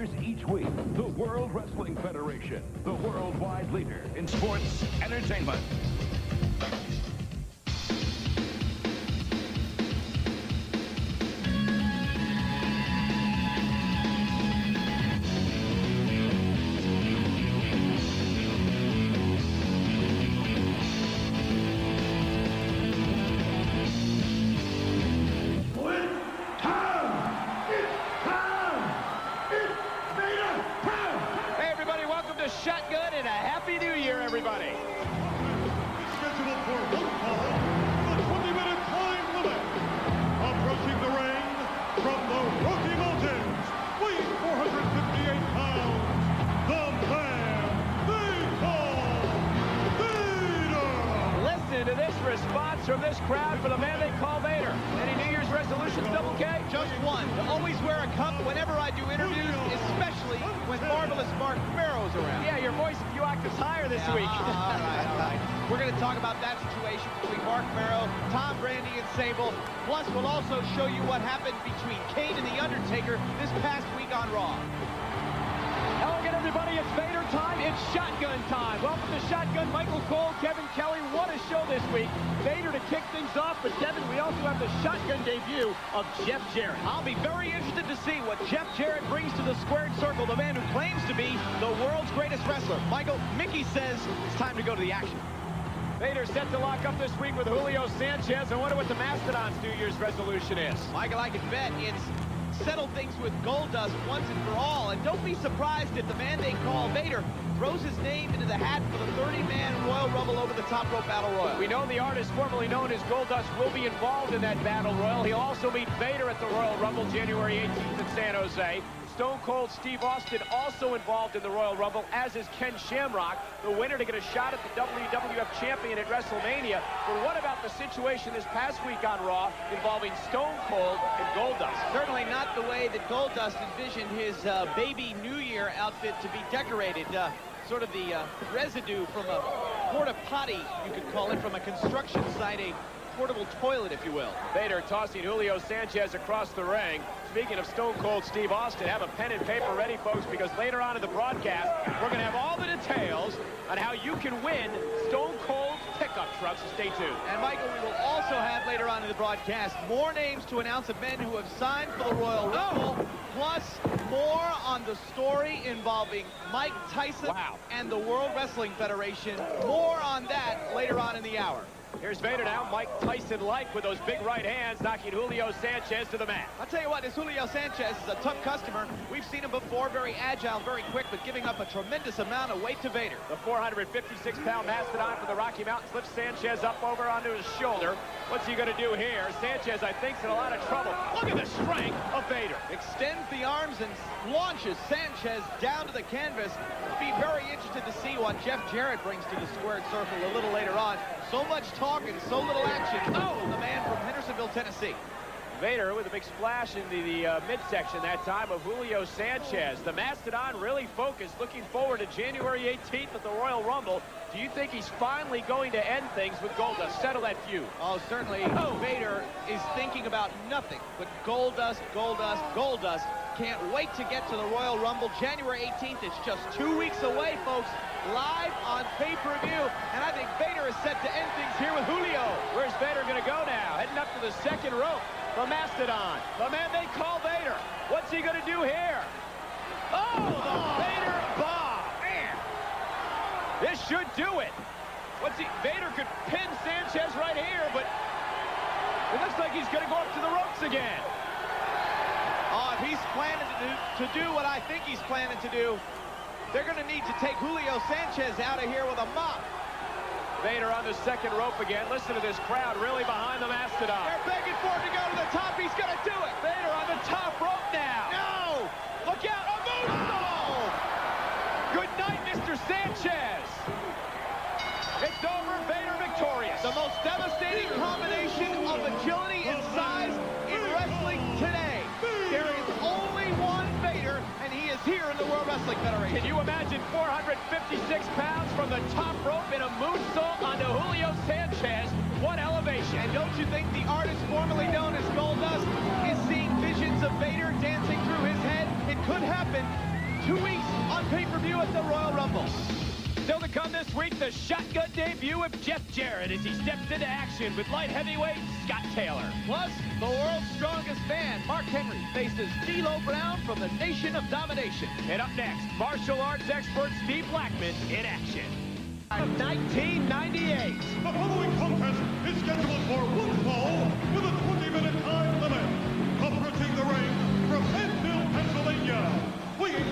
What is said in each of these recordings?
delivers each week the World Wrestling Federation, the worldwide leader in sports entertainment. Shotgun and a Happy New Year, everybody. Scheduled for one fall, the 20-minute time limit. Approaching the ring from the Rocky Mountains, weighing 458 pounds, the man they call Vader. Listen to this response from this crowd for the man they call Vader. Any New Year's resolutions, Double K? Just one, to always wear a cup whenever I do interviews, especially when Marvelous Mark Merrow's around. Yeah, your voice a few octaves higher this week. All right. We're going to talk about that situation between Mark Merrow, Tom Brandi, and Sable. Plus, we'll also show you what happened between Kane and The Undertaker this past week on Raw. Hello again, everybody. It's Vader time. It's Shotgun time. Welcome to Shotgun. Michael Cole, Kevin Kelly. What a show this week. Vader to kick things off. But, Kevin, we also have the Shotgun debut of Jeff Jarrett. I'll be very interested to see what Jeff Jarrett brings to the squared circle, the man who claims to be the world's greatest wrestler. Michael, Mickey says it's time to go to the action. Vader set to lock up this week with Julio Sanchez. I wonder what the Mastodon's New Year's resolution is. Michael, I can bet it's settle things with Goldust once and for all. And don't be surprised if the man they call Vader throws his name into the hat for the 30-man Royal Rumble over the top rope battle royal. We know the artist formerly known as Goldust will be involved in that battle royal. He'll also meet Vader at the Royal Rumble January 18th in San Jose. Stone Cold Steve Austin also involved in the Royal Rumble, as is Ken Shamrock, the winner to get a shot at the WWF champion at WrestleMania. But what about the situation this past week on Raw involving Stone Cold and Goldust? Certainly not the way that Goldust envisioned his baby New Year outfit to be decorated. Sort of the residue from a porta potty, you could call it, from a construction site, a portable toilet, if you will. Vader tossing Julio Sanchez across the ring. Speaking of Stone Cold Steve Austin, have a pen and paper ready, folks, because later on in the broadcast, we're going to have all the details on how you can win Stone Cold pickup trucks. Stay tuned. And, Michael, we will also have later on in the broadcast more names to announce of men who have signed for the Royal Rumble, plus more on the story involving Mike Tyson and the World Wrestling Federation. More on that later on in the hour. Here's Vader now, Mike Tyson-like with those big right hands, knocking Julio Sanchez to the mat. I'll tell you what, this Julio Sanchez is a tough customer. We've seen him before, very agile, very quick, but giving up a tremendous amount of weight to Vader. The 456-pound Mastodon from the Rocky Mountains lifts Sanchez up over onto his shoulder. What's he going to do here? Sanchez, I think, is in a lot of trouble. Look at the strength of Vader. Extends the arms and launches Sanchez down to the canvas. Be very interested to see what Jeff Jarrett brings to the squared circle a little later on. So much talk and so little action. Oh, the man from Hendersonville, Tennessee. Vader with a big splash into the midsection that time of Julio Sanchez. The Mastodon really focused, looking forward to January 18th at the Royal Rumble. Do you think he's finally going to end things with Goldust, settle that feud? Oh, certainly. Vader is thinking about nothing but Goldust, Goldust, Goldust. Can't wait to get to the Royal Rumble. January 18th, it's just 2 weeks away, folks. Live on pay-per-view. And I think Vader is set to end things here with Julio. Where's Vader going to go now? Heading up to the second rope. The Mastodon, the man they call Vader. What's he going to do here? Oh, the Vader bomb. Man. This should do it. Vader could pin Sanchez right here, but it looks like he's going to go up to the ropes again. Oh, if he's planning to do what I think he's planning to do, they're going to need to take Julio Sanchez out of here with a mop. Vader on the second rope again. Listen to this crowd really behind the Mastodon. They're begging for him to go to the top. He's going to do it. Vader on the top rope now. No! Look out. A moonsault! Good night, Mr. Sanchez. It's over. Vader victorious. The most devastating combination of agility and size in wrestling today. There is only one Vader, and he is here in the World Wrestling Federation. Can you imagine 456 pounds from the top rope in a moonsault onto Julio Sanchez? What elevation. And don't you think the artist formerly known as Goldust is seeing visions of Vader dancing through his head? It could happen 2 weeks on pay-per-view at the Royal Rumble. Still to come this week, the shotgun debut of Jeff Jarrett as he steps into action with light heavyweight Scott Taylor. Plus, the world's strongest man, Mark Henry, faces D'Lo Brown from the Nation of Domination. And up next, martial arts expert Steve Blackman in action. 1998. The following contest is scheduled for one fall with a 20-minute time limit. Approaching the ring from Enfield, Pennsylvania, weighing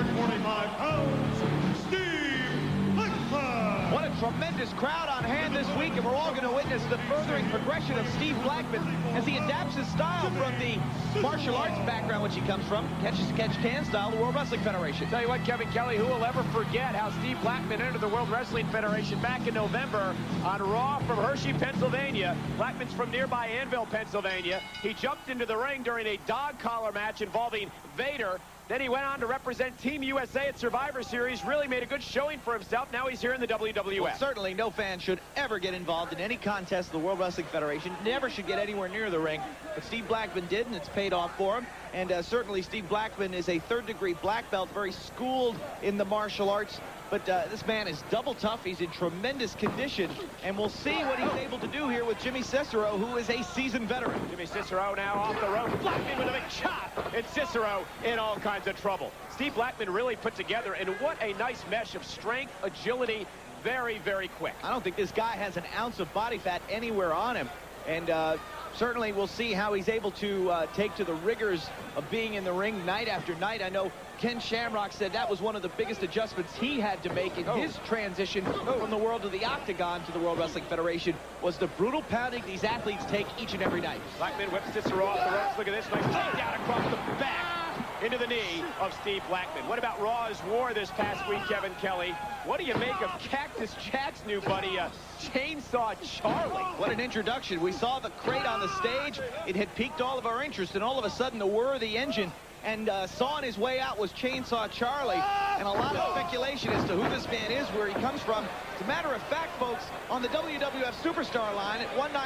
245 pounds, Steve Blackman. What a tremendous crowd on hand this week, and we're all going to witness the furthering progression of Steve Blackman as he adapts his style from the martial arts background which he comes from, catch-as-catch-can style, the World Wrestling Federation. Tell you what, Kevin Kelly, who will ever forget how Steve Blackman entered the World Wrestling Federation back in November on Raw from Hershey, Pennsylvania. Blackman's from nearby Anvil, Pennsylvania. He jumped into the ring during a dog collar match involving Vader. Then he went on to represent Team USA at Survivor Series, really made a good showing for himself. Now he's here in the WWF. Well, certainly no fan should ever get involved in any contest of the World Wrestling Federation. Never should get anywhere near the ring. But Steve Blackman did, and it's paid off for him. And certainly Steve Blackman is a third-degree black belt, very schooled in the martial arts. But this man is double tough. He's in tremendous condition. And we'll see what he's able to do here with Jimmy Cicero, who is a seasoned veteran. Jimmy Cicero now off the rope. Blackman with a big chop. And Cicero in all kinds of trouble. Steve Blackman really put together, and what a nice mesh of strength, agility, very, very quick. I don't think this guy has an ounce of body fat anywhere on him. And certainly we'll see how he's able to take to the rigors of being in the ring night after night. I know Ken Shamrock said that was one of the biggest adjustments he had to make in his transition from the world of the Octagon to the World Wrestling Federation, was the brutal pounding these athletes take each and every night. Blackman whips Cicero off the ropes. Look at this, nice takedown across the back into the knee of Steve Blackman. What about Raw's War this past week, Kevin Kelly? What do you make of Cactus Jack's new buddy, Chainsaw Charlie? What an introduction. We saw the crate on the stage. It had piqued all of our interest, and all of a sudden the whir of the engine and sawing his way out was Chainsaw Charlie. And a lot of speculation as to who this man is, where he comes from. As a matter of fact, folks, on the WWF Superstar line at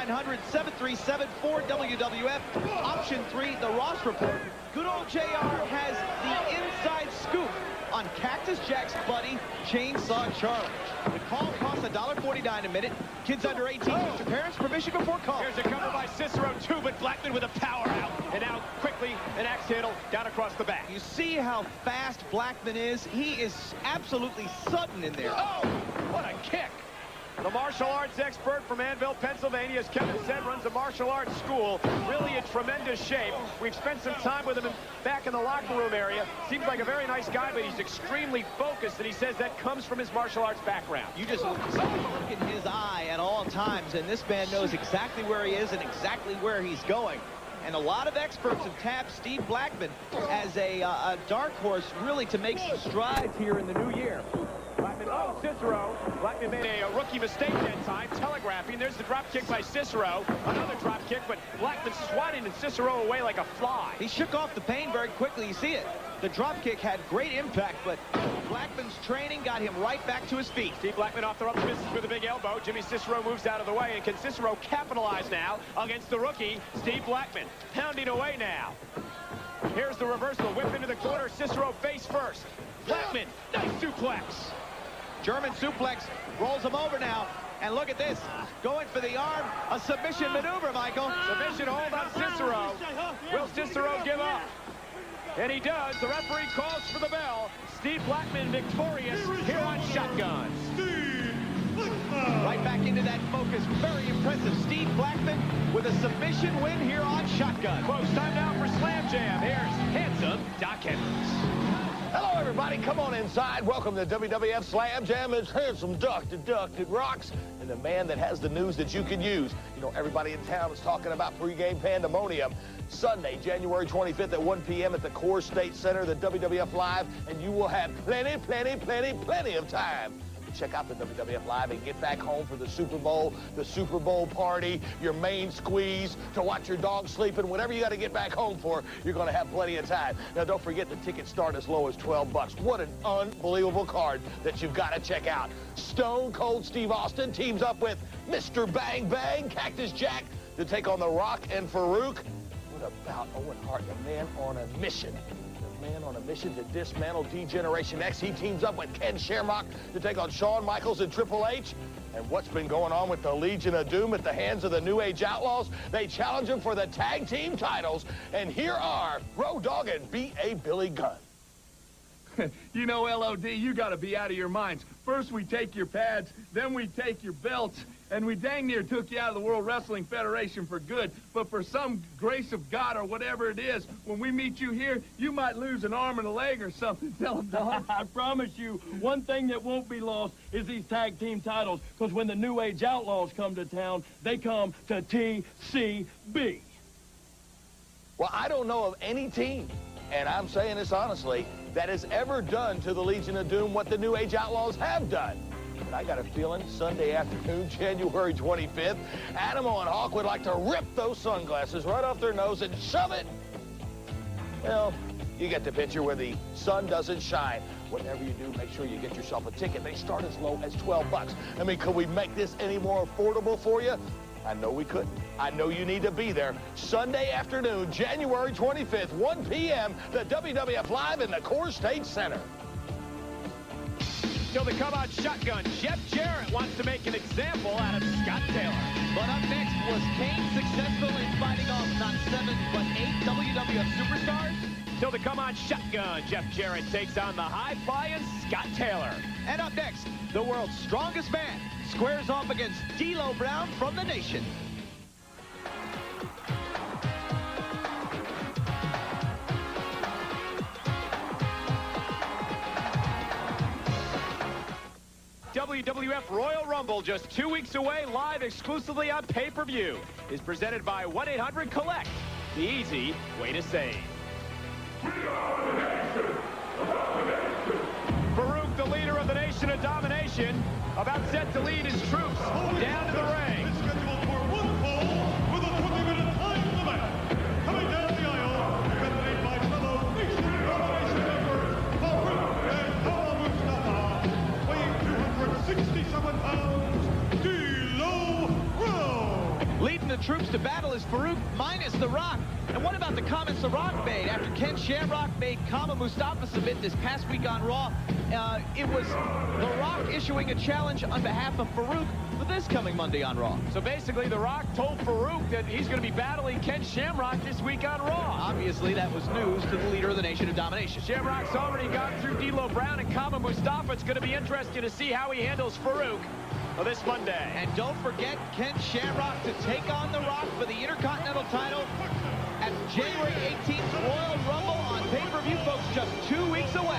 1-900-737-4WWF, option 3, the Ross Report, good old JR has the inside scoop on Cactus Jack's buddy, Chainsaw Charlie. The call costs $1.49 a minute. Kids under 18, with your parents' permission before call. Here's a cover by Cicero, too, but Blackman with a power out. And now, quickly, an axe handle down across the back. You see how fast Blackman is? He is absolutely sudden in there. Oh, what a kick. The martial arts expert from Anvil, Pennsylvania, as Kevin said, runs a martial arts school. Really in tremendous shape. We've spent some time with him back in the locker room area. Seems like a very nice guy, but he's extremely focused, and he says that comes from his martial arts background. You just look in his eye at all times, and this man knows exactly where he is and exactly where he's going. And a lot of experts have tapped Steve Blackman as a dark horse, really, to make some strides here in the new year. Blackman, oh, Cicero. Blackman made a rookie mistake that time, telegraphing. There's the drop kick by Cicero. Another drop kick, but Blackman swatting Cicero away like a fly. He shook off the pain very quickly. You see it. The drop kick had great impact, but Blackman's training got him right back to his feet. Steve Blackman off the ropes, misses with a big elbow. Jimmy Cicero moves out of the way, and can Cicero capitalize now against the rookie, Steve Blackman? Pounding away now. Here's the reversal, whip into the corner, Cicero face first. Blackman, nice suplex. German suplex, rolls him over now. And look at this, going for the arm, a submission maneuver, Michael. Submission hold on Cicero. Will Cicero give up? And he does. The referee calls for the bell. Steve Blackman victorious here on Shotgun. Right back into that focus. Very impressive. Steve Blackman with a submission win here on Shotgun. Folks, time now for Slam Jam. Here's handsome Doc Edwards. Hello, everybody. Come on inside. Welcome to WWF Slam Jam. It's handsome Duck, the Duck that rocks, and the man that has the news that you can use. You know, everybody in town is talking about pregame pandemonium. Sunday, January 25th at 1 p.m. at the Core State Center, the WWF Live, and you will have plenty of time to check out the WWF Live and get back home for the Super Bowl party, your main squeeze, to watch your dog sleeping, whatever you got to get back home for, you're going to have plenty of time. Now, don't forget the tickets start as low as $12. What an unbelievable card that you've got to check out. Stone Cold Steve Austin teams up with Mr. Bang Bang, Cactus Jack, to take on The Rock and Farouk. What about Owen Hart, the man on a mission? The man on a mission to dismantle Degeneration X. He teams up with Ken Shamrock to take on Shawn Michaels and Triple H. And what's been going on with the Legion of Doom at the hands of the New Age Outlaws? They challenge him for the tag team titles. And here are Road Dogg and B.A. Billy Gunn. You know, LOD, you gotta be out of your minds. First we take your pads, then we take your belts, and we dang near took you out of the World Wrestling Federation for good. But for some grace of God or whatever it is, when we meet you here, you might lose an arm and a leg or something. Tell them, Don. I promise you, one thing that won't be lost is these tag team titles, because when the New Age Outlaws come to town, they come to TCB. Well, I don't know of any team, and I'm saying this honestly, that has ever done to the Legion of Doom what the New Age Outlaws have done. But I got a feeling Sunday afternoon, January 25th, Animal and Hawk would like to rip those sunglasses right off their nose and shove it. Well, you get the picture where the sun doesn't shine. Whatever you do, make sure you get yourself a ticket. They start as low as 12 bucks. I mean, could we make this any more affordable for you? I know we couldn't. I know you need to be there. Sunday afternoon, January 25th, 1 p.m., the WWF Live in the Core State Center. Till the come-out shotgun, Jeff Jarrett wants to make an example out of Scott Taylor. But up next, was Kane successful in fighting off not 7, but 8 WWF superstars? Till the come-on shotgun, Jeff Jarrett takes on the high-flying Scott Taylor. And up next, the world's strongest man squares off against D'Lo Brown from the Nation. WWF Royal Rumble, just 2 weeks away, live exclusively on pay-per-view, is presented by 1-800-COLLECT, the easy way to save. Farouk, the leader of the Nation of Domination, about set to lead his troops down to the ring. It's scheduled for one fall with a 20-minute time limit. Coming down the aisle, accompanied by fellow Nation Domination members, Farouk and Mustafa, weighing 267 pounds, D'Lo Brown. Leading the troops to battle is Farouk minus The Rock. And what about the comments The Rock made after Ken Shamrock made Kama Mustafa submit this past week on Raw? It was The Rock issuing a challenge on behalf of Farouk for this coming Monday on Raw. So basically, The Rock told Farouk that he's going to be battling Ken Shamrock this week on Raw. Obviously, that was news to the leader of the Nation of Domination. Shamrock's already gone through D'Lo Brown and Kama Mustafa. It's going to be interesting to see how he handles Farouk this Monday. And don't forget Ken Shamrock to take on The Rock for the Intercontinental title at January 18th Royal Rumble on pay-per-view, folks, just 2 weeks away.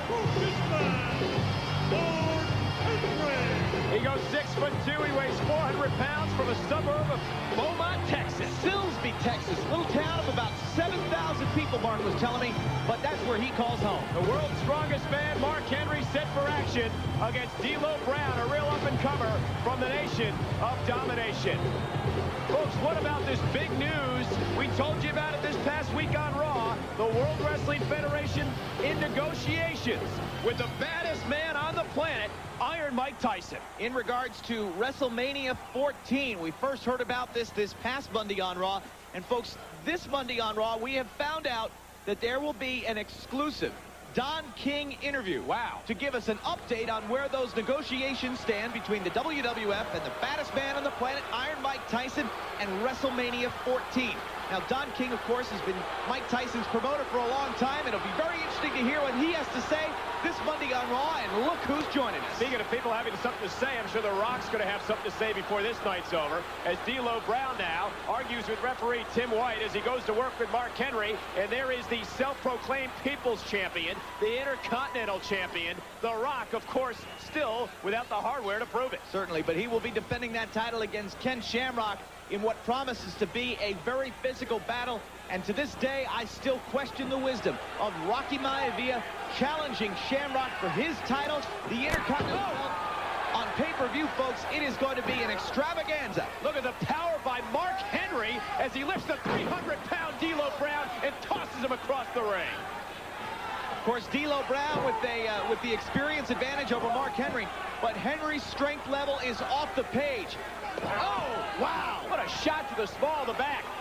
He goes 6'2". He weighs 400 pounds from a suburb of Beaumont, Texas. Silsbee, Texas, little town of about 7,000 people, Mark was telling me, but that's where he calls home. The world's strongest man, Mark Henry, set for action against D'Lo Brown, a real up-and-comer from the Nation of Domination. Folks, what about this big news? We told you about it this past week on Raw. The World Wrestling Federation in negotiations with the baddest man on the planet, Iron Mike Tyson. In regards to WrestleMania 14, we first heard about this past Monday on Raw. And folks, this Monday on Raw, we have found out that there will be an exclusive Don King interview. Wow. To give us an update on where those negotiations stand between the WWF and the baddest man on the planet, Iron Mike Tyson, and WrestleMania 14. Now, Don King, of course, has been Mike Tyson's promoter for a long time. It'll be very interesting to hear what he has to say this Monday on Raw, and look who's joining us. Speaking of people having something to say, I'm sure The Rock's going to have something to say before this night's over, as D'Lo Brown now argues with referee Tim White as he goes to work with Mark Henry, and there is the self-proclaimed People's Champion, the Intercontinental Champion, The Rock, of course, still without the hardware to prove it. Certainly, but he will be defending that title against Ken Shamrock in what promises to be a very physical battle. And to this day, I still question the wisdom of Rocky Maivia challenging Shamrock for his title, the Intercontinental belt. On pay-per-view, folks, it is going to be an extravaganza. Look at the power by Mark Henry as he lifts the 300-pound D'Lo Brown and tosses him across the ring. Of course, D'Lo Brown with the experience advantage over Mark Henry, but Henry's strength level is off the page. Oh, wow! What a shot to the small of the back.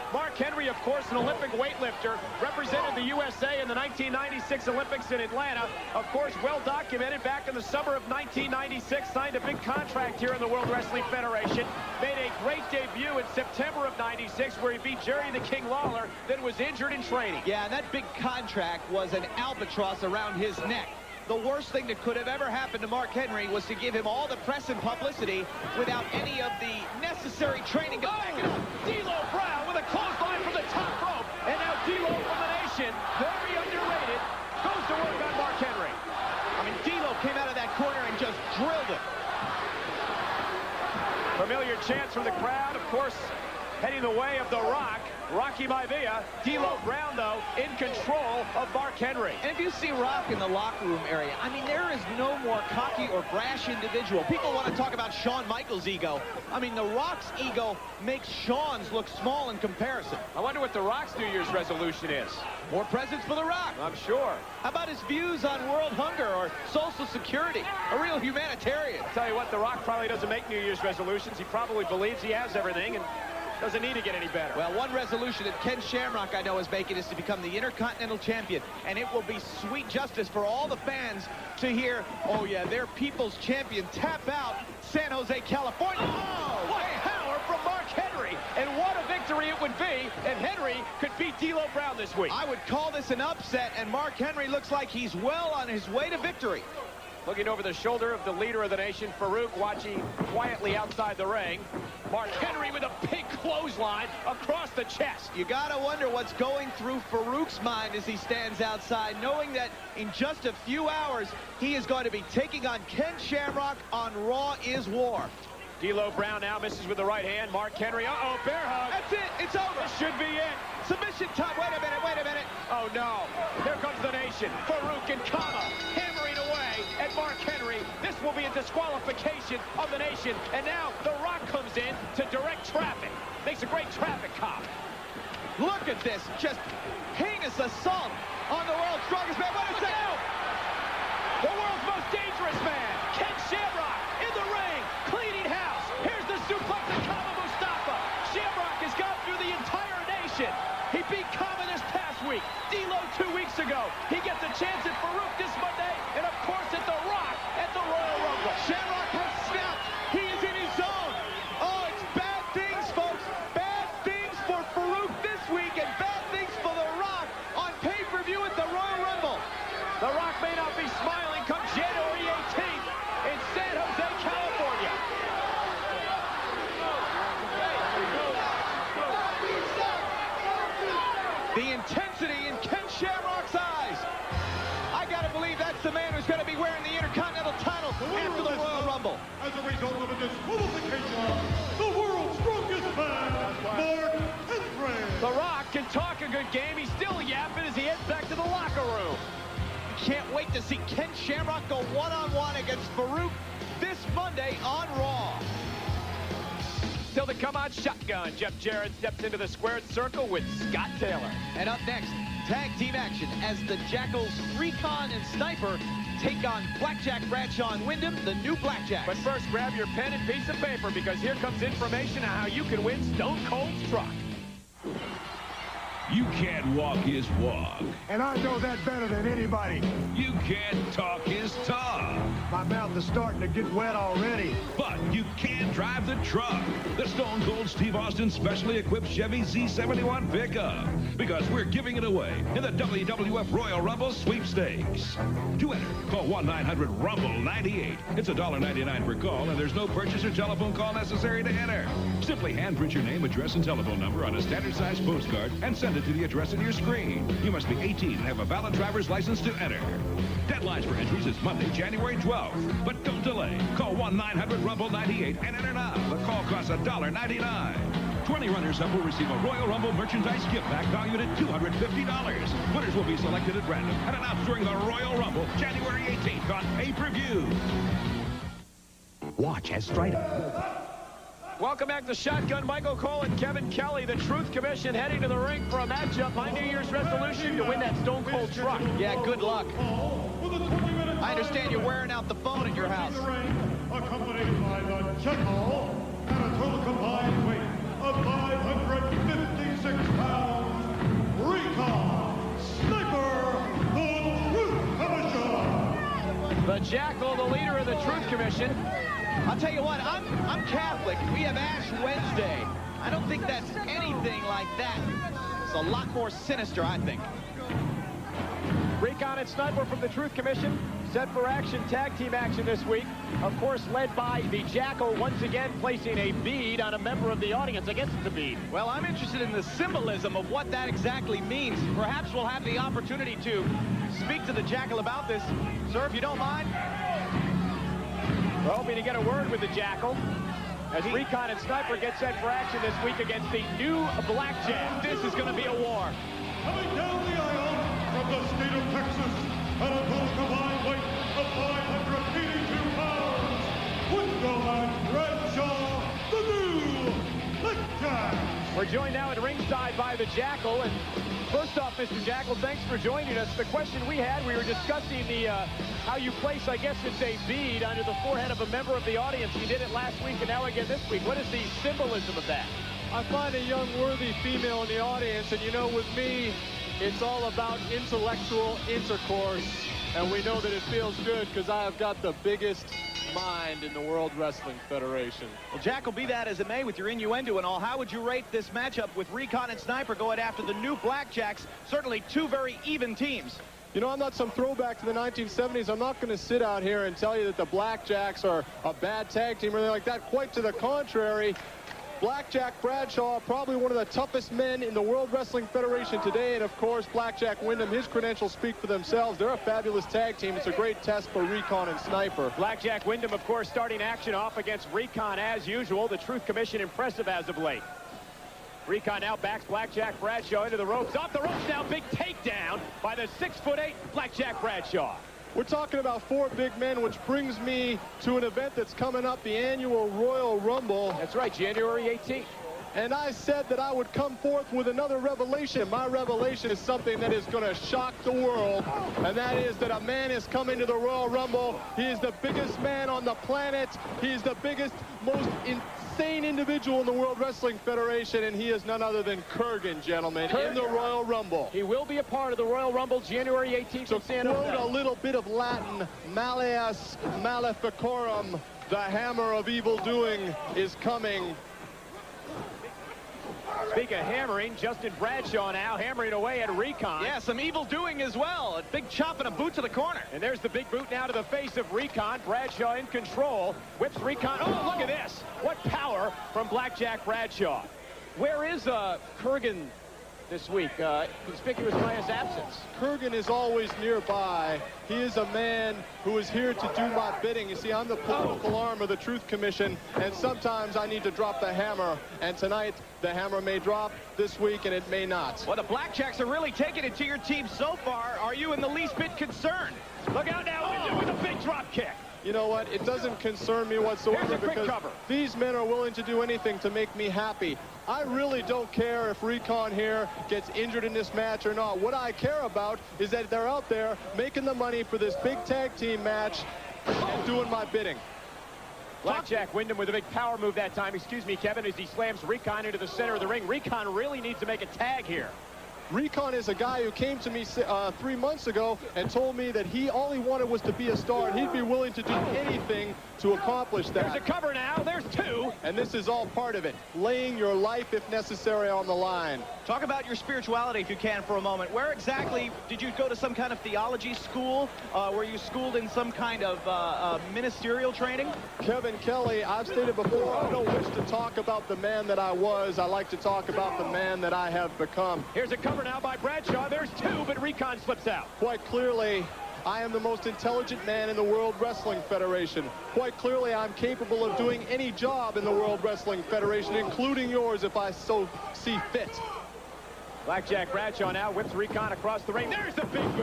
Mark Henry, of course, an Olympic weightlifter, represented the USA in the 1996 Olympics in Atlanta. Of course, well documented back in the summer of 1996, signed a big contract here in the World Wrestling Federation, made a great debut in September of 96 where he beat Jerry the King Lawler, then was injured in training. Yeah, and that big contract was an albatross around his neck. The worst thing that could have ever happened to Mark Henry was to give him all the press and publicity without any of the necessary training. Go back it up. D'Lo Brown with a clothesline from the top rope. And now D'Lo from the Nation, very underrated, goes to work on Mark Henry. I mean, D'Lo came out of that corner and just drilled it. Familiar chants from the crowd, of course, heading the way of The Rock. Rocky Maivia. D'Lo Brown, though, in control of Mark Henry. And if you see Rock in the locker room area, I mean, there is no more cocky or brash individual. People want to talk about Shawn Michaels' ego. I mean, The Rock's ego makes Shawn's look small in comparison. I wonder what The Rock's New Year's resolution is. More presents for The Rock. I'm sure. How about his views on world hunger or social security? A real humanitarian. I'll tell you what, The Rock probably doesn't make New Year's resolutions. He probably believes he has everything and doesn't need to get any better. Well, one resolution that Ken Shamrock, I know, is making is to become the Intercontinental Champion. And it will be sweet justice for all the fans to hear, oh, yeah, their people's champion tap out San Jose, California. Oh, what power from Mark Henry. And what a victory it would be if Henry could beat D'Lo Brown this week. I would call this an upset, and Mark Henry looks like he's well on his way to victory. Looking over the shoulder of the leader of the nation, Farouk, watching quietly outside the ring. Mark Henry with a big clothesline across the chest. You gotta wonder what's going through Farouk's mind as he stands outside, knowing that in just a few hours, he is going to be taking on Ken Shamrock on Raw is War. D'Lo Brown now misses with the right hand. Mark Henry, uh-oh, bear hug. That's it, it's over. This should be it. Submission time, wait a minute. Oh, no. Here comes the nation. Farouk and Kama hammering away at Mark Henry. This will be a disqualification of the nation. And now The Rock comes in to direct traffic. Makes a great traffic cop. Look at this, just heinous assault on the world's strongest man. What a second. The world's most dangerous man, Ken Shamrock, in the ring, cleaning house. Here's the suplex to Kama Mustafa. Shamrock has gone through the entire nation. He beat Kama this past week. D'Lo 2 weeks ago. He gets a chance at Farouk this Monday, and of course at The Rock at the Royal Rumble. Shamrock has snapped. He is in his zone. Oh, it's bad things, folks. Bad things for Farouk this week, and bad things for The Rock on pay-per-view at the Royal Rumble. The Rock may not be smiling come January 18th in San Jose, California. The intensity in Ken Shamrock's eyes. I gotta believe that's the man who's gonna be wearing the Intercontinental title after the Royal Rumble. As a result of a disqualification, the world's strongest man, Mark Henry. The Rock can talk a good game. He's still yapping as he heads back to the locker room. Can't wait to see Ken Shamrock go one-on-one against Farouk this Monday on Raw. Still to come on shotgun. Jeff Jarrett steps into the squared circle with Scott Taylor. And up next, tag team action as the Jackals Recon and Sniper take on Blackjack Bradshaw and Wyndham, the new Blackjacks. But first, grab your pen and piece of paper because here comes information on how you can win Stone Cold's truck. You can't walk his walk. And I know that better than anybody. You can't talk his talk. My mouth is starting to get wet already. But you can drive the truck. The Stone Cold Steve Austin specially equipped Chevy Z71 pickup. Because we're giving it away in the WWF Royal Rumble sweepstakes. To enter, call 1-900-RUMBLE-98. It's $1.99 per call, and there's no purchase or telephone call necessary to enter. Simply handprint your name, address, and telephone number on a standard-sized postcard and send it to the address on your screen. You must be 18 and have a valid driver's license to enter. Deadlines for entries is Monday, January 12th. But don't delay. Call 1-900-RUMBLE-98 and enter now. The call costs $1.99. 20 runners-up will receive a Royal Rumble merchandise gift bag valued at $250. Winners will be selected at random and announced during the Royal Rumble, January 18th on pay-per-view. Watch as Strider. Welcome back to Shotgun. Michael Cole and Kevin Kelly, the Truth Commission, heading to the ring for a matchup. My New Year's resolution to win that Stone Cold truck. Yeah, good luck. I understand you're wearing out the phone at your house. Accompanied by the Jackal, and a total combined weight of 550 186 pounds, Recon Sniper, the Truth Commission. The Jackal, the leader of the Truth Commission. I'll tell you what, I'm Catholic. We have Ash Wednesday. I don't think that's anything like that. It's a lot more sinister, I think. Recon and Sniper from the Truth Commission set for action, tag team action this week. Of course, led by the Jackal, once again placing a bead on a member of the audience. I guess it's a bead. Well, I'm interested in the symbolism of what that exactly means. Perhaps we'll have the opportunity to speak to the Jackal about this. Sir, if you don't mind. We're hoping to get a word with the Jackal as Recon and Sniper get set for action this week against the new Blackjack. This is going to be a war. Coming down the aisle from the state of Texas at a total combined weight of 582 pounds, Window Bradshaw, the new Blackjack. We're joined now at ringside by the Jackal. And first off, Mr. Jackal, thanks for joining us. The question we had, we were discussing the how you place, I guess it's a bead under the forehead of a member of the audience. You did it last week and now again this week. What is the symbolism of that? I find a young, worthy female in the audience, and you know, with me, it's all about intellectual intercourse, and we know that it feels good because I have got the biggest mind in the World Wrestling Federation. Well, Jackal, be that as it may, with your innuendo and all, how would you rate this matchup with Recon and Sniper going after the new Blackjacks? Certainly two very even teams. You know, I'm not some throwback to the 1970s. I'm not going to sit out here and tell you that the Blackjacks are a bad tag team or anything like that. Quite to the contrary. Blackjack Bradshaw, probably one of the toughest men in the World Wrestling Federation today. And, of course, Blackjack Wyndham, his credentials speak for themselves. They're a fabulous tag team. It's a great test for Recon and Sniper. Blackjack Wyndham, of course, starting action off against Recon as usual. The Truth Commission impressive as of late. Recon now backs Blackjack Bradshaw into the ropes. Off the ropes now, big takedown by the 6'8" Blackjack Bradshaw. We're talking about four big men, which brings me to an event that's coming up, the annual Royal Rumble. That's right, January 18th. And I said that I would come forth with another revelation. My revelation is something that is going to shock the world, and that is that a man is coming to the Royal Rumble. He is the biggest man on the planet. He is the biggest, most insane individual in the World Wrestling Federation, and he is none other than Kurgan, gentlemen, in the Royal Rumble. He will be a part of the Royal Rumble January 18th in San Jose. To quote a little bit of Latin, Malleus Maleficorum, the hammer of evil doing is coming. Speaking of hammering, Justin Bradshaw now hammering away at Recon. Yeah, some evil doing as well. A big chop and a boot to the corner. And there's the big boot now to the face of Recon. Bradshaw in control. Whips Recon. Oh, look at this. What power from Blackjack Bradshaw. Where is Kurgan this week? Conspicuous by his absence. Kurgan is always nearby. He is a man who is here to do my bidding. You see, I'm the political arm of the Truth Commission, and sometimes I need to drop the hammer. And tonight, the hammer may drop this week, and it may not. Well, the Blackjacks are really taking it to your team so far. Are you in the least bit concerned? Look out now, Wyndham with a big drop kick. You know what? It doesn't concern me whatsoever because these men are willing to do anything to make me happy. I really don't care if Recon here gets injured in this match or not. What I care about is that they're out there making the money for this big tag team match and doing my bidding. Blackjack Wyndham with a big power move that time. Excuse me, Kevin, as he slams Recon into the center of the ring. Recon really needs to make a tag here. Recon is a guy who came to me 3 months ago and told me that all he wanted was to be a star, and he'd be willing to do anything to accomplish that. There's a cover now. There's two. And this is all part of it. Laying your life, if necessary, on the line. Talk about your spirituality, if you can, for a moment. Where exactly did you go to some kind of theology school? Were you schooled in some kind of ministerial training? Kevin Kelly, I've stated before, I don't wish to talk about the man that I was. I like to talk about the man that I have become. Here's a cover now by Bradshaw. There's two, but Recon slips out. Quite clearly, I am the most intelligent man in the World Wrestling Federation. Quite clearly, I'm capable of doing any job in the World Wrestling Federation, including yours if I so see fit. Blackjack Bradshaw now whips Recon across the ring. There's the big boot.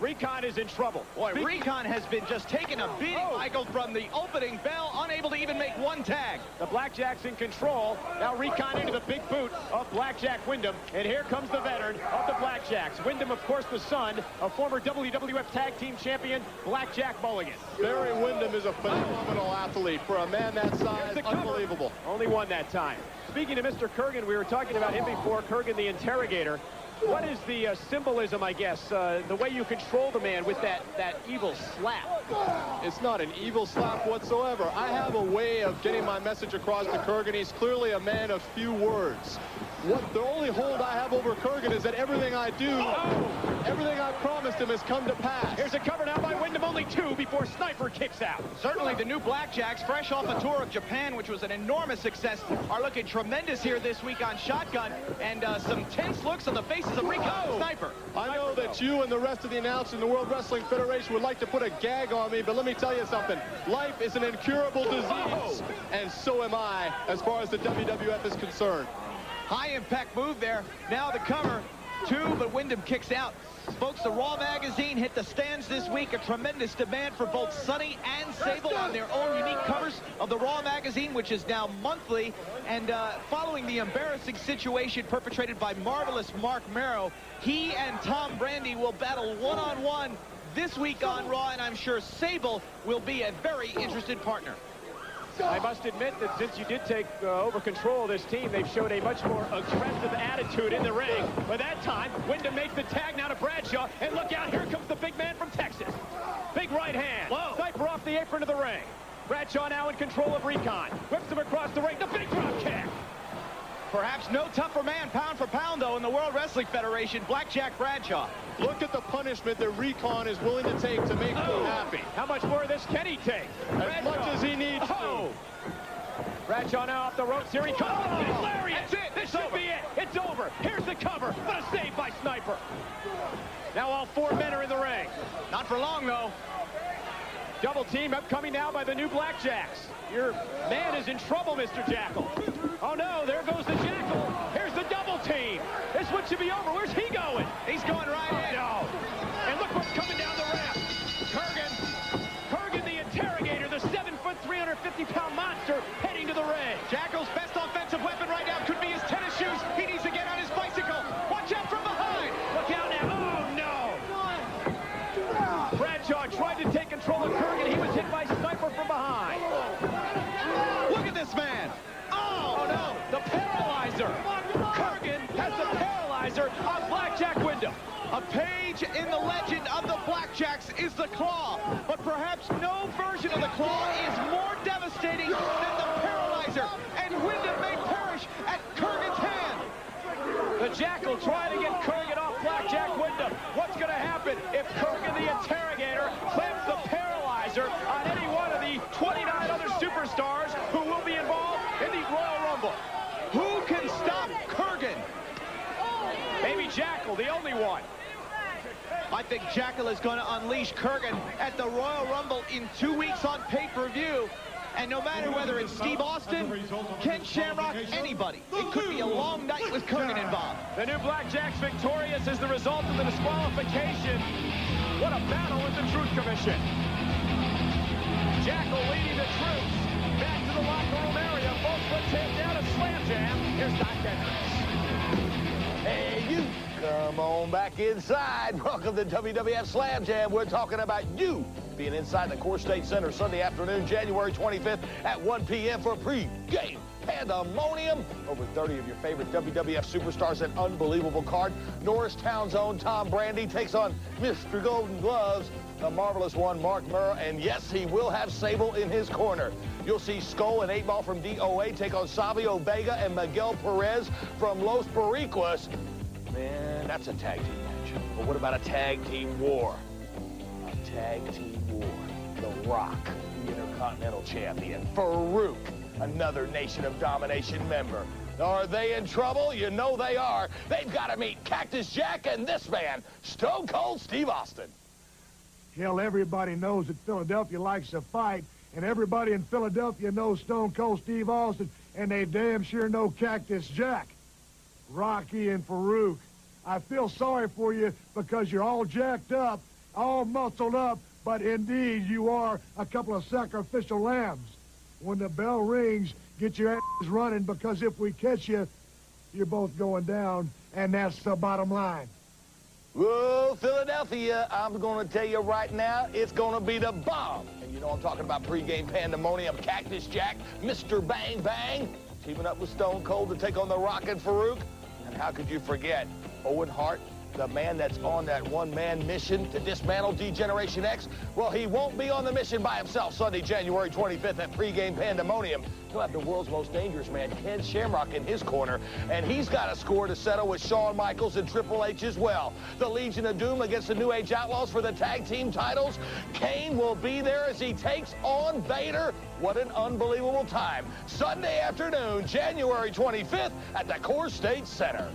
Recon is in trouble. Boy, Recon has been just taking a beating, Michael, from the opening bell, unable to even make one tag. The Blackjack's in control. Now Recon into the big boot of Blackjack Wyndham. And here comes the veteran of the Blackjacks. Wyndham, of course, the son of former WWF Tag Team Champion Blackjack Mulligan. Barry Wyndham is a phenomenal athlete. For a man that size, unbelievable. Only one that time. Speaking of Mr. Kurgan, we were talking about him before, Kurgan the Interrogator. What is the symbolism, I guess, the way you control the man with that evil slap? It's not an evil slap whatsoever. I have a way of getting my message across to Kurgan. He's clearly a man of few words. The only hold I have over Kurgan is that everything I do, everything I promised him has come to pass. Here's a cover now by Wyndham, only two before Sniper kicks out. Certainly the new Blackjacks, fresh off a tour of Japan, which was an enormous success, are looking tremendous here this week on Shotgun, and some tense looks on the faces of Recon and Sniper. I know that you and the rest of the announcers in the World Wrestling Federation would like to put a gag on me, but let me tell you something. Life is an incurable disease, and so am I, as far as the WWF is concerned. High impact move there. Now the cover, two, but Wyndham kicks out. Folks, the Raw magazine hit the stands this week. A tremendous demand for both Sonny and Sable on their own unique covers of the Raw magazine, which is now monthly. And following the embarrassing situation perpetrated by marvelous Mark Merrow, he and Tom Brandy will battle one-on-one this week on Raw, and I'm sure Sable will be a very interested partner. I must admit that since you did take over control of this team, they've showed a much more aggressive attitude in the ring. But that time, Wyndham makes the tag now to Bradshaw. And look out, here comes the big man from Texas. Big right hand. Whoa. Sniper off the apron of the ring. Bradshaw now in control of Recon. Whips him across the ring. The big drop kick. Perhaps no tougher man, pound for pound, though, in the World Wrestling Federation, Blackjack Bradshaw. Look at the punishment that Recon is willing to take to make me happy. How much more of this can he take? As much as he needs to. Bradshaw now off the ropes. Here he comes. Big lariat. That's it. This should be it. It's over. Here's the cover. But a save by Sniper. Now all four men are in the ring. Not for long, though. Double team upcoming now by the new Blackjacks. Your man is in trouble, Mr. Jackal. Oh, no, there goes the Jackal. Here's the double team. This one should be over. Where's he going? He's going right in. No. And look what's coming down the ramp. Kurgan the Interrogator, the 7-foot, 350-pound monster heading to the ring. Jackal's best offensive weapon right now could be his tennis shoes. He needs to get on his bicycle. Watch out from behind. Look out now. Oh, no. Bradshaw tried to take control of Kurgan. He was hit by Sniper from behind. Look at this man. Oh, no. The paralyzer. Kurgan has the paralyzer on Blackjack Wyndham. A page in the legend of the Blackjacks is the claw, but perhaps no version of the claw is more devastating than the paralyzer, and Wyndham may perish at Kurgan's hand. The Jackal trying to get Kurgan off Blackjack Wyndham. What's going to happen if Kurgan the Interrogator clamps the paralyzer on any one of the 29 other superstars who will be involved in the Royal Rumble? Who can stop Kurgan? Maybe Jackal, the only one. I think Jackal is going to unleash Kurgan at the Royal Rumble in 2 weeks on pay-per-view. And no matter whether it's Steve Austin, Ken Shamrock, anybody, it could be a long night with Kurgan involved. The new Blackjacks victorious as the result of the disqualification. What a battle with the Truth Commission. Jackal leading the troops back to the locker room area. Folks, let's head down to Slam Jam. Here's Doc Hendricks. Hey, you. Come on back inside. Welcome to WWF Slam Jam. We're talking about you being inside the Core State Center Sunday afternoon, January 25th at 1 p.m. for pre-game pandemonium. Over 30 of your favorite WWF superstars, an unbelievable card. Norristown's own Tom Brandy takes on Mr. Golden Gloves, the marvelous one, Mark Merrow, and yes, he will have Sable in his corner. You'll see Skull and 8 Ball from DOA take on Savio Vega and Miguel Perez from Los Boricuas. Man, that's a tag team match. But what about a tag team war? A tag team war. The Rock, the Intercontinental Champion. Farouk, another Nation of Domination member. Are they in trouble? You know they are. They've got to meet Cactus Jack and this man, Stone Cold Steve Austin. Hell, everybody knows that Philadelphia likes to fight, and everybody in Philadelphia knows Stone Cold Steve Austin, and they damn sure know Cactus Jack. Rocky and Farouk, I feel sorry for you because you're all jacked up all muscled up, but indeed you are a couple of sacrificial lambs. When the bell rings, get your ass running, because if we catch you, you're both going down, and that's the bottom line. Whoa, Philadelphia, I'm going to tell you right now, it's going to be the bomb. And you know I'm talking about pregame pandemonium. Cactus Jack, Mr. Bang Bang, teaming up with Stone Cold to take on the Rock and Farouk. And how could you forget Owen Hart, the man that's on that one-man mission to dismantle D-Generation X? Well, he won't be on the mission by himself Sunday, January 25th at pregame pandemonium. He'll have the world's most dangerous man, Ken Shamrock, in his corner, and he's got a score to settle with Shawn Michaels and Triple H as well. The Legion of Doom against the New Age Outlaws for the tag team titles. Kane will be there as he takes on Vader. What an unbelievable time. Sunday afternoon, January 25th at the Core State Center.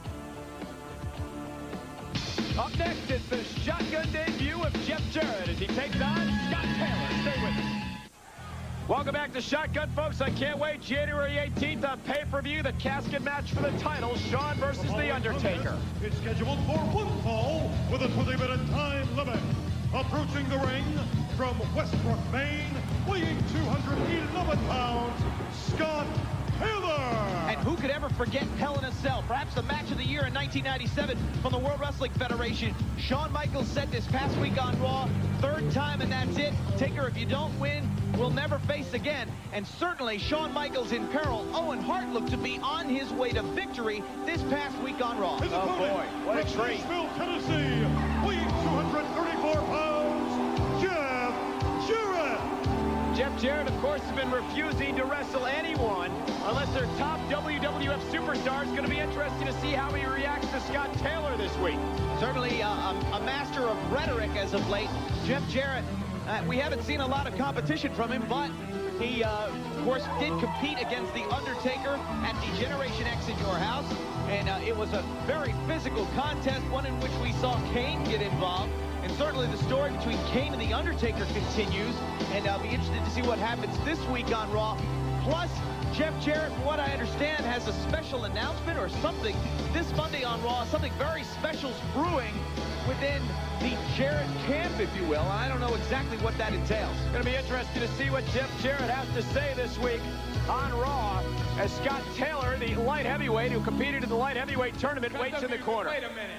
Up next, it's the shotgun debut of Jeff Jarrett as he takes on Scott Taylor. Stay with us. Welcome back to Shotgun, folks. I can't wait. January 18th on pay-per-view, the casket match for the title, Shawn versus The Undertaker. It's scheduled for one fall with a 20-minute time limit. Approaching the ring from Westbrook, Maine, weighing 211 pounds, Scott Taylor. And who could ever forget Hell in a Cell? Perhaps the match of the year in 1997 from the World Wrestling Federation. Shawn Michaels said this past week on Raw, third time and that's it. Taker, if you don't win, we'll never face again. And certainly Shawn Michaels in peril. Owen Hart looked to be on his way to victory this past week on Raw. His Oh boy, what a from treat. Nashville, Tennessee, weighing 234 pounds, Jeff Jarrett. Jeff Jarrett, of course, has been refusing to wrestle anyone unless their top WWF superstar. Is going to be interesting to see how he reacts to Scott Taylor this week. Certainly a master of rhetoric as of late. Jeff Jarrett, we haven't seen a lot of competition from him, but he, of course, did compete against The Undertaker at the Generation X in your house. And it was a very physical contest, one in which we saw Kane get involved. And certainly the story between Kane and The Undertaker continues. And I'll be interested to see what happens this week on Raw. Plus, Jeff Jarrett, from what I understand, has a special announcement or something this Monday on Raw. Something very special's brewing within the Jarrett camp, if you will. I don't know exactly what that entails. Going to be interesting to see what Jeff Jarrett has to say this week on Raw as Scott Taylor, the light heavyweight who competed in the light heavyweight tournament, waits in the corner. Wait a minute.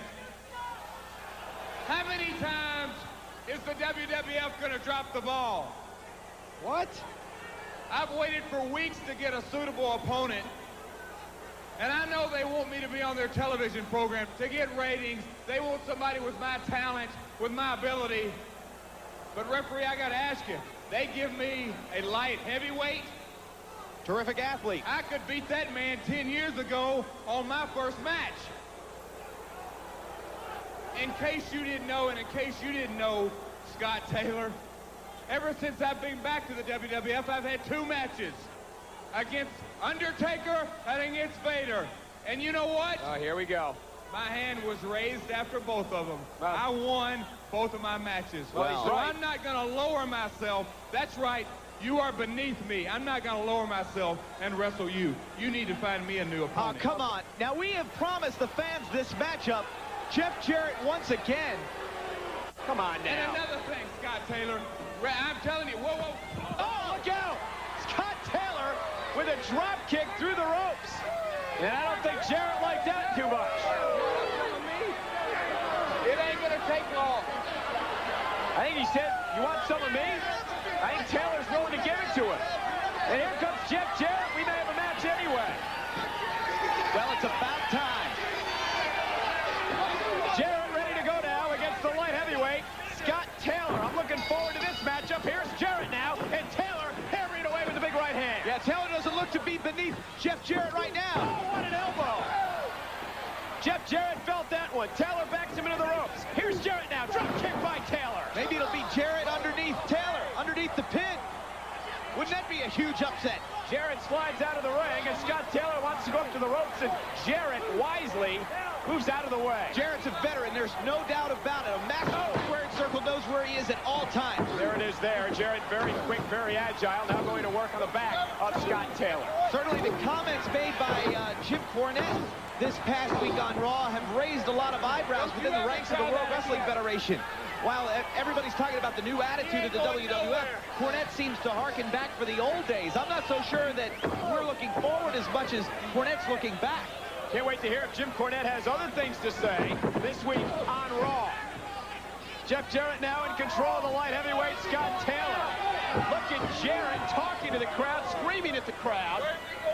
How many times is the WWF going to drop the ball? What? I've waited for weeks to get a suitable opponent. And I know they want me to be on their television program to get ratings. They want somebody with my talent, with my ability. But referee, I got to ask you, they give me a light heavyweight? Terrific athlete. I could beat that man 10 years ago on my first match. In case you didn't know, and in case you didn't know, Scott Taylor, ever since I've been back to the WWF, I've had 2 matches against Undertaker and against Vader. And you know what? Oh, here we go. My hand was raised after both of them. Wow. I won both of my matches. Well, so right. I'm not going to lower myself. That's right. You are beneath me. I'm not going to lower myself and wrestle you. You need to find me a new Oh, opponent. come on. Now, we have promised the fans this matchup. Jeff Jarrett once again. Come on now. And another thing, Scott Taylor, I'm telling you, whoa, whoa. Oh, look out! Scott Taylor with a drop kick through the ropes. And I don't think Jarrett liked that too much. It ain't going to take long. I think he said, you want some of me? I think Taylor's willing to give it to him. And here comes Jeff Jarrett. We may have a match anyway. Well, it's about time. Jarrett ready to go now against the light heavyweight, Scott Taylor. I'm looking forward to this matchup. Here's Jarrett now, and Taylor hammering away with the big right hand. Yeah, Taylor doesn't look to be beneath Jeff Jarrett right now. Oh, what an elbow. Jeff Jarrett felt that one. Taylor backs him into the ropes. Here's Jarrett now. Drop kick by Taylor. Maybe it'll be Jarrett underneath Taylor, underneath the pin. Wouldn't that be a huge upset? Jarrett slides out of the ring, and Scott Taylor wants to go up to the ropes, and Jarrett wisely moves out of the way. Jarrett's a veteran. There's no doubt about it. A master squared circle knows where he is at all times. There it is there. Jarrett very quick, very agile. Now going to work on the back of Scott Taylor. Certainly the comments made by Jim Cornette this past week on Raw have raised a lot of eyebrows within the ranks of the World Wrestling Federation. While everybody's talking about the new attitude of the WWF, Cornette seems to harken back for the old days. I'm not so sure that we're looking forward as much as Cornette's looking back. Can't wait to hear if Jim Cornette has other things to say this week on Raw. Jeff Jarrett now in control of the light heavyweight Scott Taylor. Look at Jarrett talking to the crowd, screaming at the crowd.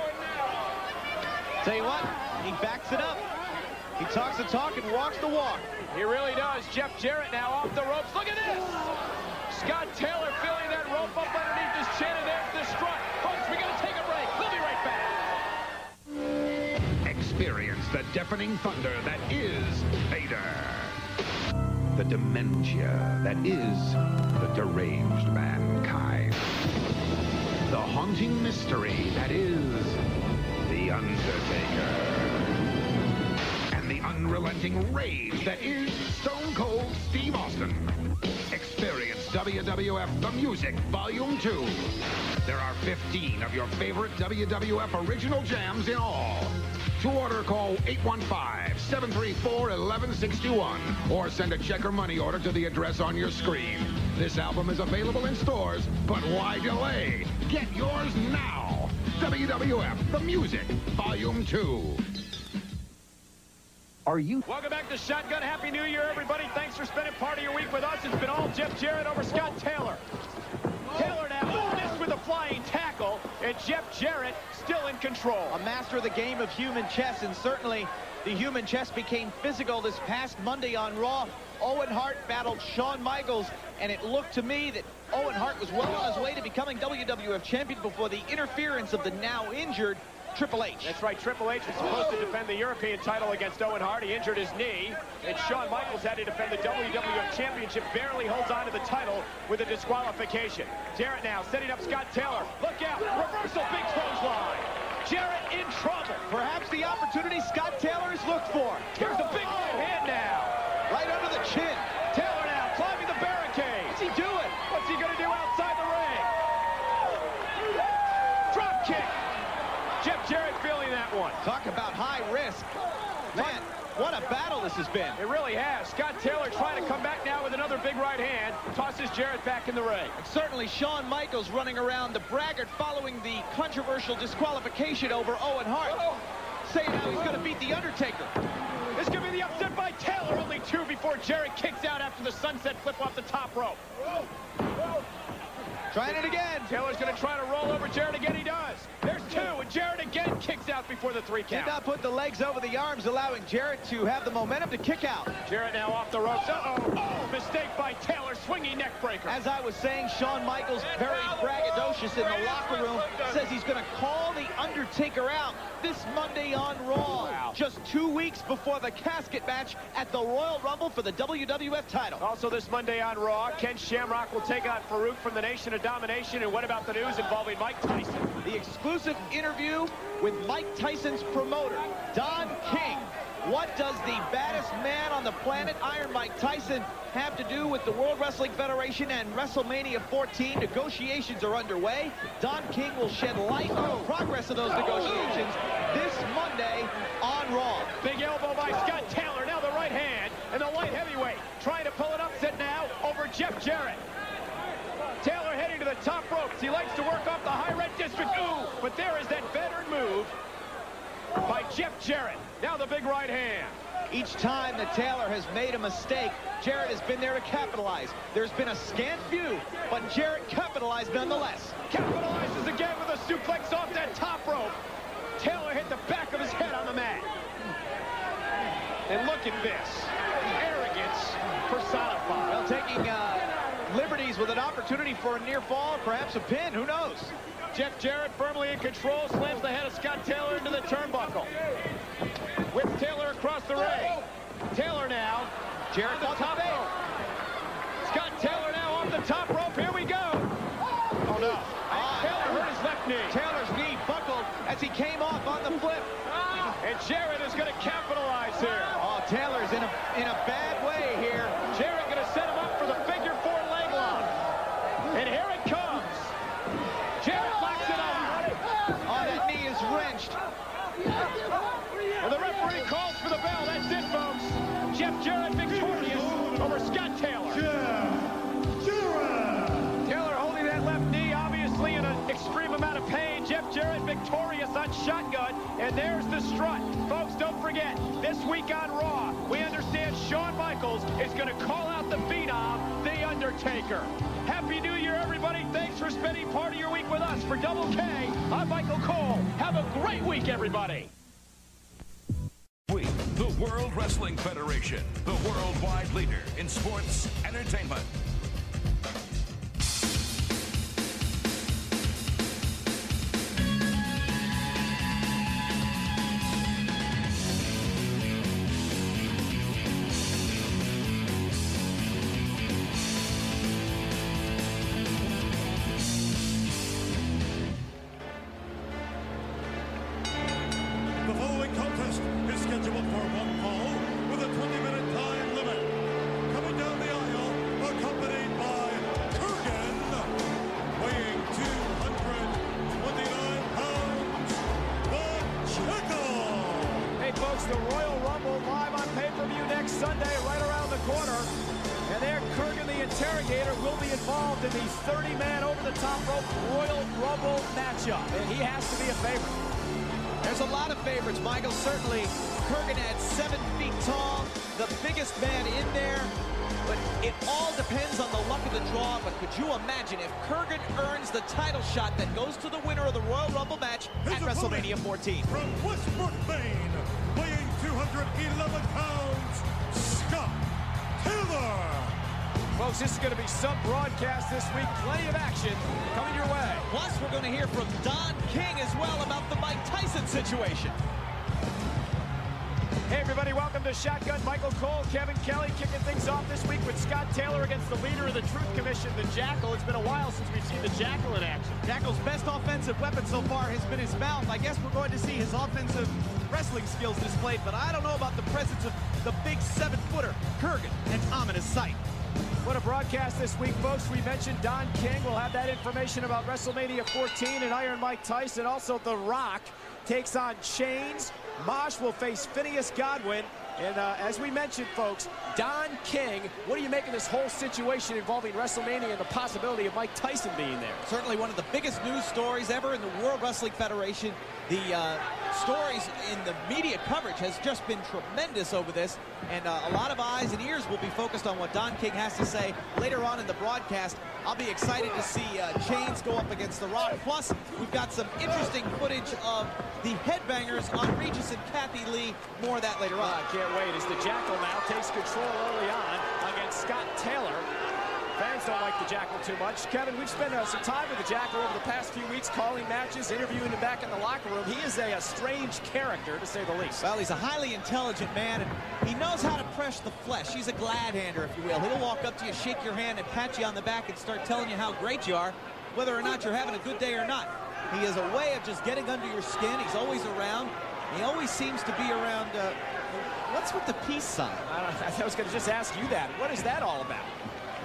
Tell you what, he backs it up. He talks the talk and walks the walk. He really does. Jeff Jarrett now off the ropes. Look at this! Scott Taylor feeling that rope up underneath his chin, and there's the strut. Folks, we got to take a break. We'll be right back. Experience the deafening thunder that is Vader. The dementia that is the deranged mankind. The haunting mystery that is the Undertaker. And the unrelenting rage that is Stone Cold Steve Austin. Experience WWF The Music Volume 2. There are 15 of your favorite WWF original jams in all. To order, call 815-734-1161 or send a check or money order to the address on your screen. This album is available in stores, but why delay? Get yours now. WWF The Music Volume 2. Are you? Welcome back to Shotgun. Happy New Year, everybody. Thanks for spending part of your week with us. It's been all Jeff Jarrett over Scott Taylor. Taylor now missed with a flying tackle, and Jeff Jarrett still in control. A master of the game of human chess, and certainly the human chess became physical this past Monday on Raw. Owen Hart battled Shawn Michaels, and it looked to me that Owen Hart was well on his way to becoming WWF champion before the interference of the now injured Triple H. That's right, Triple H was supposed to defend the European title against Owen Hart. He injured his knee, and Shawn Michaels had to defend the WWF Championship. Barely holds on to the title with a disqualification. Jarrett now setting up Scott Taylor. Look out, reversal, big clothesline. Jarrett in trouble. Perhaps the opportunity Scott Taylor has looked for. Here's the big right hand now. Right under the chin. Taylor now climbing the barricade. What's he doing? What's he going to do outside the ring? Drop kick. Jeff Jarrett feeling that one. Talk about high risk. Man, what a battle this has been. It really has. Scott Taylor trying to come back now with another big right hand. Tosses Jarrett back in the ring. And certainly Shawn Michaels running around the braggart following the controversial disqualification over Owen Hart. Saying how he's going to beat The Undertaker. This could be the upset by Taylor. Only two before Jarrett kicks out after the sunset flip off the top rope. Trying it again. Taylor's going to try to roll over Jarrett again. He does. There's two, and Jarrett again kicks out before the 3 count. Did not put the legs over the arms, allowing Jarrett to have the momentum to kick out. Jarrett now off the ropes. Oh, mistake by Taylor, swinging neck breaker. As I was saying, Shawn Michaels, very braggadocious in the locker room, says he's going to call the Undertaker out this Monday on Raw. Wow. Just 2 weeks before the casket match at the Royal Rumble for the WWF title. Also this Monday on Raw, Ken Shamrock will take on Farouk from the Nation of Domination. And what about the news involving Mike Tyson? The exclusive interview with Mike Tyson's promoter, Don King. What does the baddest man on the planet, Iron Mike Tyson, have to do with the World Wrestling Federation and WrestleMania 14? Negotiations are underway. Don King will shed light on the progress of those negotiations this Monday on Raw. Big elbow by Scott Taylor. Now the right hand and the light heavyweight trying to pull an upset now over Jeff Jarrett. Taylor heading to the top ropes. He likes to work off the high red district. Ooh, but there is that veteran move by Jeff Jarrett. Now the big right hand. Each time that Taylor has made a mistake, Jarrett has been there to capitalize. There's been a scant few, but Jarrett capitalized nonetheless. Capitalizes again with a suplex off that top rope. Taylor hit the back of his head on the mat. And look at this. Arrogance personified. Well, taking liberties with an opportunity for a near fall, perhaps a pin, who knows? Jeff Jarrett firmly in control, slams the head of Scott Taylor into the turnbuckle. With Taylor across the ring. Taylor now. Jarrett on the top rope. Scott Taylor now off the top rope. Here we go. Oh, no. Taylor hurt his left knee. Taylor's knee buckled as he came off on the flip. And Jarrett is going to capitalize here. Oh, Taylor's in a bad way here. Jarrett going to set him up for the figure 4 leg lock. And here it comes. Jarrett locks it up. Oh, that knee is wrenched. And the referee calls for the bell. That's it, folks. Jeff Jarrett victorious over Scott Taylor. And there's the strut. Folks, don't forget, this week on Raw, we understand Shawn Michaels is going to call out the Phenom, The Undertaker. Happy New Year, everybody. Thanks for spending part of your week with us. For Double K, I'm Michael Cole. Have a great week, everybody. We, the World Wrestling Federation, the worldwide leader in sports entertainment. The following contest is scheduled for one fall with a 20-minute time limit. Coming down the aisle, accompanied by Kurgan, weighing 229 pounds, the Jackal. Hey, folks, the Royal Rumble live on pay-per-view next Sunday, right around the corner. And there, Kurgan the Interrogator will be involved in the 30-man over-the-top rope Royal Rumble matchup. And he has to be a favorite. There's a lot of favorites, Michael. Certainly, Kurgan at 7 feet tall, the biggest man in there. But it all depends on the luck of the draw. But could you imagine if Kurgan earns the title shot that goes to the winner of the Royal Rumble match at WrestleMania 14? From Westbrook, Maine, weighing 211 pounds, Scott Taylor. Folks, this is going to be some broadcast this week. Plenty of action coming your way. Plus, we're going to hear from Don King as well about the Mike Tyson situation. Hey, everybody, welcome to Shotgun. Michael Cole, Kevin Kelly kicking things off this week with Scott Taylor against the leader of the Truth Commission, the Jackal. It's been a while since we've seen the Jackal in action. Jackal's best offensive weapon so far has been his mouth. I guess we're going to see his offensive wrestling skills displayed, but I don't know about the presence of the big 7-footer, Kurgan, an ominous sight. What a broadcast this week, folks. We mentioned Don King. We'll have that information about WrestleMania 14 and Iron Mike Tyson. Also, The Rock takes on Chains. Mosh will face Phineas Godwin. And as we mentioned, folks, Don King, what do you make of this whole situation involving WrestleMania and the possibility of Mike Tyson being there? Certainly one of the biggest news stories ever in the World Wrestling Federation. The stories in the media coverage has just been tremendous over this, and a lot of eyes and ears will be focused on what Don King has to say later on in the broadcast. I'll be excited to see Chains go up against The Rock. Plus, we've got some interesting footage of the headbangers on Regis and Kathy Lee. More of that later on. I can't wait as the Jackal now takes control early on against Scott Taylor. Fans don't like the Jackal too much. Kevin, we've spent some time with the Jackal over the past few weeks, calling matches, interviewing him back in the locker room. He is a strange character, to say the least. Well, he's a highly intelligent man, and he knows how to press the flesh. He's a glad-hander, if you will. He'll walk up to you, shake your hand, and pat you on the back and start telling you how great you are, whether or not you're having a good day or not. He has a way of just getting under your skin. He's always around. He always seems to be around. What's with the peace sign? I was going to just ask you that. What is that all about?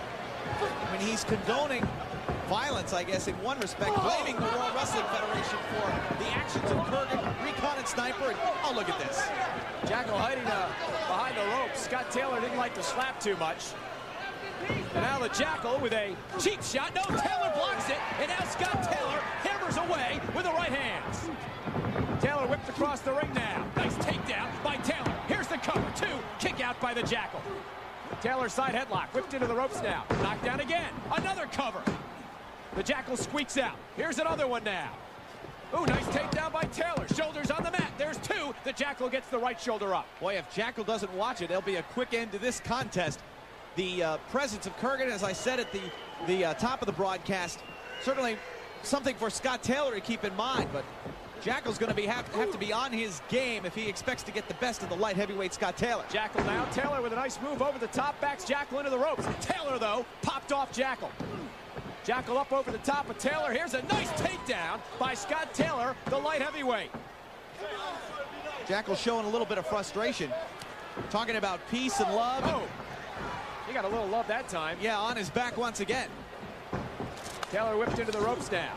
I mean, he's condoning violence, I guess, in one respect, blaming the World Wrestling Federation for the actions of Kurgan, Recon, and Sniper. And, oh, look at this. Jackal hiding behind the ropes. Scott Taylor didn't like to slap too much. And now the Jackal with a cheap shot. No, Taylor blocks it. And now Scott Taylor hammers away with the right hands. Taylor whipped across the ring now. Nice takedown by Taylor. Here's the cover. 2. Kick out by the Jackal. Taylor side headlock. Whipped into the ropes now. Knocked down again. Another cover. The Jackal squeaks out. Here's another one now. Ooh, nice takedown by Taylor. Shoulders on the mat. There's 2. The Jackal gets the right shoulder up. Boy, if Jackal doesn't watch it, there'll be a quick end to this contest. The presence of Kurgan, as I said at the top of the broadcast, certainly something for Scott Taylor to keep in mind, but Jackal's going to have to be on his game if he expects to get the best of the light heavyweight Scott Taylor. Jackal now. Taylor with a nice move over the top, backs Jackal into the ropes. Taylor, though, popped off Jackal. Jackal up over the top of Taylor. Here's a nice takedown by Scott Taylor, the light heavyweight. Jackal showing a little bit of frustration, talking about peace and love. Oh, he got a little love that time. Yeah, on his back once again. Taylor whipped into the ropes now.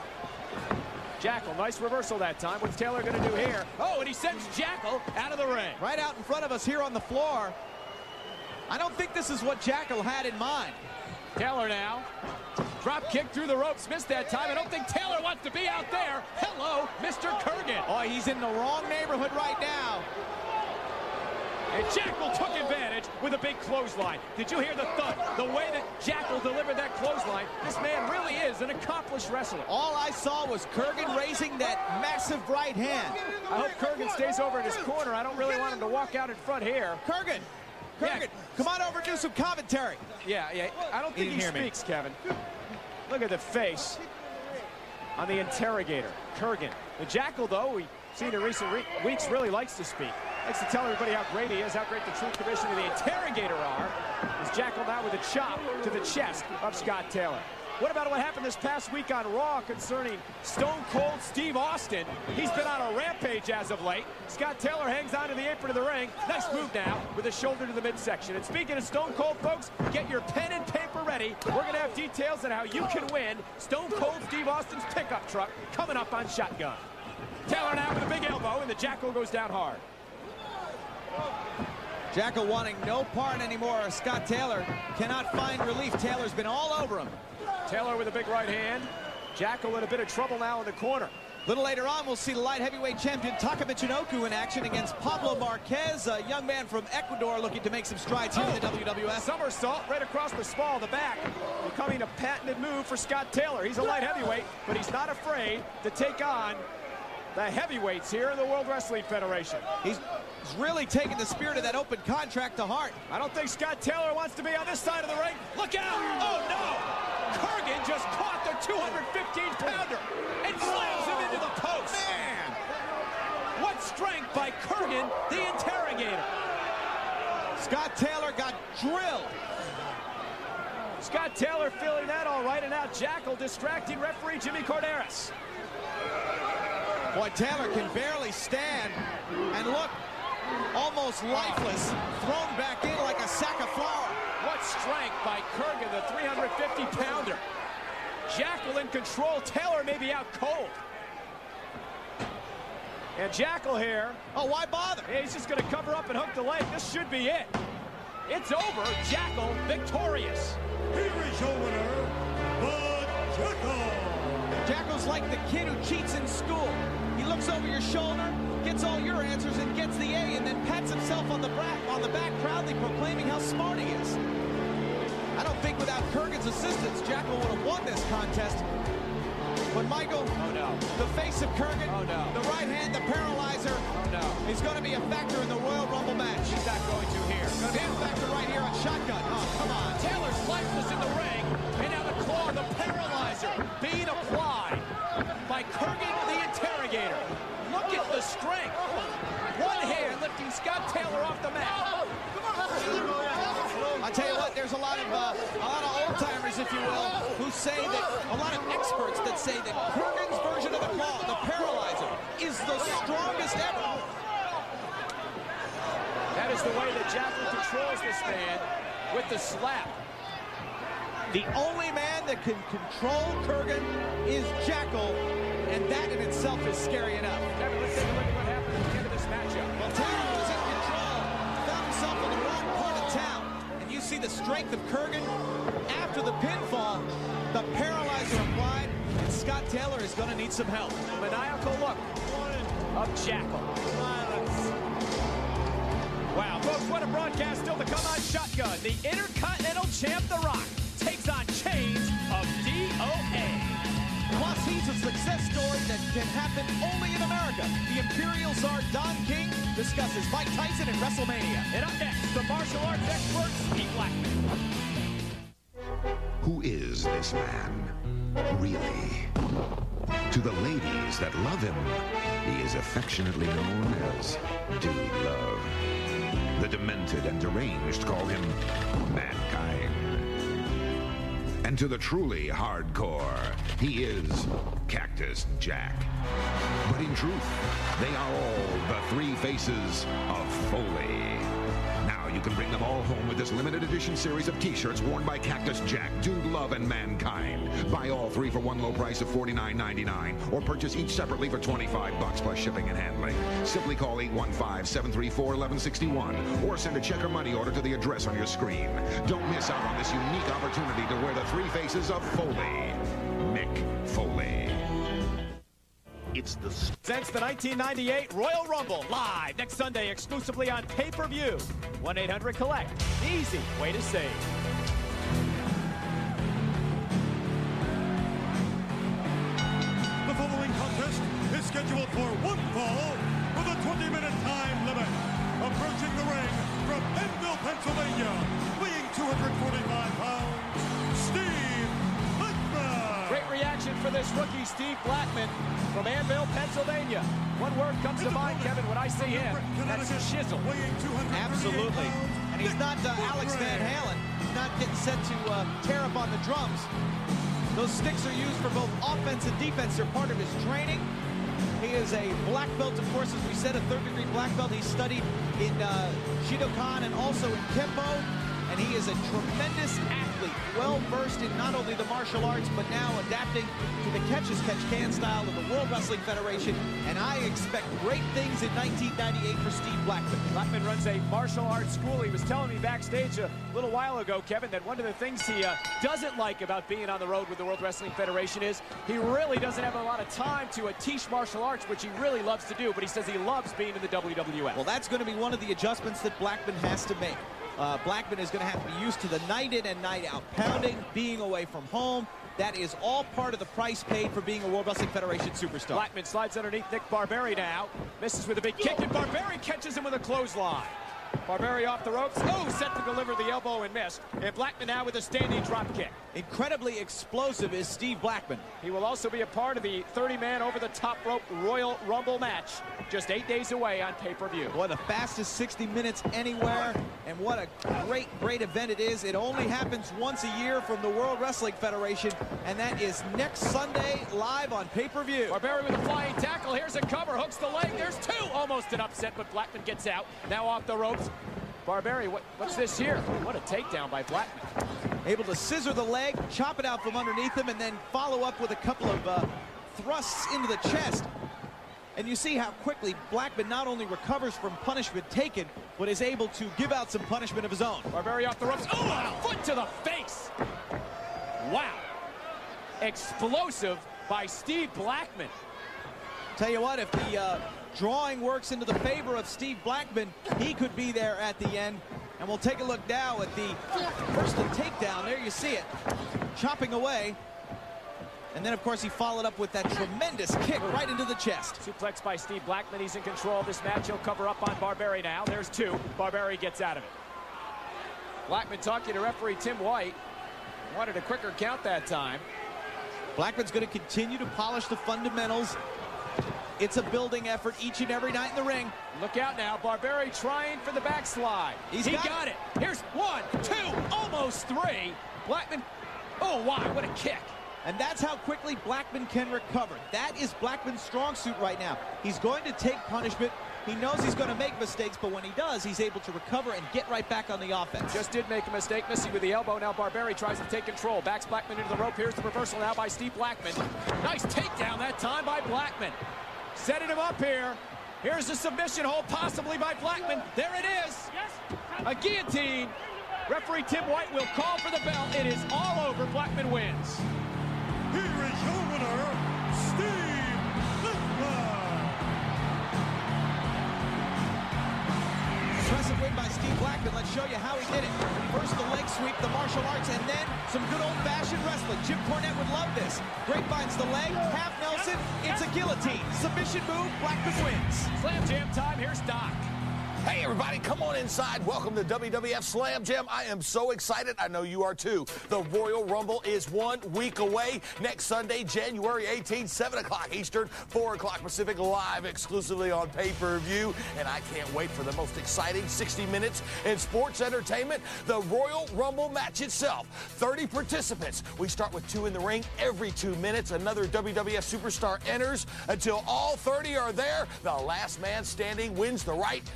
Jackal, nice reversal that time. What's Taylor going to do here? Oh, and he sends Jackal out of the ring. Right out in front of us here on the floor. I don't think this is what Jackal had in mind. Taylor now drops Drop kick through the ropes, missed that time. I don't think Taylor wants to be out there. Hello, Mr. Kurgan. Oh, he's in the wrong neighborhood right now. And Jackal took advantage with a big clothesline. Did you hear the thud? The way that Jackal delivered that clothesline, this man really is an accomplished wrestler. All I saw was Kurgan raising that massive right hand. I hope Kurgan stays over in his corner. I don't really want him to walk out in front here. Kurgan, Yeah. come on over and do some commentary. Yeah, I don't think he speaks, Kevin. Look at the face on the interrogator, Kurgan. The Jackal, though, we've seen in recent weeks, really likes to speak. Likes to tell everybody how great he is, how great the Truth Commission and the interrogator are. Is Jackal now with a chop to the chest of Scott Taylor. What about what happened this past week on Raw concerning Stone Cold Steve Austin? He's been on a rampage as of late. Scott Taylor hangs onto the apron of the ring. Nice move now with a shoulder to the midsection. And speaking of Stone Cold, folks, get your pen and paper ready. We're going to have details on how you can win Stone Cold Steve Austin's pickup truck coming up on Shotgun. Taylor now with a big elbow, and the Jackal goes down hard. Jackal wanting no part anymore. Scott Taylor cannot find relief. Taylor's been all over him. Taylor with a big right hand. Jackal in a bit of trouble now in the corner. A little later on, we'll see the light heavyweight champion Taka Michinoku in action against Pablo Marquez, a young man from Ecuador looking to make some strides here in the WWF. Somersault right across the small, the back, becoming a patented move for Scott Taylor. He's a light heavyweight, but he's not afraid to take on the heavyweights here in the World Wrestling Federation. He's really taking the spirit of that open contract to heart. I don't think Scott Taylor wants to be on this side of the ring. Look out! Oh, no! Kurgan just caught the 215-pounder and slams him into the post. Man! What strength by Kurgan, the interrogator. Scott Taylor got drilled. Scott Taylor feeling that all right, and now Jackal distracting referee Jimmy Corderas. Boy, Taylor can barely stand, and look, almost lifeless, thrown back in like a sack of flour. What strength by Kurgan, the 350-pounder. Jackal in control. Taylor may be out cold. And Jackal here. Oh, why bother? He's just going to cover up and hook the leg. This should be it. It's over. Jackal victorious. Here is your winner, the Jackal. Jackal's like the kid who cheats in school. He looks over your shoulder, gets all your answers, and gets the A, and then pats himself on the back, proudly proclaiming how smart he is. I don't think without Kurgan's assistance, Jackal would have won this contest. But Michael, oh no, the face of Kurgan, oh no, the right hand, the paralyzer, oh no, is going to be a factor in the Royal Rumble match. He's not going to here. Going to be a factor right here on Shotgun. Oh, come on. Taylor's lifeless in the ring, and now the claw, the paralyzer, being applied by Kurgan, the interrogator. Look at the strength. One hand lifting Scott Taylor off the mat. I tell you what, there's a lot of old-timers, if you will, who say that, a lot of experts that say that Kurgan's version of the claw, the paralyzer, is the strongest ever. That is the way that Jackal controls this man with the slap. The only man that can control Kurgan is Jackal, and that in itself is scary enough. Kevin, let's take a look at what happened at the end of this matchup. Well, Taylor was in control, found himself in the wrong part of town, and you see the strength of Kurgan after the pinfall, the paralyzer applied, and Scott Taylor is going to need some help. Maniacal look of Jackal. Wow, folks, what a broadcast still to come on Shotgun. The Intercontinental Champ, The Rock, takes on Chains of DOA. Plus, he's a success story that can happen only in America. The Imperial Czar Don King discusses Mike Tyson and WrestleMania. And up next, the martial arts expert, Pete Blackman. Who is this man, really? To the ladies that love him, he is affectionately known as Dude Love. The demented and deranged call him Mankind. And to the truly hardcore, he is Cactus Jack. But in truth, they are all the three faces of Foley. Now you you can bring them all home with this limited edition series of t-shirts worn by Cactus Jack, Dude Love, and Mankind. Buy all 3 for one low price of $49.99 or purchase each separately for $25 plus shipping and handling. Simply call 815-734-1161 or send a check or money order to the address on your screen. Don't miss out on this unique opportunity to wear the 3 faces of Foley. Mick Foley. It's since the 1998 Royal Rumble, live next Sunday exclusively on pay-per-view. 1-800-COLLECT. Easy way to save. The following contest is scheduled for one fall with a 20-minute time limit. Approaching the ring from Enfield, Pennsylvania, weighing 245 pounds, Steve Blackman. Great reaction for this rookie, Steve Blackman, from Anvil, Pennsylvania. One word comes to mind, Kevin, when I see him. That's shizzle. Absolutely. And he's not Alex Van Halen. He's not getting set to tear up on the drums. Those sticks are used for both offense and defense. They're part of his training. He is a black belt, of course, as we said, a third-degree black belt. He studied in Shidokan and also in Kempo. And he is a tremendous athlete, well-versed in not only the martial arts, but now adapting to the catch-as-catch-can style of the World Wrestling Federation. And I expect great things in 1998 for Steve Blackman. Blackman runs a martial arts school. He was telling me backstage a little while ago, Kevin, that one of the things he doesn't like about being on the road with the World Wrestling Federation is he really doesn't have a lot of time to teach martial arts, which he really loves to do, but he says he loves being in the WWF. Well, that's going to be one of the adjustments that Blackman has to make. Blackman is going to have to be used to the night in and night out pounding, being away from home. That is all part of the price paid for being a World Wrestling Federation superstar. Blackman slides underneath Nick Barberi now. Misses with a big kick, and Barberi catches him with a clothesline. Barberi off the ropes. Oh, set to deliver the elbow and missed. And Blackman now with a standing drop kick. Incredibly explosive is Steve Blackman. He will also be a part of the 30-man over-the-top rope Royal Rumble match. Just 8 days away on pay-per-view. Boy, the fastest 60 minutes anywhere. And what a great, great event it is. It only happens once a year from the World Wrestling Federation. And that is next Sunday live on pay-per-view. Barberi with a flying tackle. Here's a cover. Hooks the leg. There's 2. Almost an upset, but Blackman gets out. Now off the ropes. Barberi, what's this here? What a takedown by Blackman. Able to scissor the leg, chop it out from underneath him, and then follow up with a couple of thrusts into the chest. And you see how quickly Blackman not only recovers from punishment taken, but is able to give out some punishment of his own. Barberi off the ropes. Oh, wow. Foot to the face. Wow. Explosive by Steve Blackman. Tell you what, if the drawing works into the favor of Steve Blackman, he could be there at the end. And we'll take a look now at the first takedown. There you see it, chopping away. And then, of course, he followed up with that tremendous kick right into the chest. Suplex by Steve Blackman. He's in control of this match. He'll cover up on Barberi now. There's 2. Barberi gets out of it. Blackman talking to referee Tim White. Wanted a quicker count that time. Blackman's going to continue to polish the fundamentals. It's a building effort each and every night in the ring. Look out now. Barberi trying for the backslide. He got it. Here's 1, 2, almost 3. Blackman. Oh, wow. What a kick. And that's how quickly Blackman can recover. That is Blackman's strong suit right now. He's going to take punishment. He knows he's going to make mistakes, but when he does, he's able to recover and get right back on the offense. Just did make a mistake, missing with the elbow. Now Barberi tries to take control. Backs Blackman into the rope. Here's the reversal now by Steve Blackman. Nice takedown that time by Blackman. Setting him up here. Here's the submission hold, possibly by Blackman. There it is. A guillotine. Referee Tim White will call for the bell. It is all over. Blackman wins. Here is your winner, Steve Blackman. Impressive win by Steve Blackman. Let's show you how he did it. First the leg sweep, the martial arts, and then some good old-fashioned wrestling. Jim Cornette would love this. Grapevines the leg, half Nelson, it's a guillotine. Submission move, Blackman wins. Slam Jam time, here's Doc. Hey, everybody, come on inside. Welcome to WWF Slam Jam. I am so excited. I know you are, too. The Royal Rumble is 1 week away. Next Sunday, January 18th, 7 o'clock Eastern, 4 o'clock Pacific, live exclusively on pay-per-view. And I can't wait for the most exciting 60 minutes in sports entertainment, the Royal Rumble match itself. 30 participants. We start with 2 in the ring. Every 2 minutes, another WWF superstar enters. Until all 30 are there, the last man standing wins the right to meet the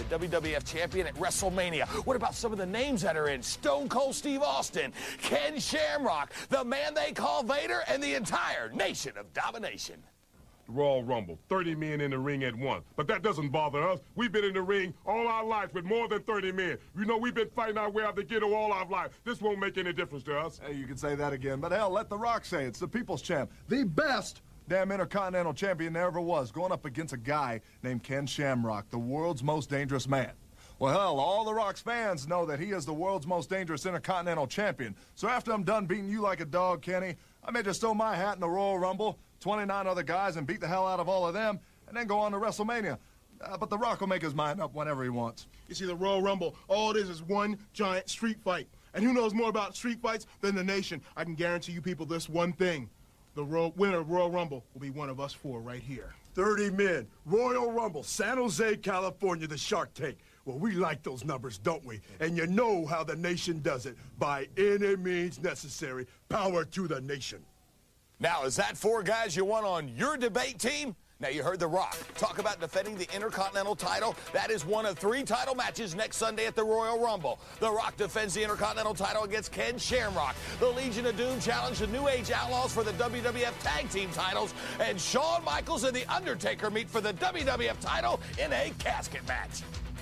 the WWF champion at WrestleMania. What about some of the names that are in? Stone Cold Steve Austin, Ken Shamrock, the man they call Vader, and the entire Nation of Domination. Royal Rumble, 30 men in the ring at once. But that doesn't bother us. We've been in the ring all our life with more than 30 men. You know, we've been fighting our way out the ghetto all our life. This won't make any difference to us. Hey, you can say that again, but hell, let The Rock say it. It's the People's Champ. The best damn Intercontinental Champion there ever was, going up against a guy named Ken Shamrock, the world's most dangerous man. Well, hell, all The Rock's fans know that he is the world's most dangerous Intercontinental Champion. So after I'm done beating you like a dog, Kenny, I may just throw my hat in the Royal Rumble, 29 other guys, and beat the hell out of all of them, and then go on to WrestleMania. But The Rock will make his mind up whenever he wants. You see, the Royal Rumble, all it is one giant street fight. And who knows more about street fights than the nation? I can guarantee you people this one thing. The winner of Royal Rumble will be one of us four right here. 30 men, Royal Rumble, San Jose, California, the Shark Tank. Well, we like those numbers, don't we? And you know how the nation does it. By any means necessary, power to the nation. Now, is that 4 guys you want on your debate team? Now, you heard The Rock talk about defending the Intercontinental title. That is one of 3 title matches next Sunday at the Royal Rumble. The Rock defends the Intercontinental title against Ken Shamrock. The Legion of Doom challenge the New Age Outlaws for the WWF Tag Team titles. And Shawn Michaels and The Undertaker meet for the WWF title in a casket match.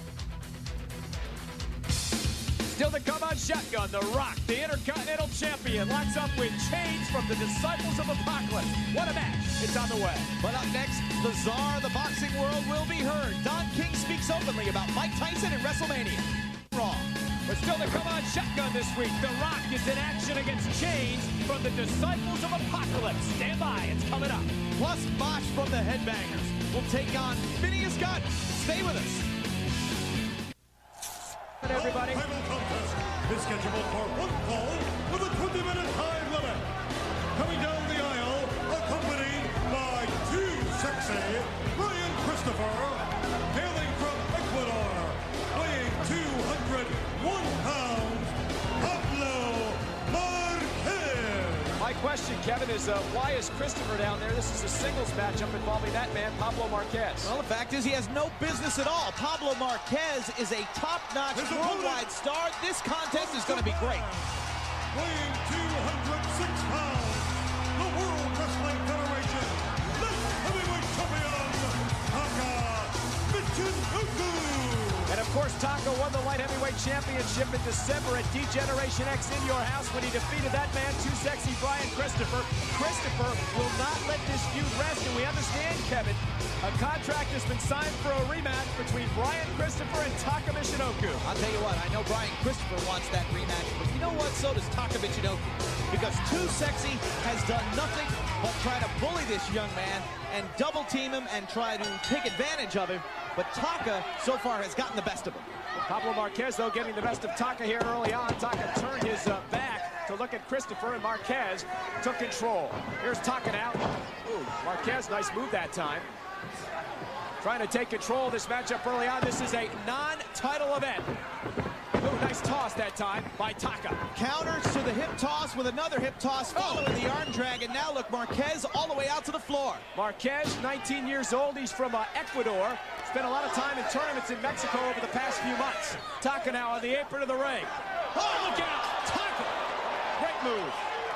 Still to come on Shotgun, The Rock, the Intercontinental Champion, locks up with Chains from the Disciples of Apocalypse. What a match. It's on the way. But up next, the czar of the boxing world will be heard. Don King speaks openly about Mike Tyson and WrestleMania. Wrong. But still to come on Shotgun this week, The Rock is in action against Chains from the Disciples of Apocalypse. Stand by, it's coming up. Plus, Mosh from the Headbangers will take on Phineas Gunn. Stay with us. Everybody. Final contest is scheduled for one fall with a 20-minute time limit. Coming down the aisle, accompanied by Too Sexy, Brian Christopher, hailing from Ecuador, weighing 201 pounds, Pablo Marquez. My question, Kevin, is why is Christopher down there? This is a singles matchup involving that man, Pablo Marquez. Well, the fact is he has no business at all. Pablo Marquez is a top-notch worldwide star. This contest is going to be great. Weighing 206 pounds, the World Wrestling Federation light heavyweight champion, Taka Michinoku. And of course, Taco won the light heavyweight championship in December at D-Generation X in your house when he defeated that man, Too Sexy Brian Christopher. Christopher will not let this feud rest, and we understand, Kevin, a contract has been signed for a rematch between Brian Christopher and Taka Michinoku. I'll tell you what, I know Brian Christopher wants that rematch, but you know what? So does Taka Michinoku. Because Too Sexy has done nothing but try to bully this young man and double team him and try to take advantage of him. But Taka, so far, has gotten the best of him. Pablo Marquez, though, getting the best of Taka here early on. Taka turned his back to look at Christopher, and Marquez took control. Here's Taka now. Ooh, Marquez, nice move that time. Trying to take control of this matchup early on. This is a non-title event. Ooh, nice toss that time by Taka. Counters to the hip toss with another hip toss following the arm drag. And now look, Marquez all the way out to the floor. Marquez, 19 years old. He's from Ecuador. Spent a lot of time in tournaments in Mexico over the past few months. Taka now on the apron of the ring. Oh, look out! Taka! Great move.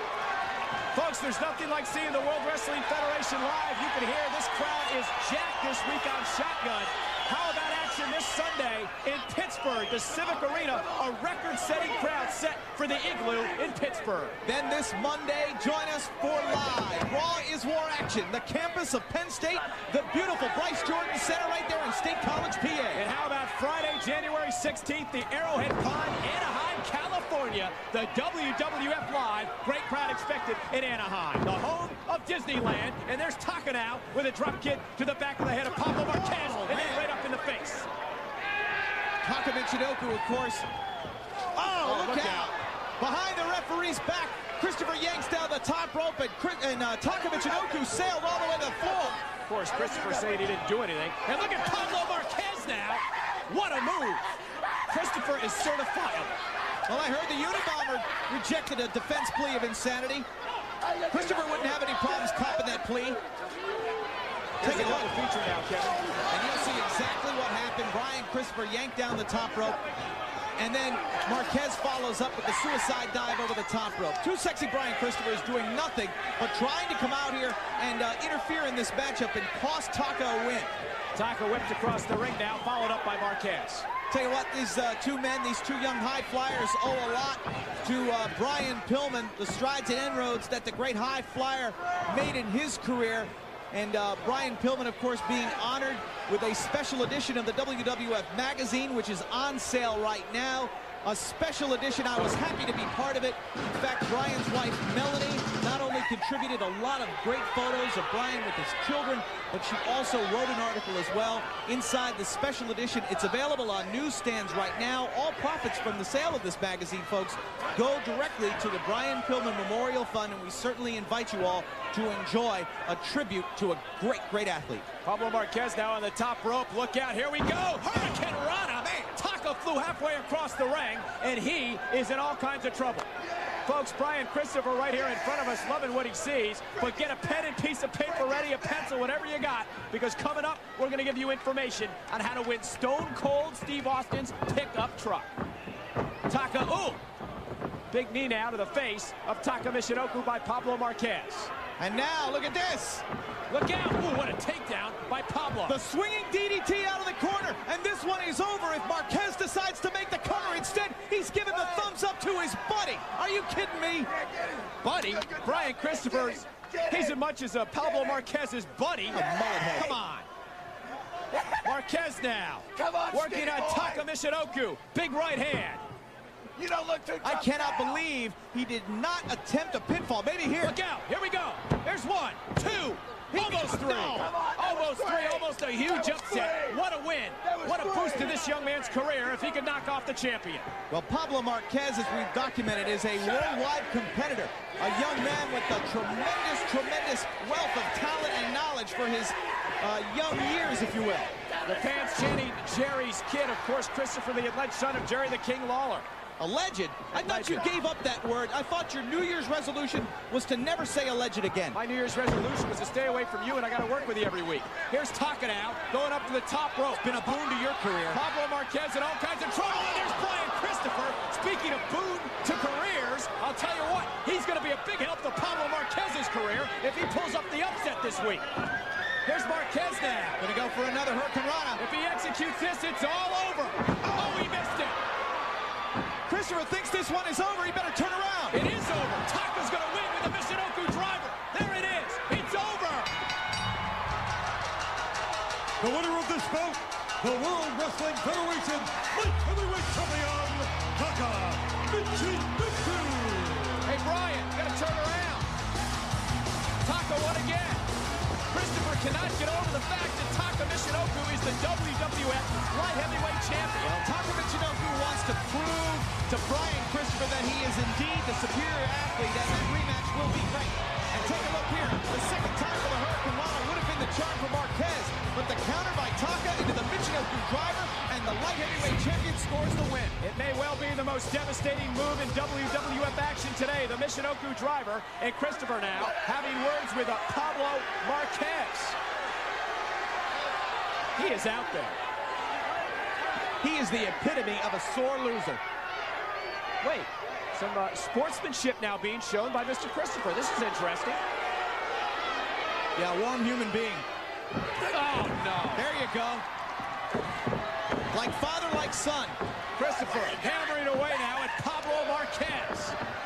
Folks, there's nothing like seeing the World Wrestling Federation live. You can hear this crowd is jacked this week on Shotgun. How about action this Sunday in Pittsburgh, the Civic Arena, a record-setting crowd set for the Igloo in Pittsburgh. Then this Monday, join us for Live Raw is War action, the campus of Penn State, the beautiful Bryce Jordan Center right there in State College, PA. And how about Friday, January 16th, the Arrowhead Pond, Anaheim, California, the WWF Live, great crowd expected in Anaheim, the home of Disneyland. And there's Taka now with a drop kick to the back of the head of Pablo Marquez, and then right up in the face. Taka Michinoku, of course. Oh, look out. Behind the referee's back, Christopher yanks down the top rope, and Taka Michinoku sailed all the way to the floor. Of course, Christopher saying he didn't do anything. And look at Pablo Marquez now. What a move. Christopher is certifiable. Well, I heard the Unabomber rejected a defense plea of insanity. Christopher wouldn't have any problems copping that plea. Take a look. Feature now, Kevin. And you'll see exactly what happened. Brian Christopher yanked down the top rope. And then Marquez follows up with the suicide dive over the top rope. Too Sexy Brian Christopher is doing nothing but trying to come out here and interfere in this matchup and cost Taka a win. Taka whipped across the ring now, followed up by Marquez. Tell you what, these two men, these two young high flyers owe a lot to Brian Pillman, the strides and inroads that the great high flyer made in his career. And Brian Pillman, of course, being honored with a special edition of the WWF magazine, which is on sale right now. A special edition. I was happy to be part of it. In fact, Brian's wife, Melanie, not only contributed a lot of great photos of Brian with his children, but she also wrote an article as well inside the special edition. It's available on newsstands right now. All profits from the sale of this magazine, folks, go directly to the Brian Pillman Memorial Fund, and we certainly invite you all to enjoy a tribute to a great, great athlete. Pablo Marquez now on the top rope. Look out, here we go. Hurricane Rana. Taka flew halfway across the ring, and he is in all kinds of trouble. Folks, Brian Christopher right here in front of us, loving what he sees. But get a pen and piece of paper ready, a pencil, whatever you got, because coming up, we're going to give you information on how to win Stone Cold Steve Austin's pickup truck. Taka, ooh! Big knee now to the face of Taka Michinoku by Pablo Marquez. And now, look at this. Look out. Ooh, what a takedown by Pablo. The swinging DDT out of the corner, and this one is over if Marquez decides to make the cover. Instead, he's giving the thumbs up to his buddy. Are you kidding me? Buddy? Brian Christopher, he's as much as Pablo Marquez's buddy. Come on. Marquez now. Come on, working on Taka Michinoku. Big right hand. You don't look too tough. I cannot believe he did not attempt a pinfall. Maybe here. Look out. Here we go. There's 1, 2, almost 3. Almost 3. Almost a huge upset. What a win. What a boost to this young man's career if he could knock off the champion. Well, Pablo Marquez, as we've documented, is a worldwide competitor. A young man with a tremendous, tremendous wealth of talent and knowledge for his young years, if you will. The fans chanting Jerry's kid. Of course, Christopher, the alleged son of Jerry the King Lawler. Alleged? I thought you gave up that word. I thought your New Year's resolution was to never say alleged again. My New Year's resolution was to stay away from you, and I got to work with you every week. Here's Taka now, going up to the top rope. It's been a boon to your career. Pablo Marquez in all kinds of trouble, and there's Brian Christopher. Speaking of boon to careers, I'll tell you what, he's going to be a big help to Pablo Marquez's career if he pulls up the upset this week. Here's Marquez now. Gonna go for another Hurricane Rana. If he executes this, it's all over. Oh, he missed it. Christopher thinks this one is over. He better turn around. It is over. Taka's going to win with the Michinoku driver. There it is. It's over. The winner of this bout, the World Wrestling Federation Light Heavyweight Champion, Taka Michinoku. Hey, Brian, you got to turn around. Taka won again. Christopher cannot get over the fact that Taka Michinoku is the WWF Light Heavyweight Champion. Well, Taka Michinoku wants to prove to Brian Christopher that he is indeed the superior athlete, and that rematch will be great. And take a look here. The second time for the Hurricane Rana would have been the charm for Marquez, but the counter by Taka into the Michinoku driver, and the light heavyweight champion scores the win. It may well be the most devastating move in WWF action today. The Michinoku driver, and Christopher now having words with Pablo Marquez. He is out there. He is the epitome of a sore loser. Wait, some sportsmanship now being shown by Mr. Christopher. This is interesting. Yeah, warm human being. Oh, no. There you go. Like father, like son. Christopher hammering away now at Pablo Marquez.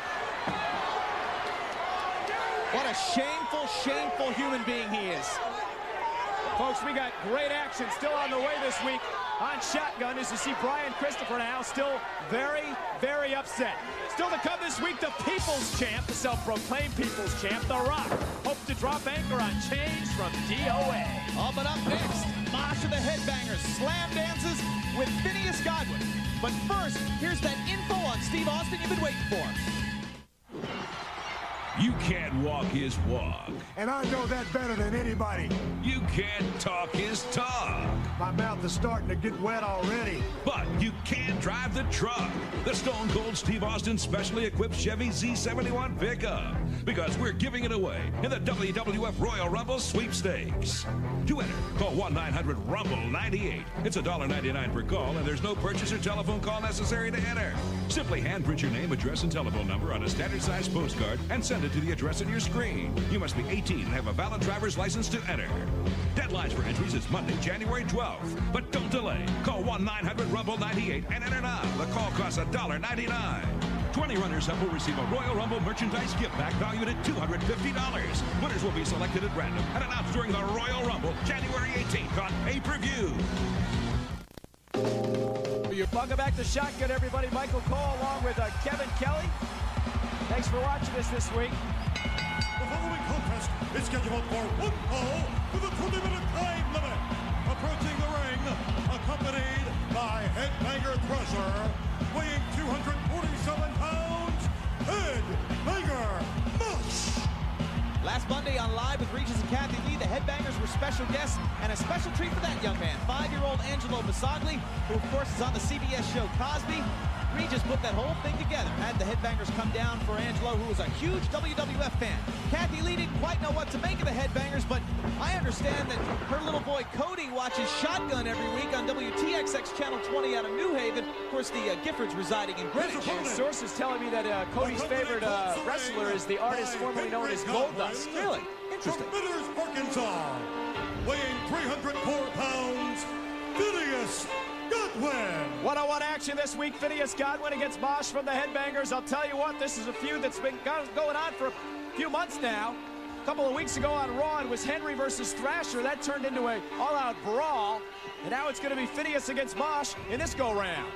What a shameful, shameful human being he is. Folks, we got great action still on the way this week on Shotgun as you see Brian Christopher now still very, very upset. Still to come this week, the People's Champ, the self-proclaimed People's Champ, The Rock. Hopes to drop anchor on Change from DOA. Oh, but up next, Macho the Headbangers slam dances with Phineas Godwin. But first, here's that info on Steve Austin you've been waiting for. You can't walk his walk. And I know that better than anybody. You can't talk his talk. My mouth is starting to get wet already. But you can drive the truck. The Stone Cold Steve Austin specially equipped Chevy Z71 pickup. Because we're giving it away in the WWF Royal Rumble sweepstakes. To enter, call 1-900-RUMBLE-98. It's $1.99 per call, and there's no purchase or telephone call necessary to enter. Simply hand print your name, address, and telephone number on a standard-sized postcard and send it to the address on your screen. You must be 18 and have a valid driver's license to enter. Deadlines for entries is Monday, January 12th. But don't delay. Call 1-900-RUMBLE-98 and enter now. The call costs $1.99. 20 runners-up will receive a Royal Rumble merchandise gift bag valued at $250. Winners will be selected at random and announced during the Royal Rumble, January 18th on pay-per-view. Welcome back to Shotgun, everybody. Michael Cole along with Kevin Kelly. Thanks for watching us this week. The following contest is scheduled for one fall with a 20-minute time limit. Approaching the ring, accompanied by Headbanger Thrasher, weighing 247 pounds, Headbanger Mosh. Last Monday on Live with Regis and Kathy Lee, the Headbangers were special guests, and a special treat for that young man, 5-year-old Angelo Basagli, who of course is on the CBS show Cosby. Regis put that whole thing together, had the Headbangers come down for Angelo, who was a huge WWF fan. Kathy Lee didn't quite know what to make of the Headbangers, but I understand that her little boy Cody watches Shotgun every week on WTXX Channel 20 out of New Haven. Of course, the Giffords residing in Greenwich. And sources telling me that Cody's favorite wrestler is the artist formerly known as Goldust. Really? Interesting. From Bidders, Arkansas, weighing 304 pounds, Phineas Godwin. One-on-one action this week. Phineas Godwin against Mosh from the Headbangers. I'll tell you what, this is a feud that's been going on for a few months now. A couple of weeks ago on Raw, it was Henry versus Thrasher. That turned into an all-out brawl. And now it's going to be Phineas against Mosh in this go-round.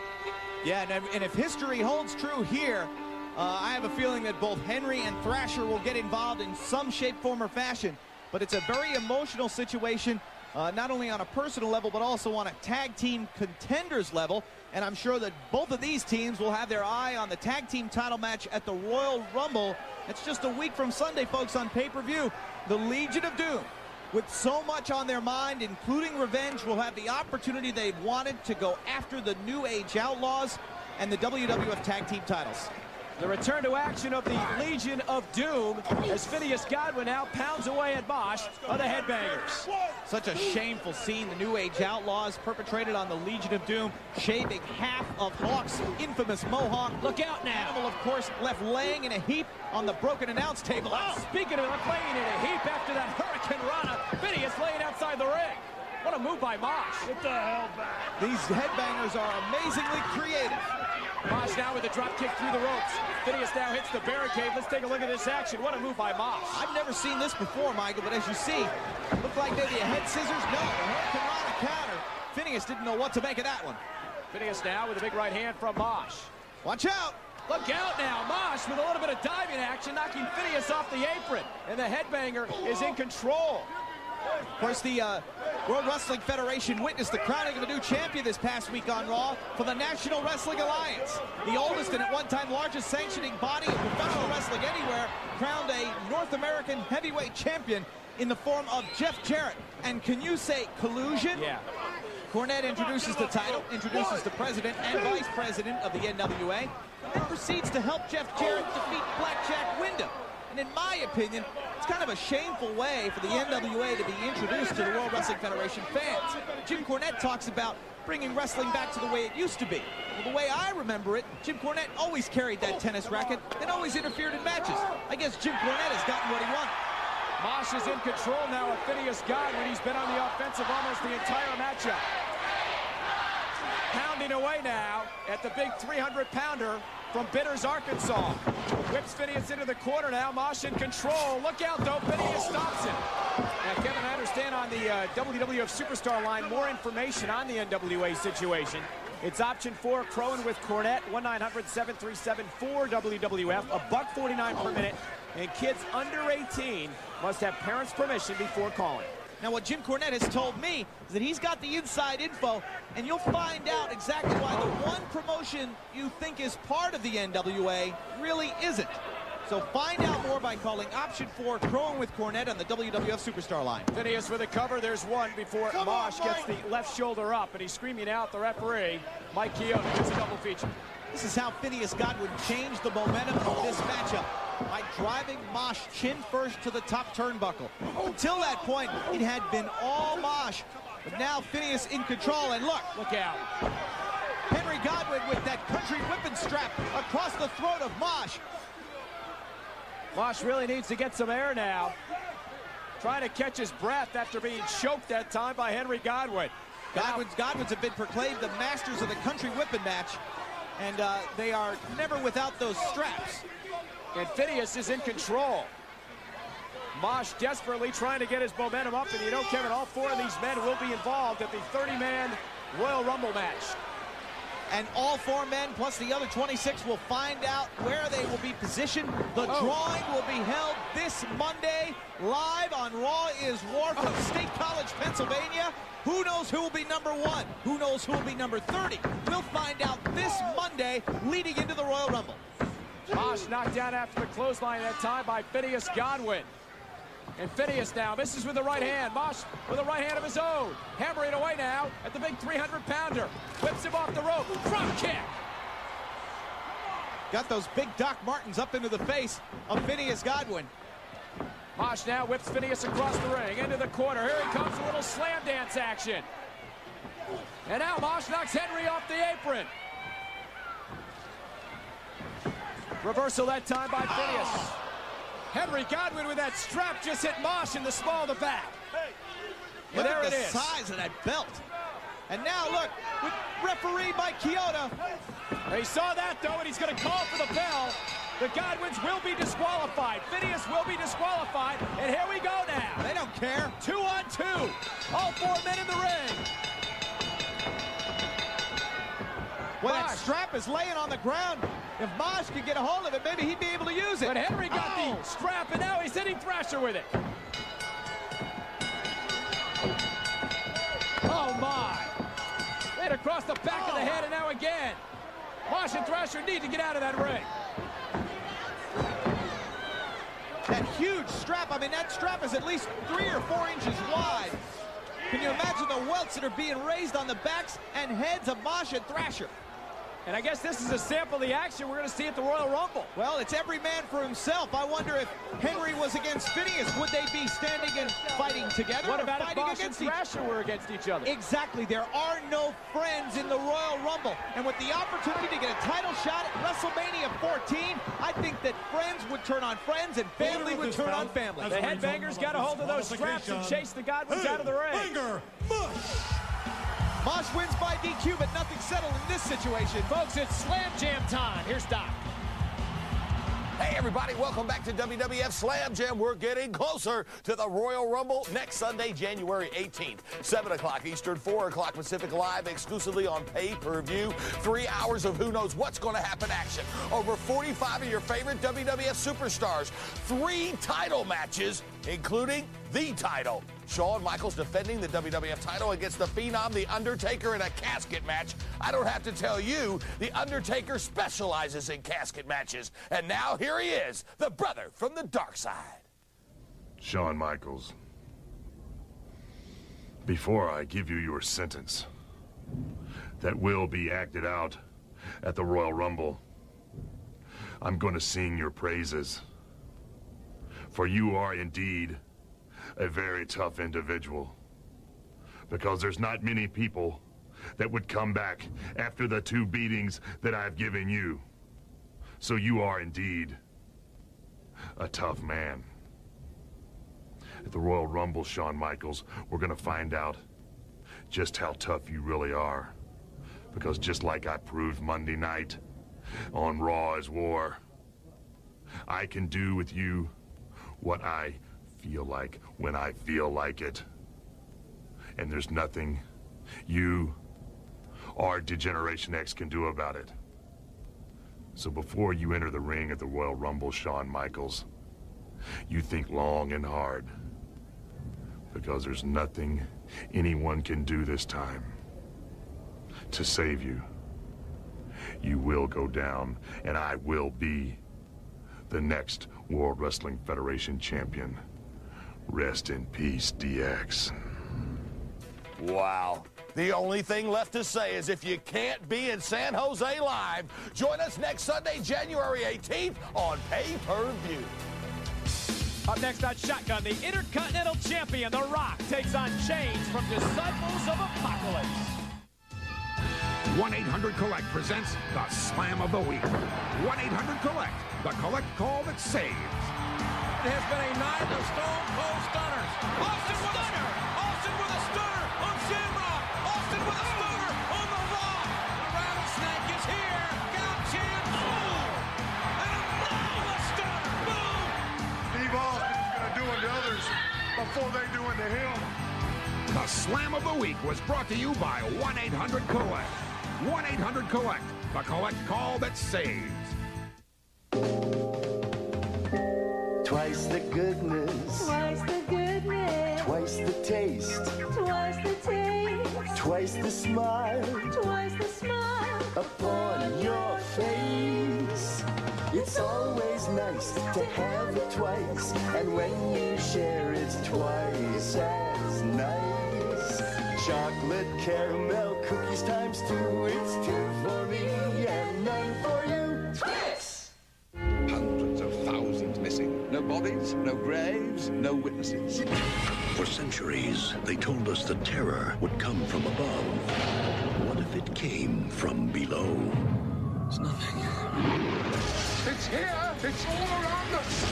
Yeah, and if history holds true here, I have a feeling that both Henry and Thrasher will get involved in some shape, form, or fashion. But it's a very emotional situation. Not only on a personal level, but also on a tag team contenders level. And I'm sure that both of these teams will have their eye on the tag team title match at the Royal Rumble. It's just a week from Sunday, folks, on pay-per-view. The Legion of Doom, with so much on their mind, including revenge, will have the opportunity they've wanted to go after the New Age Outlaws and the WWF tag team titles. The return to action of the Legion of Doom as Phineas Godwin now pounds away at Mosh of the Headbangers. Such a shameful scene. The New Age Outlaws perpetrated on the Legion of Doom, shaving half of Hawk's infamous mohawk. Look out now. Animal, of course, left laying in a heap on the broken announce table. Speaking of laying in a heap after that Hurricane Rana, Phineas laying outside the ring. What a move by Mosh. Get the hell back. These Headbangers are amazingly creative. Mosh now with a drop kick through the ropes. Phineas now hits the barricade. Let's take a look at this action. What a move by Mosh. I've never seen this before, Michael, but as you see, looked like maybe a head scissors. No, a Hurricane Rana counter. Phineas didn't know what to make of that one. Phineas now with a big right hand from Mosh. Watch out. Look out now. Mosh with a little bit of diving action, knocking Phineas off the apron. And the Headbanger is in control. Of course, the World Wrestling Federation witnessed the crowning of a new champion this past week on Raw for the National Wrestling Alliance. The oldest and at one time largest sanctioning body of professional wrestling anywhere crowned a North American heavyweight champion in the form of Jeff Jarrett. And can you say collusion? Yeah. Cornette introduces the title, introduces the president and vice president of the NWA, and proceeds to help Jeff Jarrett defeat Blackjack Wyndham. And in my opinion, it's kind of a shameful way for the NWA to be introduced to the World Wrestling Federation fans. Jim Cornette talks about bringing wrestling back to the way it used to be. Well, the way I remember it, Jim Cornette always carried that tennis racket and always interfered in matches. I guess Jim Cornette has gotten what he wanted. Mosh is in control now of Phineas Godwin. He's been on the offensive almost the entire matchup. Pounding away now at the big 300-pounder from Bidders, Arkansas. Whips Phineas into the corner now. Mosh in control. Look out, though. Phineas stops him. Now, Kevin, I understand on the WWF Superstar line, more information on the NWA situation. It's option 4, crowing with Cornette, 1-900-737-4WWF, $1.49 per minute. And kids under 18 must have parents' permission before calling. Now, what Jim Cornette has told me is that he's got the inside info, and you'll find out exactly why the one promotion you think is part of the NWA really isn't. So find out more by calling option 4, Crowing with Cornette on the WWF Superstar line. Phineas for the cover. There's one before Mosh gets the left shoulder up, and he's screaming out the referee. Mike Chioda gets a double feature. This is how Phineas Godwin changed the momentum of this matchup by driving Mosh chin first to the top turnbuckle. Until that point, it had been all Mosh, but now Phineas in control, and look out. Henry Godwin with that country whipping strap across the throat of Mosh. Mosh really needs to get some air now. Trying to catch his breath after being choked that time by Henry Godwin. Godwins have been proclaimed the masters of the country whipping match, and they are never without those straps. And Phineas is in control. Mosh desperately trying to get his momentum up, and you know, Kevin, all 4 of these men will be involved at the 30-man Royal Rumble match. And all 4 men plus the other 26 will find out where they will be positioned. The drawing will be held this Monday live on Raw is War from State College, Pennsylvania. Who knows who will be number 1? Who knows who will be number 30? We'll find out this Monday leading into the Royal Rumble. Mosh knocked down after the clothesline that time by Phineas Godwin. And Phineas now misses with the right hand. Mosh with a right hand of his own. Hammering away now at the big 300-pounder. Whips him off the rope. Drop kick. Got those big Doc Martens up into the face of Phineas Godwin. Mosh now whips Phineas across the ring into the corner. Here he comes, a little slam dance action. And now Mosh knocks Henry off the apron. Reversal that time by Phineas. Henry Godwin with that strap just hit Mosh in the small of the back. Look at the size of that belt. And now look, with referee by Chioda. He saw that though, and he's going to call for the bell. The Godwins will be disqualified. Phineas will be disqualified, and here we go now. They don't care. 2 on 2. All 4 men in the ring. Well, that strap is laying on the ground. If Mosh could get a hold of it, maybe he'd be able to use it. But Henry got the strap, and now he's hitting Thrasher with it. Oh, my. Right across the back of the head, and now again. Mosh and Thrasher need to get out of that ring. That huge strap, I mean, that strap is at least 3 or 4 inches wide. Can you imagine the welts that are being raised on the backs and heads of Mosh and Thrasher? And I guess this is a sample of the action we're going to see at the Royal Rumble. Well, it's every man for himself. I wonder if Henry was against Phineas, would they be standing and fighting together? What about if Mosh and Thrasher were against each other? Exactly. There are no friends in the Royal Rumble. And with the opportunity to get a title shot at WrestleMania 14, I think that friends would turn on friends and family would turn on family. The headbangers got a hold of those straps and chased the Godwins out of the ring. Mosh wins by DQ, but nothing settled in this situation. Folks, it's Slam Jam time. Here's Doc. Hey, everybody, welcome back to WWF Slam Jam. We're getting closer to the Royal Rumble next Sunday, January 18th. 7 o'clock Eastern, 4 o'clock Pacific, live exclusively on pay-per-view. 3 hours of who knows what's going to happen action. Over 45 of your favorite WWF superstars. 3 title matches, including the title. Shawn Michaels defending the WWF title against the Phenom, The Undertaker, in a casket match. I don't have to tell you, The Undertaker specializes in casket matches. And now here he is, the brother from the dark side. Shawn Michaels, before I give you your sentence that will be acted out at the Royal Rumble, I'm going to sing your praises. For you are indeed a very tough individual, because there's not many people that would come back after the 2 beatings that I've given you. So you are indeed a tough man. At the Royal Rumble, Shawn Michaels, we're gonna find out just how tough you really are, because just like I proved Monday night on Raw is War, I can do with you what I feel like when I feel like it. And there's nothing you or Degeneration X can do about it. So before you enter the ring at the Royal Rumble, Shawn Michaels, you think long and hard, because there's nothing anyone can do this time to save you. You will go down, and I will be the next World Wrestling Federation champion. Rest in peace, DX. Wow. The only thing left to say is if you can't be in San Jose live, join us next Sunday, January 18th on pay-per-view. Up next on Shotgun, the Intercontinental Champion, The Rock, takes on Chains from Disciples of Apocalypse. 1-800-COLLECT presents the Slam of the Week. 1-800-COLLECT, the collect call that saves. It has been a night of Stone Cold Stunners. Austin with a stunner. Austin with a stunner on Shamrock. Austin with a stunner on The Rock. The Rattlesnake is here. Count Chin. Boom. And another stunner. Boom. Steve Austin's going to do unto others before they do unto him. The Slam of the Week was brought to you by 1-800-COLLECT. 1-800-COLLECT, the collect call that saves. Twice the goodness. Twice the goodness. Twice the taste. Twice the taste. Twice the smile. Twice the smile. Upon your face. It's always nice to have it twice. And when you share it's twice as nice. Chocolate caramel cookies times 2. It's 2 for me and none for you. Twix! Hundreds of thousands missing. No bodies, no graves, no witnesses. For centuries, they told us the terror would come from above. What if it came from below? It's nothing. It's here! It's all around us!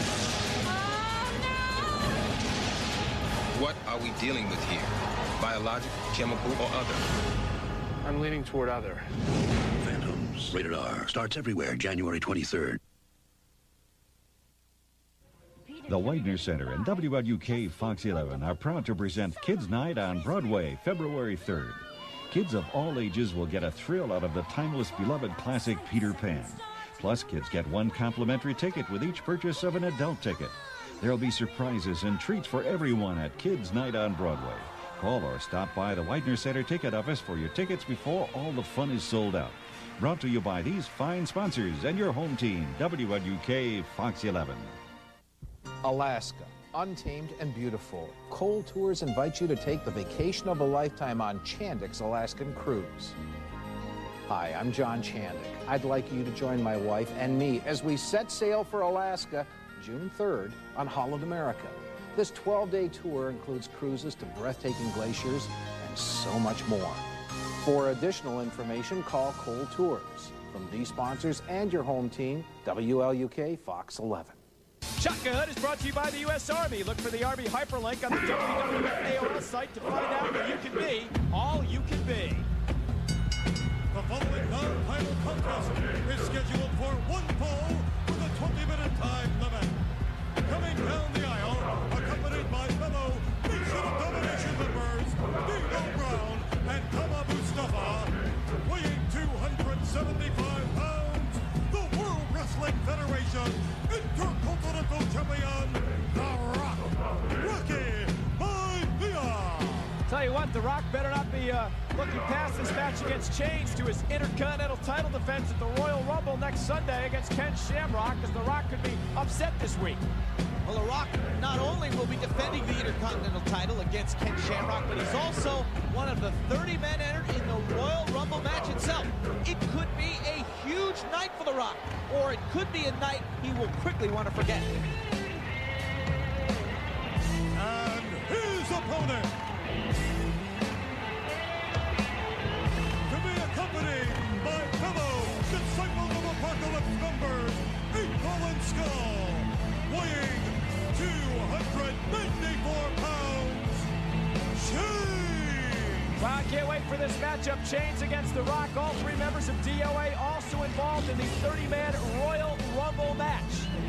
What are we dealing with here? Biological, chemical, or other? I'm leaning toward other. Phantoms, rated R, starts everywhere January 23rd. The Widener Center and WWK Fox 11 are proud to present Kids Night on Broadway, February 3rd. Kids of all ages will get a thrill out of the timeless beloved classic Peter Pan. Plus, kids get 1 complimentary ticket with each purchase of an adult ticket. There'll be surprises and treats for everyone at Kids Night on Broadway. Call or stop by the Widener Center ticket office for your tickets before all the fun is sold out. Brought to you by these fine sponsors and your home team, WWK Fox 11. Alaska, untamed and beautiful. Cold Tours invites you to take the vacation of a lifetime on Chandik's Alaskan Cruise. Hi, I'm John Chandik. I'd like you to join my wife and me as we set sail for Alaska June 3rd on Holland America. This 12-day tour includes cruises to breathtaking glaciers and so much more. For additional information, call Cold Tours. From these sponsors and your home team, WLUK Fox 11. Shotgun is brought to you by the U.S. Army. Look for the Army hyperlink on the WWF AOL site to find out where you can be all you can be. The following non-title contest is scheduled for 1 fall with a 20-minute time limit. Coming down the aisle, accompanied by fellow Nation of Domination members, Dino Brown and Kama Mustafa, weighing 275 pounds, the World Wrestling Federation Intercontinental Champion, The Rock, Rocky Maivia. Tell you what, The Rock better not be looking past this match against Chains to his Intercontinental title defense at the Royal Rumble next Sunday against Ken Shamrock, as The Rock could be upset this week. Well, The Rock not only will be defending the Intercontinental title against Ken Shamrock, but he's also one of the 30 men entered in the Royal Rumble match itself. It could be a huge night for The Rock, or it could be a night he will quickly want to forget. And his opponent, to be accompanied by fellow Disciples of Apocalypse members, April and Skull, weighing 294 pounds, Chains. Well, I can't wait for this matchup. Chains against The Rock. All 3 members of DOA also involved in the 30-man Royal Rumble match.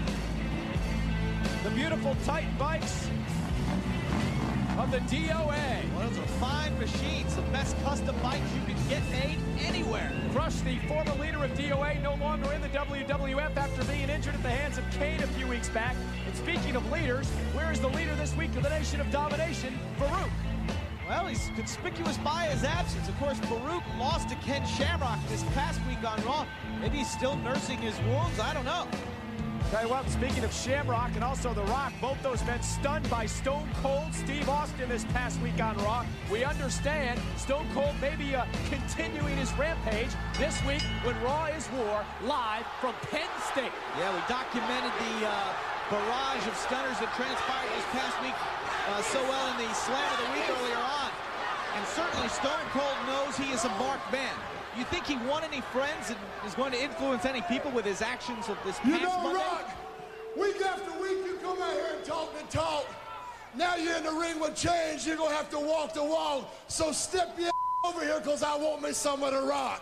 The beautiful Titan bikes of the DOA. Well, those are fine machines, the best custom bikes you can get made anywhere. Crush, the former leader of DOA, no longer in the WWF after being injured at the hands of Kane a few weeks back. And speaking of leaders, where is the leader this week of the Nation of Domination, Farouk? Well, he's conspicuous by his absence. Of course, Farouk lost to Ken Shamrock this past week on Raw. Maybe he's still nursing his wounds, I don't know. Tell you what, speaking of Shamrock and also The Rock, both those men stunned by Stone Cold Steve Austin this past week on Raw. We understand Stone Cold may be continuing his rampage this week when Raw is War, live from Penn State. Yeah, we documented the barrage of stunners that transpired this past week so well in the Slam of the Week earlier on. And certainly Stone Cold knows he is a marked man. You think he won any friends and is going to influence any people with his actions of this past Monday? Rock, week after week you come out here and talk and talk. Now you're in the ring with Chains, you're going to have to walk the walk. So step your over here because I want me some of The Rock.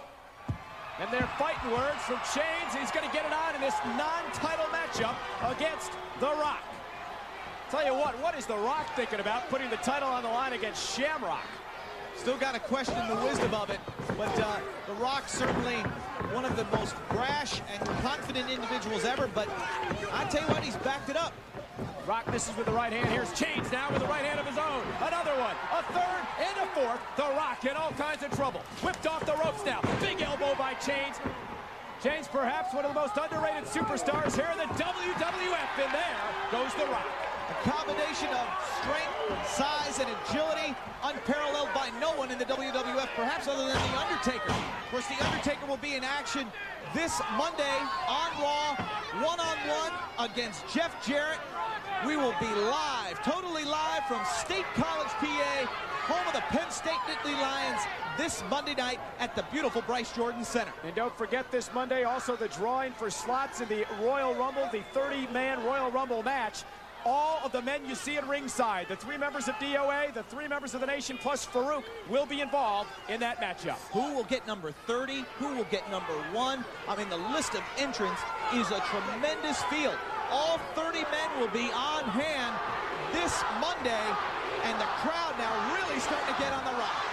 And they're fighting words from Chains. He's going to get it on in this non-title matchup against The Rock. Tell you what is The Rock thinking about putting the title on the line against Shamrock? Still got to question the wisdom of it, but The Rock certainly one of the most brash and confident individuals ever, but I tell you what, he's backed it up. Rock misses with the right hand. Here's Chains now with the right hand of his own. Another one, a third, and a fourth. The Rock in all kinds of trouble. Whipped off the ropes now. Big elbow by Chains. Chains perhaps one of the most underrated superstars here in the WWF, and there goes The Rock. A combination of strength, size, and agility, unparalleled by no one in the WWF, perhaps other than The Undertaker. Of course, The Undertaker will be in action this Monday on Raw, one-on-one against Jeff Jarrett. We will be live, totally live from State College, PA, home of the Penn State Nittany Lions, this Monday night at the beautiful Bryce Jordan Center. And don't forget this Monday, also the drawing for slots in the Royal Rumble, the 30-man Royal Rumble match. All of the men you see at ringside, the 3 members of DOA, the 3 members of the Nation, plus Farouk, will be involved in that matchup. Who will get number 30? Who will get number 1? I mean, the list of entrants is a tremendous field. All 30 men will be on hand this Monday, and the crowd now really starting to get on The Rock.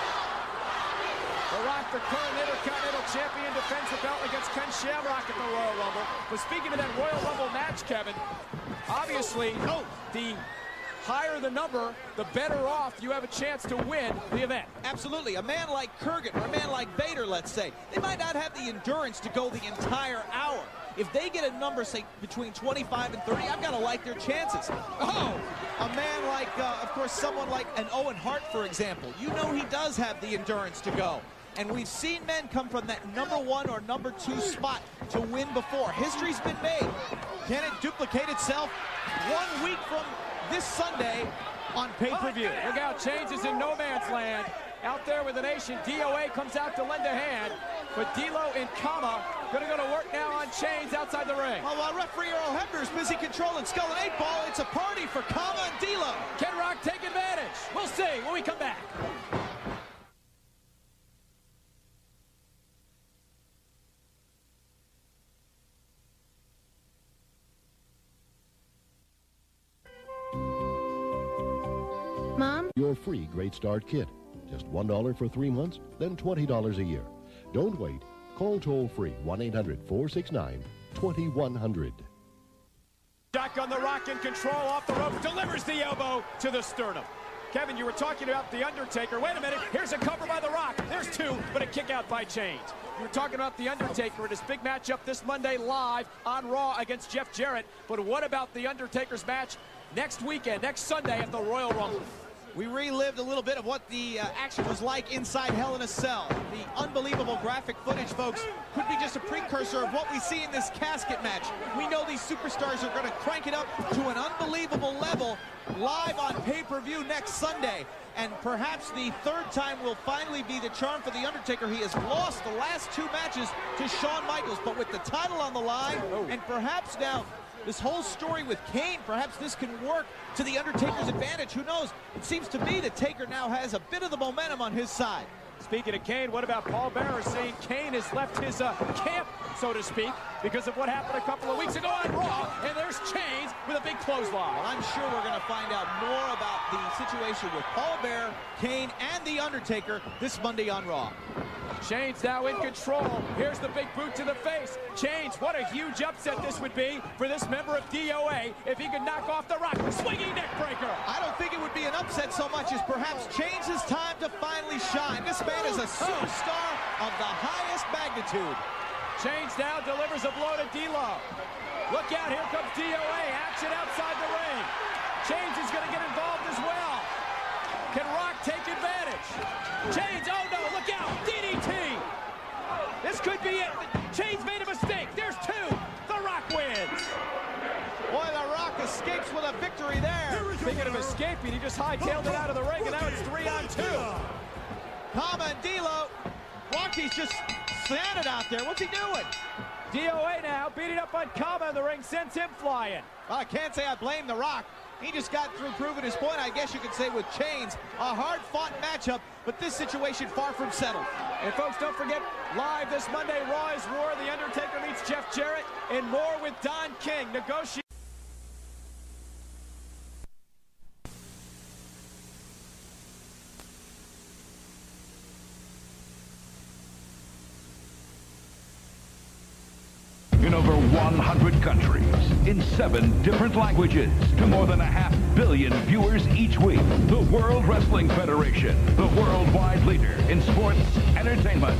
The Rock, the current Intercontinental Champion, defends the belt against Ken Shamrock at the Royal Rumble. But speaking of that Royal Rumble match, Kevin, obviously, the higher the number, the better off you have a chance to win the event. Absolutely. A man like Kurgan or a man like Vader, let's say, they might not have the endurance to go the entire hour. If they get a number, say, between 25 and 30, I've got to like their chances. Oh, a man like, of course, someone like an Owen Hart, for example. You know he does have the endurance to go. And we've seen men come from that number 1 or number 2 spot to win before. History's been made. Can it duplicate itself 1 week from this Sunday on pay-per-view? Look out, Chains is in no man's land. Out there with the Nation, DOA comes out to lend a hand. But D'Lo and Kama going to go to work now on Chains outside the ring. Well, while referee Earl Hebner is busy controlling Skull and 8-Ball, it's a party for Kama and D'Lo. Can Rock take advantage? We'll see when we come back. Mom? Your free Great Start Kit. Just $1 for 3 months, then $20 a year. Don't wait. Call toll-free 1-800-469-2100. Shotgun, The Rock in control, off the rope, delivers the elbow to the sternum. Kevin, you were talking about The Undertaker. Wait a minute, here's a cover by The Rock. There's 2, but a kick out by Chains. You were talking about The Undertaker in his big matchup this Monday live on Raw against Jeff Jarrett. But what about The Undertaker's match next weekend, next Sunday at the Royal Rumble? We relived a little bit of what the action was like inside Hell in a Cell. The unbelievable graphic footage, folks, could be just a precursor of what we see in this casket match. We know these superstars are going to crank it up to an unbelievable level live on pay-per-view next Sunday. And perhaps the 3rd time will finally be the charm for The Undertaker. He has lost the last 2 matches to Shawn Michaels, but with the title on the line, and perhaps now this whole story with Kane, perhaps this can work to The Undertaker's advantage. Who knows? It seems to me that Taker now has a bit of the momentum on his side. Speaking of Kane, what about Paul Bearer saying Kane has left his camp, so to speak, because of what happened a couple of weeks ago on Raw, and there's Chains with a big clothesline. Well, I'm sure we're going to find out more about the situation with Paul Bearer, Kane, and The Undertaker this Monday on Raw. Chains now in control. Here's the big boot to the face. Chains, what a huge upset this would be for this member of DOA if he could knock off The Rock. Swinging neck breaker. I don't think it would be an upset so much as perhaps Chains' time to finally shine. This man is a superstar of the highest magnitude. Chains down, delivers a blow to D'Lo. Look out, here comes DOA. Action outside the ring. Chains is going to get involved as well. Can Rock take advantage? Chains, oh no, look out, DDT. This could be it. Chains made a mistake. There's two. The Rock wins. Boy, The Rock escapes with a victory there. Speaking of escaping, he just hightailed it out of the ring, and now it's 3-on-2. Kama and D'Lo. Rocky's just standing out there. What's he doing? DOA now beating up on Kama in the ring, sends him flying. Well, I can't say I blame The Rock. He just got through proving his point, I guess you could say, with Chains. A hard-fought matchup, but this situation far from settled. And folks, don't forget, live this Monday, Raw is War. The Undertaker meets Jeff Jarrett, and more with Don King. Negotiate. In over 100 countries, in 7 different languages, to more than 500 million viewers each week. The World Wrestling Federation, the worldwide leader in sports entertainment.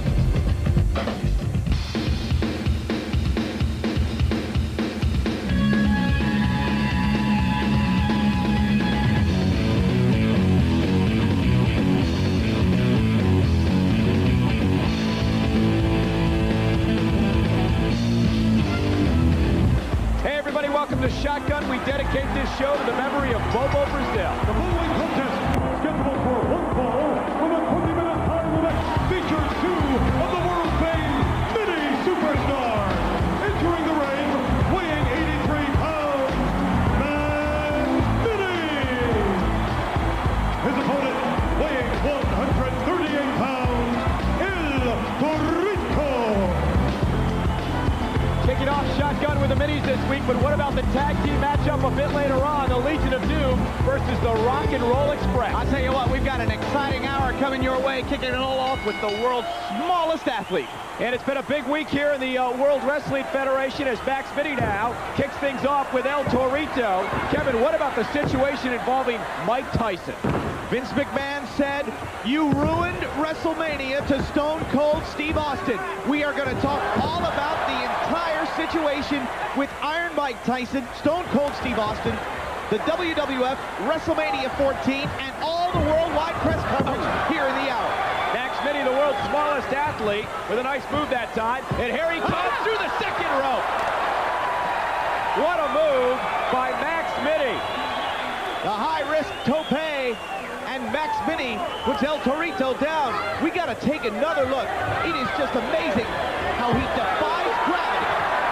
Welcome to Shotgun. We dedicate this show to the memory of Bobo Brazil. The following contest, scheduled for one fall, with a 20-minute time limit, features 2 of the world-famed mini superstars. Entering the ring, weighing 83 pounds, Man Mini. His opponent, weighing 138 pounds, El Torito. Kicking off Shotgun with the minis this week, but what about the tag team matchup a bit later on? The Legion of Doom versus the Rock and Roll Express. I'll tell you what, we've got an exciting hour coming your way, kicking it all off with the world's smallest athlete. And it's been a big week here in the World Wrestling Federation as Max Mini now kicks things off with El Torito. Kevin, what about the situation involving Mike Tyson? Vince McMahon said, you ruined WrestleMania to Stone Cold Steve Austin. We are going to talk all about the entire situation with Iron Mike Tyson, Stone Cold Steve Austin, the WWF WrestleMania 14, and all the worldwide press coverage here in the hour. Max Mini, the world's smallest athlete, with a nice move that time. And here he comes through the second rope. What a move by Max Mini. The high-risk tope, and Max Mini puts El Torito down. We got to take another look. It is just amazing how he defies gravity.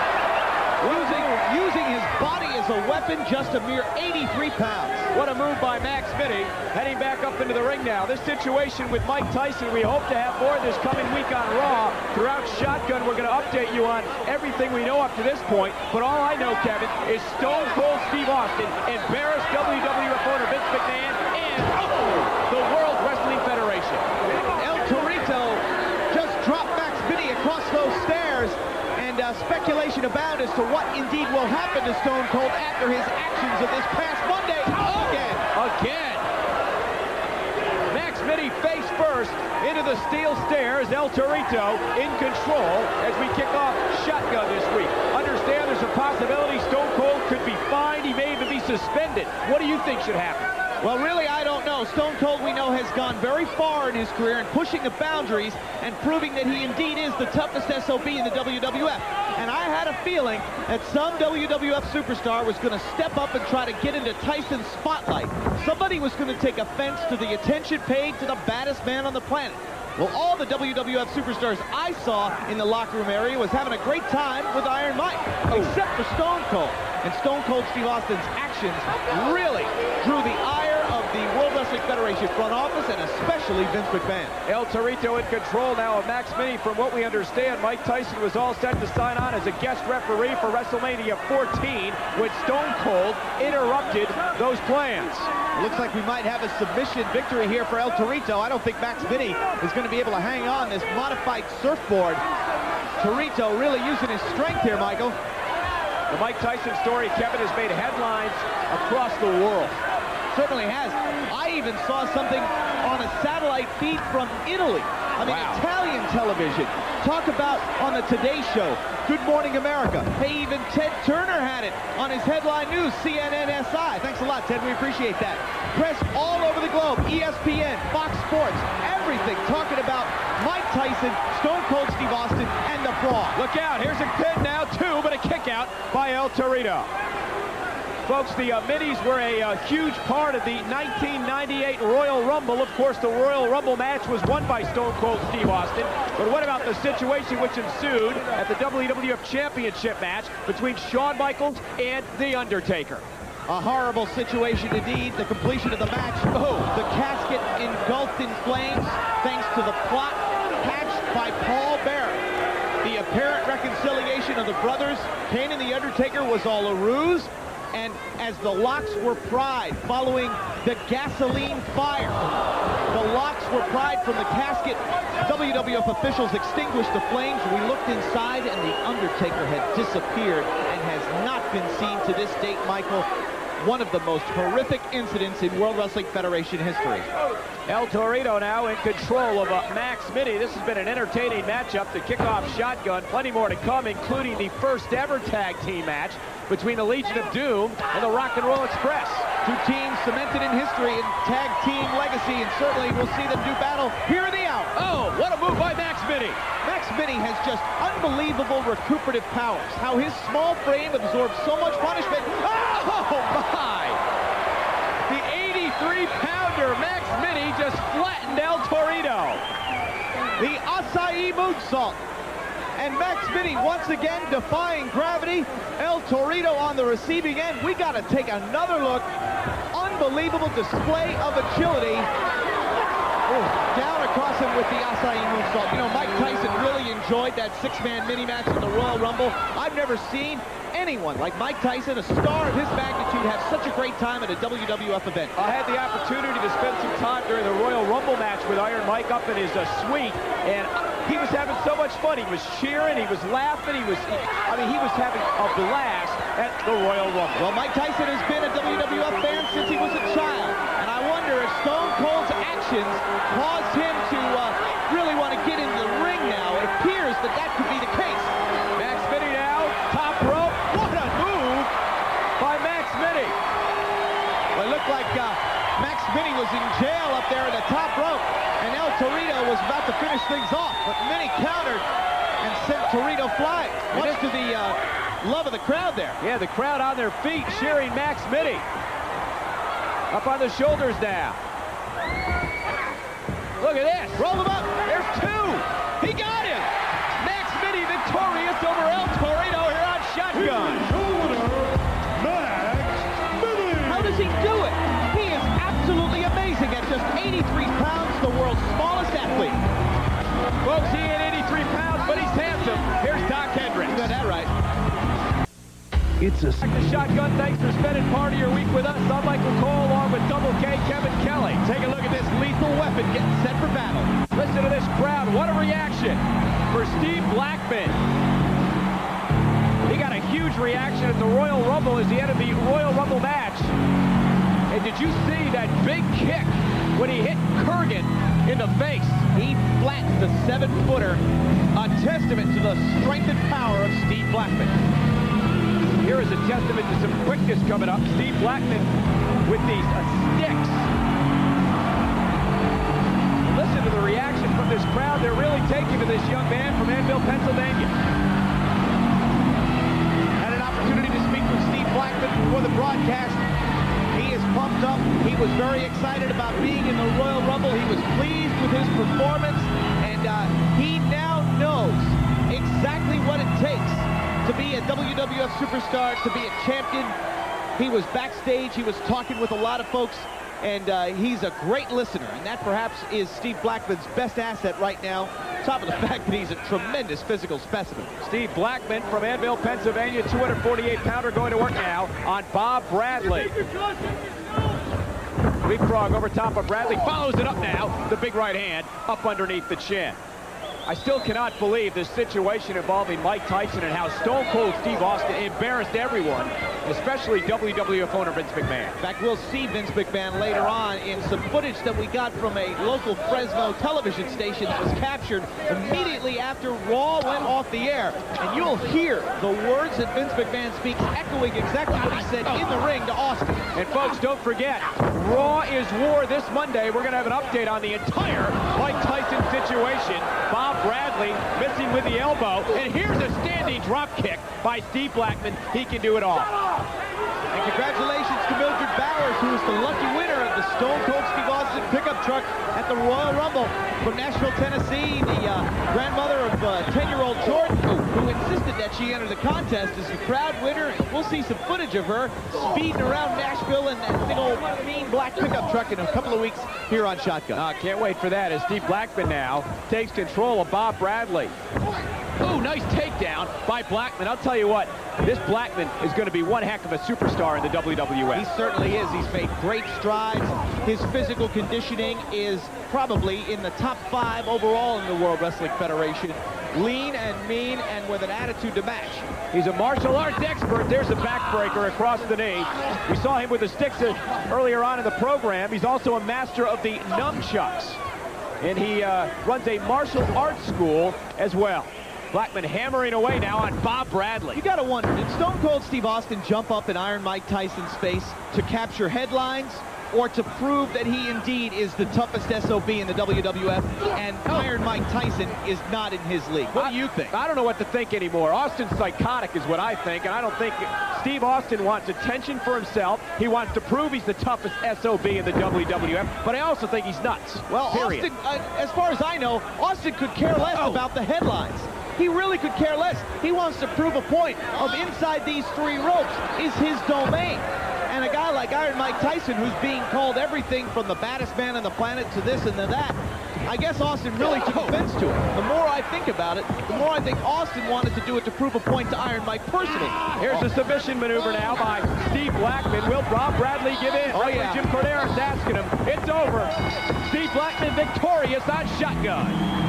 Using his body as a weapon, just a mere 83 pounds. What a move by Max Mini, heading back up into the ring now. This situation with Mike Tyson, we hope to have more this coming week on Raw. Throughout Shotgun, we're going to update you on everything we know up to this point. But all I know, Kevin, is Stone Cold Steve Austin embarrassed WWF owner Vince McMahon and the World Wrestling Federation. El Torito just dropped Max Mini across those stairs. Speculation abound as to what indeed will happen to Stone Cold after his actions of this past Monday. Again. Max Mini face first into the steel stairs. El Torito in control as we kick off Shotgun this week. Understand there's a possibility Stone Cold could be fined. He may even be suspended. What do you think should happen? Well, really, I don't know. Stone Cold, we know, has gone very far in his career in pushing the boundaries and proving that he indeed is the toughest SOB in the WWF. And I had a feeling that some WWF superstar was going to step up and try to get into Tyson's spotlight. Somebody was going to take offense to the attention paid to the baddest man on the planet. Well, all the WWF superstars I saw in the locker room area was having a great time with Iron Mike, except for Stone Cold. And Stone Cold Steve Austin's actions really drew the ire of the World Wrestling Federation front office and especially Vince McMahon. El Torito in control now of Max Mini. From what we understand, Mike Tyson was all set to sign on as a guest referee for WrestleMania 14 when Stone Cold interrupted those plans. Looks like we might have a submission victory here for El Torito. I don't think Max Mini is going to be able to hang on this modified surfboard. Torito really using his strength here, The Mike Tyson story, Kevin, has made headlines across the world. certainly has. I even saw something on a satellite feed from Italy. I mean, Wow. Italian television. Talk about on the Today Show, Good Morning America. Hey, even Ted Turner had it on his headline news, CNN-SI. Thanks a lot, Ted. We appreciate that. Press all over the globe, ESPN, Fox Sports, everything talking about Mike Tyson, Stone Cold Steve Austin, and the Frog. Look out, here's a pin now, two, but a kick out by El Torito. Folks, the Middies were a huge part of the 1998 Royal Rumble. Of course, the Royal Rumble match was won by Stone Cold Steve Austin. But what about the situation which ensued at the WWF Championship match between Shawn Michaels and The Undertaker? A horrible situation indeed. The completion of the match. Oh, the casket engulfed in flames thanks to the plot hatched by Paul Bearer. The apparent reconciliation of the brothers, Kane and The Undertaker, was all a ruse. And as the locks were pried following the gasoline fire, the locks were pried from the casket. WWF officials extinguished the flames. We looked inside and The Undertaker had disappeared and has not been seen to this date, Michael. One of the most horrific incidents in World Wrestling Federation history. El Torito now in control of Max Mini. This has been an entertaining matchup. The kickoff shotgun, plenty more to come, including the first ever tag team match between the Legion of Doom and the Rock and Roll Express. Two teams cemented in history and tag team legacy, and certainly we'll see them do battle here in the hour. Oh, what a move by Max Mini. Max Mini has just unbelievable recuperative powers. How his small frame absorbs so much punishment. Oh, my! The 83-pounder Max Mini just flattened El Torito. The acai moonsault. And Max Mini once again defying gravity. El Torito on the receiving end. We got to take another look. Unbelievable display of agility. Oh, down across him with the acai moonsault. You know, Mike Tyson really enjoyed that six-man mini match in the Royal Rumble. I've never seen anyone like Mike Tyson, a star of his magnitude, have such a great time at a WWF event. I had the opportunity to spend some time during the Royal Rumble match with Iron Mike up in his suite, and he was having so much fun. He was cheering, he was laughing, he was having a blast at the Royal Rumble. Well, Mike Tyson has been a WWF fan since he was a child, and I wonder if Stone Cold's actions caused him to really want to get into the ring now. It appears that that could be the case. Max Mini now, top rope. What a move by Max Mini. Well, it looked like Max Mini was in jail up there at the top rope, and El Torito was about to finish things off, but Mini countered and sent Torito flying, much to the love of the crowd there. Yeah, the crowd on their feet cheering Max Mini. Up on the shoulders now. Look at this. Roll him up. There's two. He got him. Max Mini victorious over El Torito here on Shotgun. How does he do it? He is absolutely amazing at just 83 pounds, the world's smallest athlete. Folks, he ain't 83 pounds, but he's handsome. Here's Doc Hendricks. You got that right. It's a Shotgun. Thanks for spending part of your week with us. I'm Michael Cole along with Double K, Kevin Kelly. Take a look at this lethal weapon getting set for battle. Listen to this crowd. What a reaction for Steve Blackman. He got a huge reaction at the Royal Rumble as he entered the Royal Rumble match. And did you see that big kick when he hit Kurgan in the face? He flattened the 7-footer, a testament to the strength and power of Steve Blackman. Here is a testament to some quickness coming up. Steve Blackman with these sticks. Listen to the reaction from this crowd. They're really taking to this young man from Annville, Pennsylvania. Had an opportunity to speak with Steve Blackman before the broadcast. He is pumped up. He was very excited about being in the Royal Rumble. He was pleased with his performance, and he now knows exactly what it takes to be a WWF superstar, to be a champion. He was backstage. He was talking with a lot of folks, and he's a great listener, and that perhaps is Steve Blackman's best asset right now, on top of the fact that he's a tremendous physical specimen. Steve Blackman from Annville, Pennsylvania, 248-pounder going to work now on Bob Bradley. Leapfrog over top of Bradley, follows it up now, the big right hand up underneath the chin. I still cannot believe this situation involving Mike Tyson and how Stone Cold Steve Austin embarrassed everyone, especially WWF owner Vince McMahon. In fact, we'll see Vince McMahon later on in some footage that we got from a local Fresno television station that was captured immediately after Raw went off the air. And you'll hear the words that Vince McMahon speaks echoing exactly what he said in the ring to Austin. And folks, don't forget, Raw is War this Monday. We're going to have an update on the entire Mike Tyson situation. Bob Bradley missing with the elbow. And here's a standing drop kick by Steve Blackman. He can do it all. And congratulations to Mildred Bowers, who is the lucky winner of the Stone Cold Steve Austin pickup truck at the Royal Rumble from Nashville, Tennessee. The grandmother of 10-year-old Jordan, who insisted that she enter the contest, is the crowd winner. We'll see some footage of her speeding around Nashville in that big old mean black pickup truck in a couple of weeks here on Shotgun. Can't wait for that as Steve Blackman now takes control of Bob Bradley. Ooh, nice takedown by Blackman. I'll tell you what, this Blackman is going to be one heck of a superstar in the WWF. He certainly is. He's made great strides. His physical conditioning is probably in the top 5 overall in the World Wrestling Federation. Lean and mean and with an attitude to match. He's a martial arts expert. There's a backbreaker across the knee. We saw him with the sticks earlier on in the program. He's also a master of the nunchucks. And he runs a martial arts school as well. Blackman hammering away now on Bob Bradley. You gotta wonder, did Stone Cold Steve Austin jump up in Iron Mike Tyson's face to capture headlines or to prove that he indeed is the toughest SOB in the WWF and Iron Mike Tyson is not in his league? What do you think? I don't know what to think anymore. Austin's psychotic is what I think, and I don't think Steve Austin wants attention for himself. He wants to prove he's the toughest SOB in the WWF, but I also think he's nuts. Well, period. Austin, as far as I know, Austin could care less about the headlines. He really could care less. He wants to prove a point of inside these 3 ropes is his domain. And a guy like Iron Mike Tyson, who's being called everything from the baddest man on the planet to this and to that, I guess Austin really took offense to it. The more I think about it, the more I think Austin wanted to do it to prove a point to Iron Mike personally. Here's a submission maneuver now by Steve Blackman. Will Bob Bradley give in? Oh, yeah. Jim Corderas asking him. It's over. Steve Blackman victorious on Shotgun.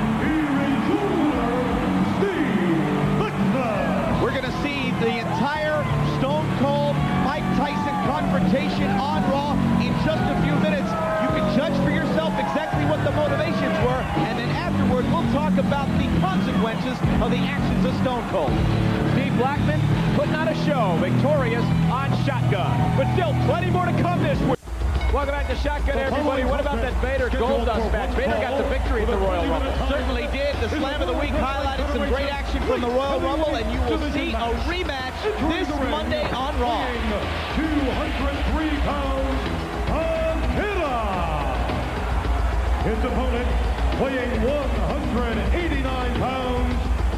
We're going to see the entire Stone Cold Mike Tyson confrontation on Raw in just a few minutes. You can judge for yourself exactly what the motivations were, and then afterward we'll talk about the consequences of the actions of Stone Cold. Steve Blackman putting on a show, victorious on Shotgun. But still plenty more to come this week. Welcome back to Shotgun, everybody. What about that Vader Goldust match? Vader got the victory at the Royal Rumble. Certainly did. The Slam of the Week highlighted some great action from the Royal Rumble, and you will see a rematch this Monday on Raw. 203 pounds, Pantera. His opponent, weighing 189 pounds,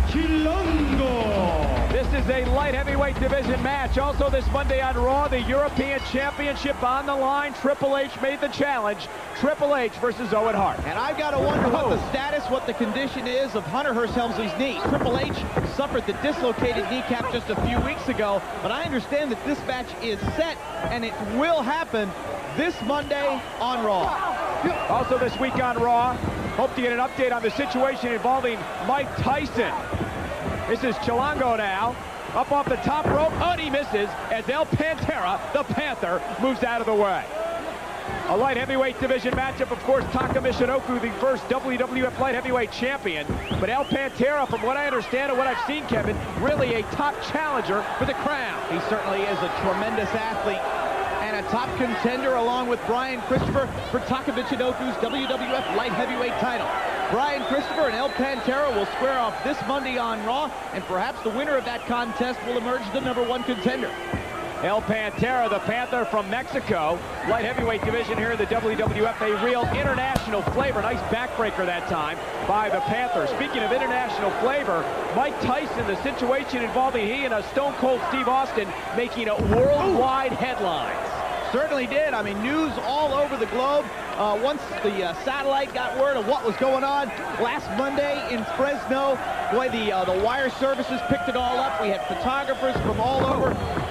Chilango. This is a light heavyweight division match. Also this Monday on Raw, the European Championship on the line. Triple H made the challenge. Triple H versus Owen Hart. And I've got to wonder what the status, what the condition is of Hunter Hearst Helmsley's knee. Triple H suffered the dislocated kneecap just a few weeks ago, but I understand that this match is set, and it will happen this Monday on Raw. Also this week on Raw, hope to get an update on the situation involving Mike Tyson. This is Chilango now, up off the top rope. Oh, and he misses as El Pantera, the Panther, moves out of the way. A light heavyweight division matchup, of course, Taka Michinoku, the first WWF light heavyweight champion. But El Pantera, from what I understand and what I've seen, Kevin, really a top challenger for the crown. He certainly is a tremendous athlete and a top contender along with Brian Christopher for Taka Michinoku's WWF light heavyweight title. Brian Christopher and El Pantera will square off this Monday on Raw, and perhaps the winner of that contest will emerge the #1 contender. El Pantera, the Panther from Mexico. Light heavyweight division here in the WWF. A real international flavor. Nice backbreaker that time by the Panther. Speaking of international flavor, Mike Tyson, the situation involving he and a Stone Cold Steve Austin making a worldwide headlines. Certainly did. I mean, news all over the globe. Once the satellite got word of what was going on last Monday in Fresno, boy, the wire services picked it all up. We had photographers from all over.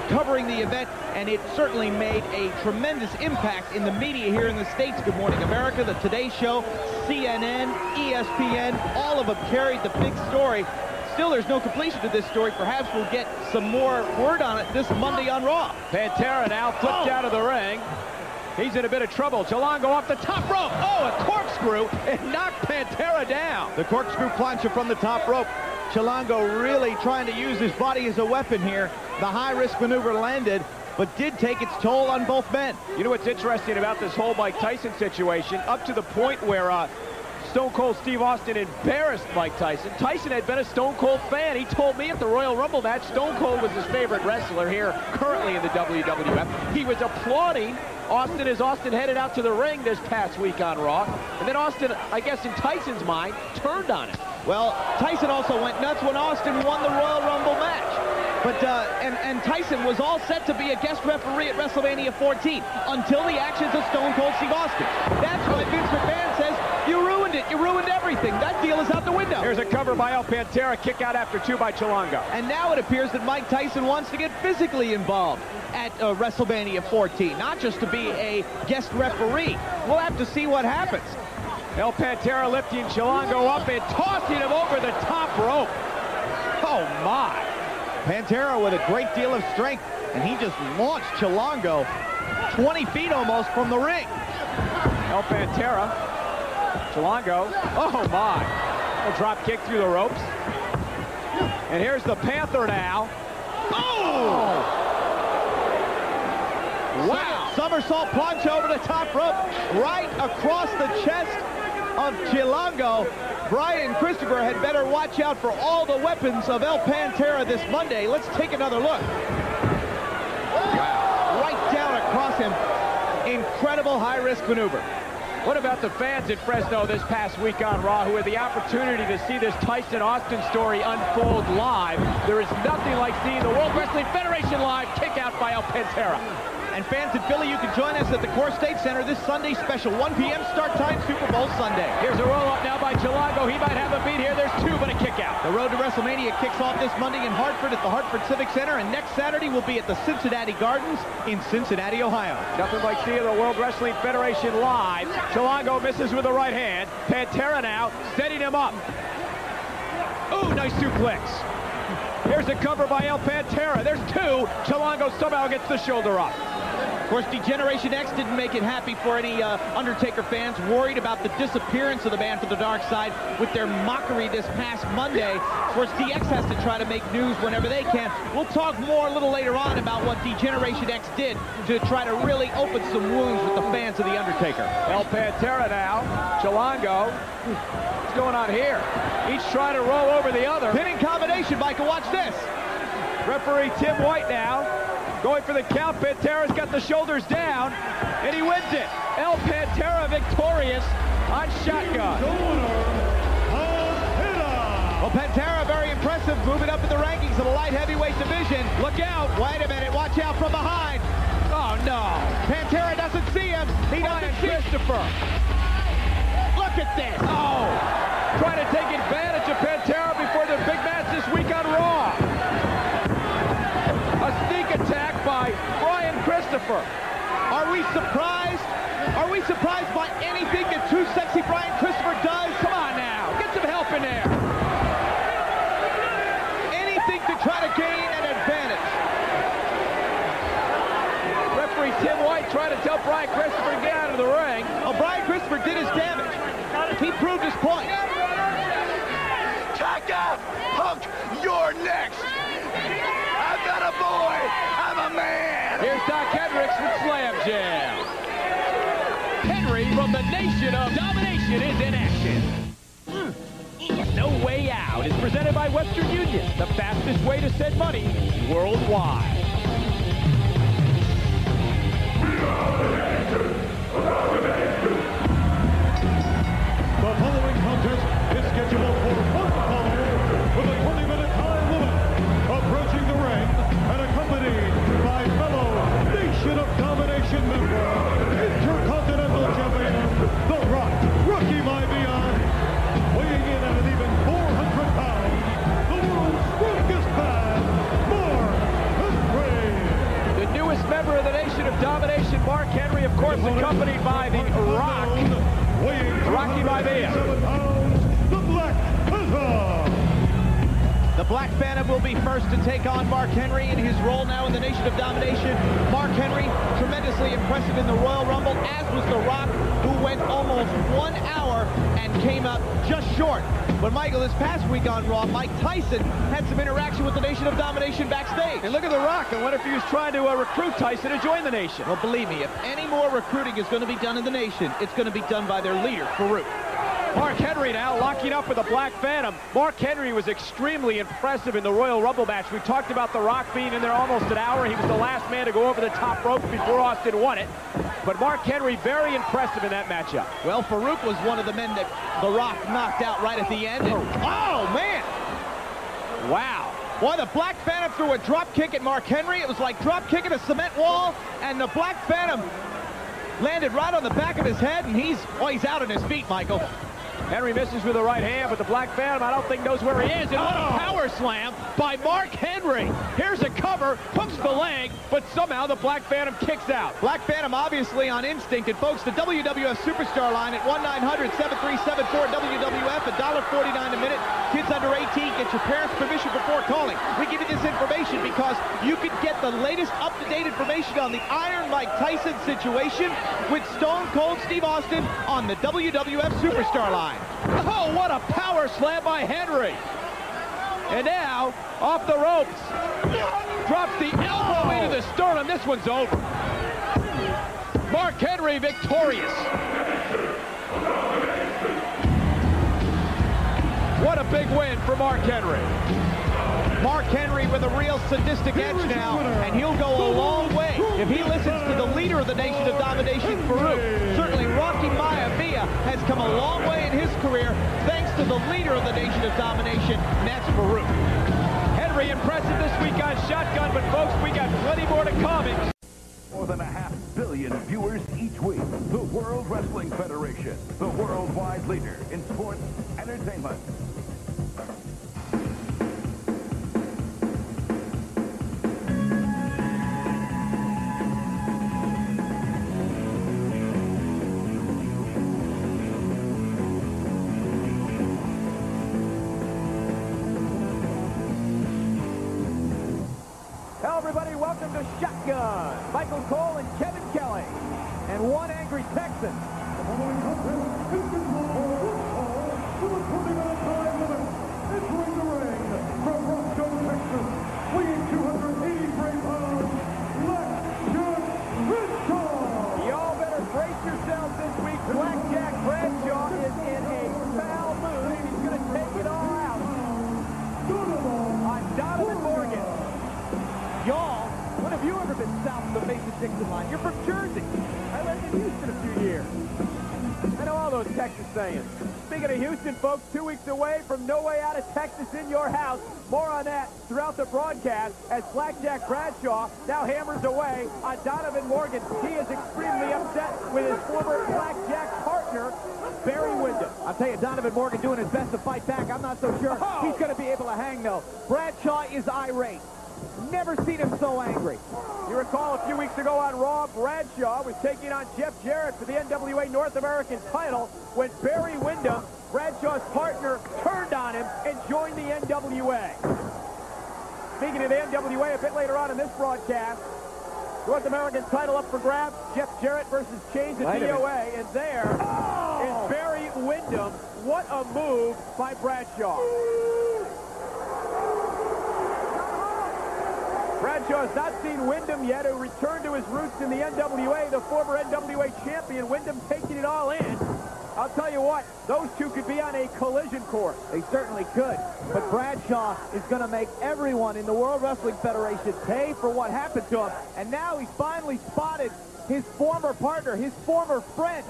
covering the event, and it certainly made a tremendous impact in the media here in the States. Good Morning America, the Today Show, CNN, ESPN, all of them carried the big story. Still, there's no completion to this story. Perhaps we'll get some more word on it this Monday on Raw. Pantera now flipped out of the ring. He's in a bit of trouble. Chilongo off the top rope. Oh, a corkscrew, and knocked Pantera down. The corkscrew plancha from the top rope. Chilongo really trying to use his body as a weapon here. The high-risk maneuver landed, but did take its toll on both men. You know what's interesting about this whole Mike Tyson situation? Up to the point where Stone Cold Steve Austin embarrassed Mike Tyson. Tyson had been a Stone Cold fan. He told me at the Royal Rumble match, Stone Cold was his favorite wrestler here currently in the WWF. He was applauding Austin as Austin headed out to the ring this past week on Raw. And then Austin, I guess in Tyson's mind, turned on him. Well, Tyson also went nuts when Austin won the Royal Rumble match. But, and Tyson was all set to be a guest referee at WrestleMania 14 until the actions of Stone Cold Steve Austin. That's why Vince McMahon says, you ruined it. You ruined everything. That deal is out the window. Here's a cover by El Pantera, kick out after 2 by Chilongo. And now it appears that Mike Tyson wants to get physically involved at WrestleMania 14, not just to be a guest referee. We'll have to see what happens. El Pantera lifting Chilongo up and tossing him over the top rope. Oh, my. Pantera with a great deal of strength, and he just launched Chilongo 20 feet almost from the ring. El Pantera, Chilongo, oh my, a drop kick through the ropes. And here's the Panther now. Oh! Wow! Somersault plunge over the top rope, right across the chest of Chilongo. Brian Christopher had better watch out for all the weapons of El Pantera this Monday. Let's take another look. Wow. Right down across him. Incredible high-risk maneuver. What about the fans at Fresno this past week on Raw who had the opportunity to see this Tyson-Austin story unfold live? There is nothing like seeing the World Wrestling Federation live kick out by El Pantera. And fans in Philly, you can join us at the Core State Center this Sunday special, 1 p.m. start time, Super Bowl Sunday. Here's a roll-up now by Chilongo. He might have a beat here. There's 2, but a kick out. The road to WrestleMania kicks off this Monday in Hartford at the Hartford Civic Center, and next Saturday will be at the Cincinnati Gardens in Cincinnati, Ohio. Nothing like seeing the World Wrestling Federation live. Chilongo misses with the right hand. Pantera now setting him up. Ooh, nice suplex. Here's a cover by El Pantera. There's 2. Chilongo somehow gets the shoulder up. Of course, D-Generation X didn't make it happy for any Undertaker fans worried about the disappearance of the Man from the Dark Side with their mockery this past Monday. Of course, DX has to try to make news whenever they can. We'll talk more a little later on about what D-Generation X did to try to really open some wounds with the fans of the Undertaker. El Pantera now. Chilongo. What's going on here? Each trying to roll over the other. Pinning combination, Michael. Watch this. Referee Tim White now. Going for the count. Pantera's got the shoulders down, and he wins it. El Pantera victorious on shotgun. Well, Pantera very impressive, moving up in the rankings of the light heavyweight division. Look out. Wait a minute. Watch out from behind. Oh, no. Pantera doesn't see him. He doesn't see Christopher. Look at this. Oh. Trying to take advantage of Pantera before their big match this week on Raw. A sneak attack by Brian Christopher. Are we surprised? Are we surprised by anything that Too Sexy Brian Christopher does? Come on now. Get some help in there. Anything to try to gain an advantage. Referee Tim White trying to tell Brian Christopher to get out of the ring. Oh, Brian Christopher did his damage. He proved his point. Gaga! Punk, you're next! I'm not a boy, I'm a man! Here's Doc Hendricks with Slam Jam. Henry from the Nation of Domination is in action. No Way Out is presented by Western Union, the fastest way to send money worldwide. The following contest is scheduled for one fall with a 20-minute time limit. Approaching the ring and accompanied by fellow Nation of Domination member, Intercontinental Champion, The Rock, Rocky Maivia, weighing in at an even 400 pounds, the world's strongest man, Mark Henry. was accompanied by the Rock, Rocky Maivia. The Black Panther. The Black Phantom will be first to take on Mark Henry in his role now in the Nation of Domination. Mark Henry, tremendously impressive in the Royal Rumble, as was The Rock, who went almost 1 hour and came up just short. But Michael, this past week on Raw, Mike Tyson had some interaction with the Nation of Domination backstage. And look at The Rock. I wonder if he was trying to recruit Tyson to join the Nation. Well, believe me, if any more recruiting is going to be done in the Nation, it's going to be done by their leader, Farouk. Mark Henry now locking up with the Black Phantom. Mark Henry was extremely impressive in the Royal Rumble match. We talked about The Rock being in there almost an hour. He was the last man to go over the top rope before Austin won it. But Mark Henry, very impressive in that matchup. Well, Farouk was one of the men that The Rock knocked out right at the end. And, oh, man! Wow. Boy, the Black Phantom threw a drop kick at Mark Henry. It was like drop kicking a cement wall, and the Black Phantom landed right on the back of his head, and he's out on his feet, Michael. Henry misses with the right hand, but the Black Phantom, I don't think, knows where he is. And what a power slam by Mark Henry. Here's a cover, hooks the leg, but somehow the Black Phantom kicks out. Black Phantom obviously on instinct. And folks, the WWF Superstar line at 1-900-7374-WWF, $1.49 a minute. Kids under 18, get your parents' permission before calling. We give you this information because you could get the latest up-to-date information on the Iron Mike Tyson situation with Stone Cold Steve Austin on the WWF Superstar line. Oh, what a power slam by Henry. And now, off the ropes, drops the elbow into the sternum. This one's over. Mark Henry victorious. What a big win for Mark Henry. Mark Henry with a real sadistic edge now, and he'll go a long way if he listens to the leader of the Nation of Domination, Farouk. Certainly, Rocky Maivia has come a long way in his career thanks to the leader of the Nation of Domination, and that's Farouk. Henry impressive this week on Shotgun, but folks, we got plenty more to come. More than 500 million viewers each week. The World Wrestling Federation, the worldwide leader in sports entertainment. Everybody, welcome to Shotgun. Michael Cole and Kevin Kelly. And one angry Texan. Entering the ring from Roscoe, Texas, weighing 283 pounds, Blackjack Bradshaw. Y'all better brace yourselves this week. Blackjack Bradshaw is in a foul mood, and he's going to take it all out on Donovan Morgan. Y'all, when have you ever been south of the Mason-Dixon line? You're from Jersey. I lived in Houston a few years. I know all those Texas sayings. Speaking of Houston, folks, 2 weeks away from No Way Out of Texas in your house. More on that throughout the broadcast as Blackjack Bradshaw now hammers away on Donovan Morgan. He is extremely upset with his former Blackjack partner, Barry Windham. I'll tell you, Donovan Morgan doing his best to fight back. I'm not so sure he's going to be able to hang, though. Bradshaw is irate. Never seen him so angry. You recall a few weeks ago on Raw, Bradshaw was taking on Jeff Jarrett for the NWA North American title when Barry Windham, Bradshaw's partner, turned on him and joined the NWA. Speaking of the NWA, a bit later on in this broadcast, North American title up for grabs, Jeff Jarrett versus Chains at DOA, and there is Barry Windham. What a move by Bradshaw. Bradshaw has not seen Windham yet, who returned to his roots in the NWA, the former NWA champion. Windham taking it all in. I'll tell you what, those two could be on a collision course. They certainly could. But Bradshaw is going to make everyone in the World Wrestling Federation pay for what happened to him. And now he's finally spotted his former partner, his former friend.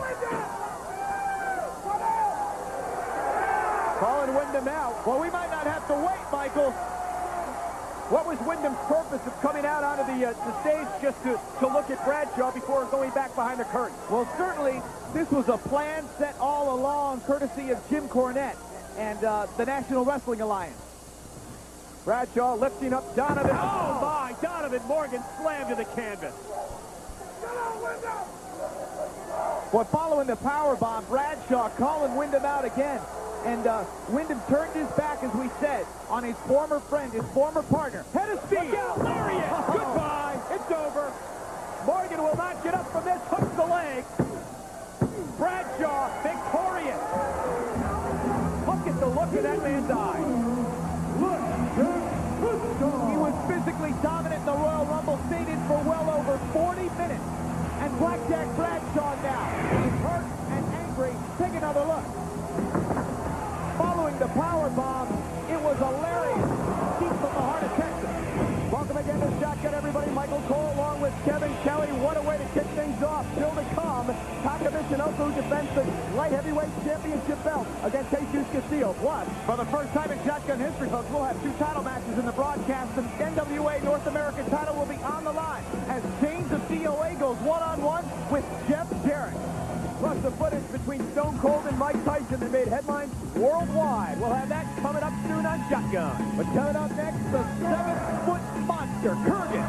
Calling Windham out. Well, we might not have to wait, Michael. What was Windham's purpose of coming out onto the stage just to look at Bradshaw before going back behind the curtain? Well, certainly this was a plan set all along, courtesy of Jim Cornette and the National Wrestling Alliance. Bradshaw lifting up Donovan. Oh, my! Donovan Morgan slammed to the canvas. Well, following the power bomb, Bradshaw calling Wyndham out again. And Wyndham turned his back, as we said, on his former friend, his former partner. Head of steam. Look out, there he is. Goodbye. It's over. Morgan will not get up from this. Hooks the leg. Bradshaw, victorious. Look at the look of that man's eye. He was physically dominant in the Royal Rumble, stayed in for well over 40 minutes. And Blackjack Bradshaw now is hurt and angry. Take another look. Following the power bomb, it was hilarious. Deep from the heart of Texas. Welcome again to Shotgun, everybody. Michael Cole along with Kevin Kelly. What a way to kick things off. Still to come, Taka Michinoku defends the light heavyweight championship belt against Jesus Castillo. Plus, for the first time in Shotgun history, folks, we'll have 2 title matches in the broadcast. The NWA North American title will be on the line as James of DOA goes one-on-one with Jeff Jarrett. Plus the footage between Stone Cold and Mike Tyson that made headlines worldwide. We'll have that coming up soon on Shotgun. But coming up next, the 7-foot monster, Kurgan.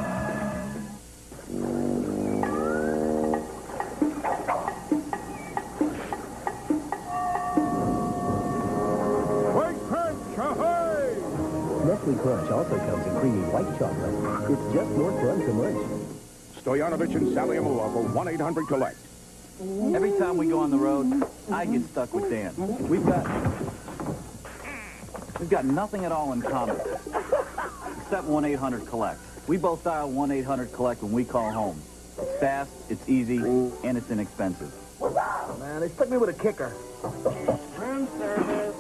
Nestle Crunch also comes in creamy white chocolate. It's just more fun to munch. Stoyanovich and Saliamula for 1-800-COLLECT. Every time we go on the road, I get stuck with Dan. We've got nothing at all in common, except 1-800-COLLECT. We both dial 1-800-COLLECT when we call home. It's fast, it's easy, and it's inexpensive. Man, they stuck me with a kicker. Room service.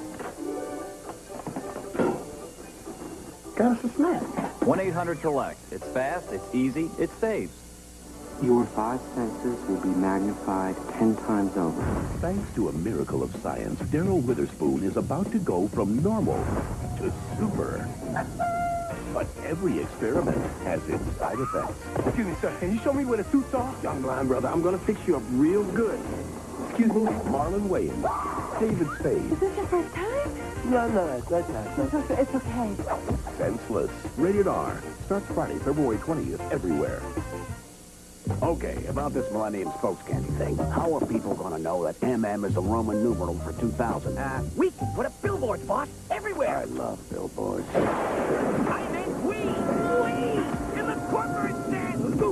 Got us a snack. 1-800-COLLECT. It's fast, it's easy, it saves. Your 5 senses will be magnified 10 times over. Thanks to a miracle of science, Daryl Witherspoon is about to go from normal to super. But every experiment has its side effects. Excuse me, sir. Can you show me where the suits are? Young blind brother, I'm gonna fix you up real good. Excuse me? Marlon Wayans, David Spade. Is this your first time? No, it's It's okay. Senseless. Rated R. Starts Friday, February 20th, everywhere. Okay, about this Millennium Spokes Candy thing. How are people going to know that MM is a Roman numeral for 2000? We can put up billboards, boss, everywhere. I love billboards. I meant we in the corporate stand.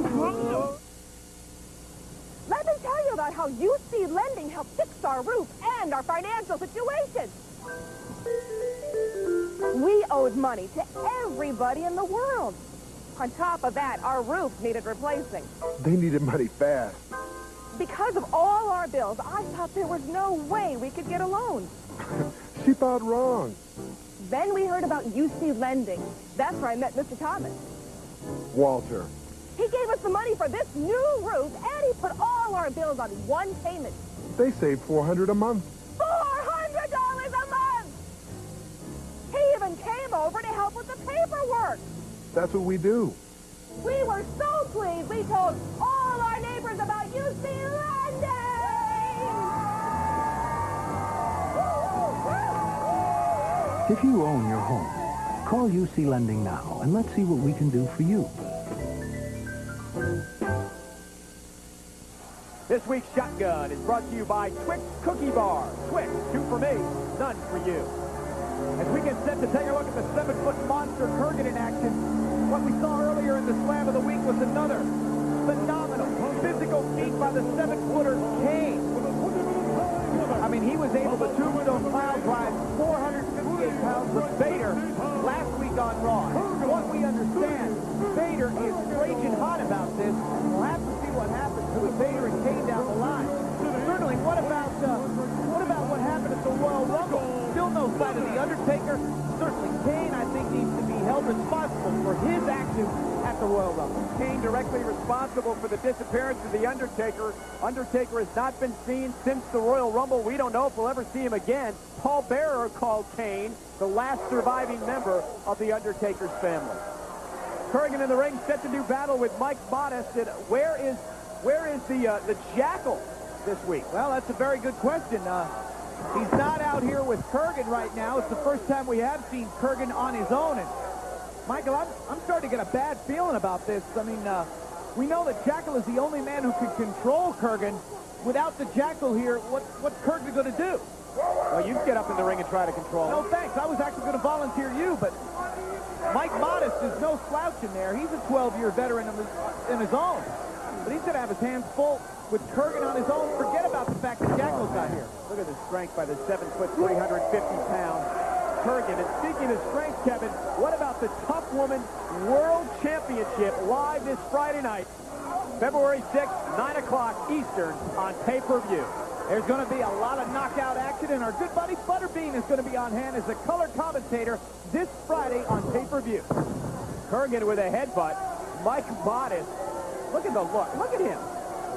Let me tell you about how UC Lending helped fix our roof and our financial situation. We owed money to everybody in the world. On top of that, our roof needed replacing. They needed money fast. Because of all our bills, I thought there was no way we could get a loan. She thought wrong. Then we heard about UC Lending. That's where I met Mr. Thomas. Walter. He gave us the money for this new roof, and he put all our bills on one payment. They saved $400 a month. $400 a month! He even came over to help with the paperwork. That's what we do. We were so pleased, we told all our neighbors about UC Lending! If you own your home, call UC Lending now, and let's see what we can do for you. This week's Shotgun is brought to you by Twix Cookie Bar. Twix, 2 for me, none for you. As we get set to take a look at the 7-foot monster Kurgan in action, what we saw earlier in the Slam of the Week was another phenomenal physical feat by the 7-footer Kane. I mean, he was able to tombstone pile drive 458 pounds with Vader last week on Raw. What we understand, Vader is raging hot about this. We'll have to see what happens with Vader and Kane down the line. Certainly, what about what happened at the Royal Rumble? Still no sign of The Undertaker. Certainly, Kane, I think, needs to be held responsible for his actions at the Royal Rumble. Kane directly responsible for the disappearance of The Undertaker. Undertaker has not been seen since the Royal Rumble. We don't know if we'll ever see him again. Paul Bearer called Kane the last surviving member of The Undertaker's family. Kurgan in the ring, set to do battle with Mike Modest. And where is the Jackal this week? Well, that's a very good question. He's not out here with Kurgan right now. It's the first time we have seen Kurgan on his own. And Michael, I'm starting to get a bad feeling about this. I mean, We know that Jackal is the only man who can control Kurgan. Without the Jackal here, what's Kurgan going to do? Well, you can get up in the ring and try to control him. No, thanks. I was actually going to volunteer you, but Mike Modest is no slouch in there. He's a 12-year veteran in his own. But he's going to have his hands full with Kurgan on his own. Forget about the fact that Jackal's not here. Look at the strength by the 7-foot, 350-pound Kurgan. And speaking of strength, Kevin, what about the Tough Woman World Championship live this Friday night, February 6th, 9 o'clock Eastern on pay-per-view. There's going to be a lot of knockout action, and our good buddy Butterbean is going to be on hand as a color commentator this Friday on pay-per-view. Kurgan with a headbutt. Mike Modest. Look at the look. Look at him.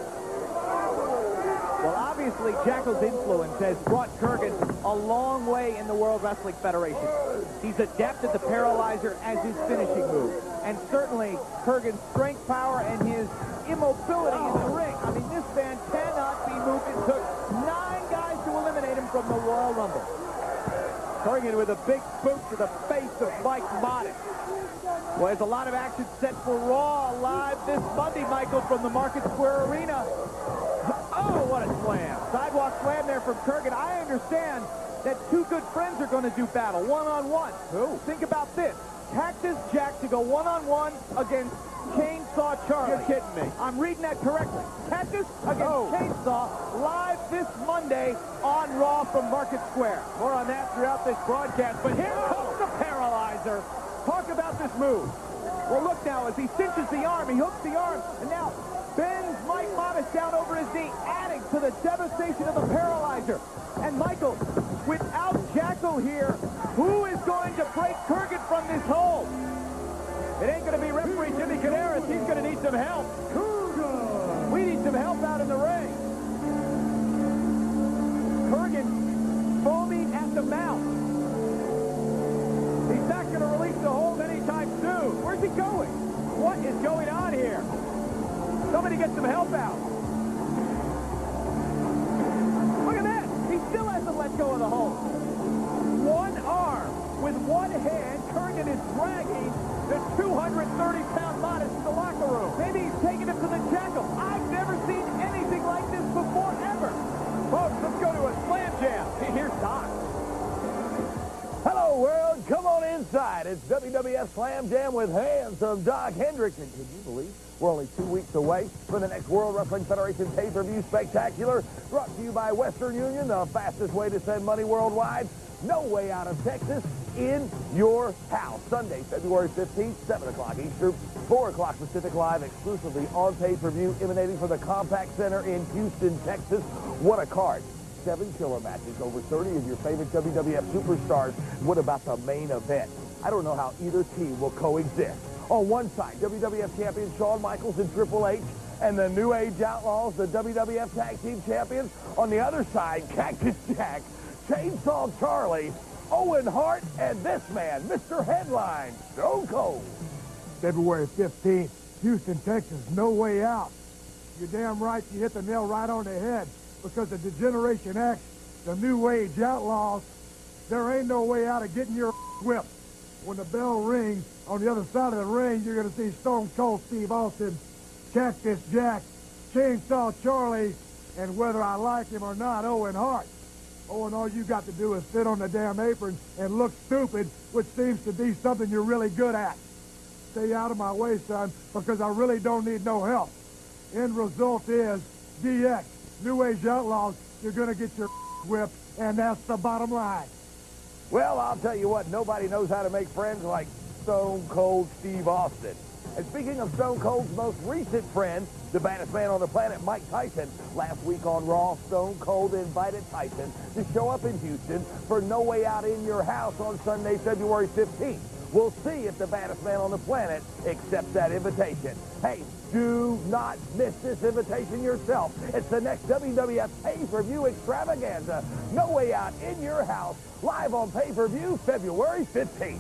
Well, obviously, Jackal's influence has brought Kurgan a long way in the World Wrestling Federation. He's adept at the paralyzer as his finishing move. And certainly, Kurgan's strength, power, and his immobility in the ring. I mean, this man cannot be moved. It took 9 guys to eliminate him from the Royal Rumble. Kurgan with a big boot to the face of Mike Modest. Well, there's a lot of action set for Raw live this Monday, Michael, from the Market Square Arena. Oh, what a slam. Sidewalk slam there from Kurgan. I understand that 2 good friends are going to do battle, one-on-one. Who? Think about this. Cactus Jack to go one-on-one against Chainsaw Charlie. You're kidding me. I'm reading that correctly. Cactus against Chainsaw live this Monday on Raw from Market Square. More on that throughout this broadcast. But here comes the paralyzer. Talk about this move. Well, look now, as he cinches the arm, he hooks the arm, and now bends Mike Modest down over his knee, adding to the devastation of the paralyzer. And Michael, without Jackal here, who is going to break Kurgan from this hold? It ain't going to be referee Jimmy Canaris. He's going to need some help. Kurgan! We need some help out in the ring. Kurgan foaming at the mouth. He's not going to release the hold anytime soon. Where's he going? What is going on here? Somebody get some help out. Look at that. He still hasn't let go of the hold. One arm with one hand. Kurgan is dragging the 230-pound Modest to the locker room. Maybe he's taking him to the Jackal. I've never seen anything like this before, ever. Folks, let's go to a slam jam. Here's Doc. Hello, world. Come on inside. It's WWF Slam Jam with handsome Doc Hendricks. And can you believe we're only 2 weeks away from the next World Wrestling Federation pay-per-view spectacular? Brought to you by Western Union, the fastest way to send money worldwide. No way out of Texas, in your house. Sunday, February 15th, 7 o'clock Eastern, 4 o'clock Pacific, live exclusively on pay-per-view, emanating from the Compact Center in Houston, Texas. What a card. 7 killer matches, over 30 of your favorite WWF superstars. What about the main event? I don't know how either team will coexist. On one side, WWF champion Shawn Michaels and Triple H, and the New Age Outlaws, the WWF Tag Team Champions. On the other side, Cactus Jack, Chainsaw Charlie, Owen Hart, and this man, Mr. Headline, Stone Cold. February 15th, Houston, Texas, no way out. You're damn right, you hit the nail right on the head. Because the Degeneration X, the New Age Outlaws, there ain't no way out of getting your whipped. When the bell rings, on the other side of the ring, you're going to see Stone Cold Steve Austin, Cactus Jack, Chainsaw Charlie, and whether I like him or not, Owen Hart. Owen, all you got to do is sit on the damn apron and look stupid, which seems to be something you're really good at. Stay out of my way, son, because I really don't need no help. End result is DX. New Age Outlaws, you're going to get your whipped, and that's the bottom line. Well, I'll tell you what, nobody knows how to make friends like Stone Cold Steve Austin. And speaking of Stone Cold's most recent friend, the baddest man on the planet, Mike Tyson, last week on Raw, Stone Cold invited Tyson to show up in Houston for No Way Out in Your House on Sunday, February 15th. We'll see if the baddest man on the planet accepts that invitation. Hey, do not miss this invitation yourself. It's the next WWF pay-per-view extravaganza. No Way Out in Your House, live on pay-per-view February 15th.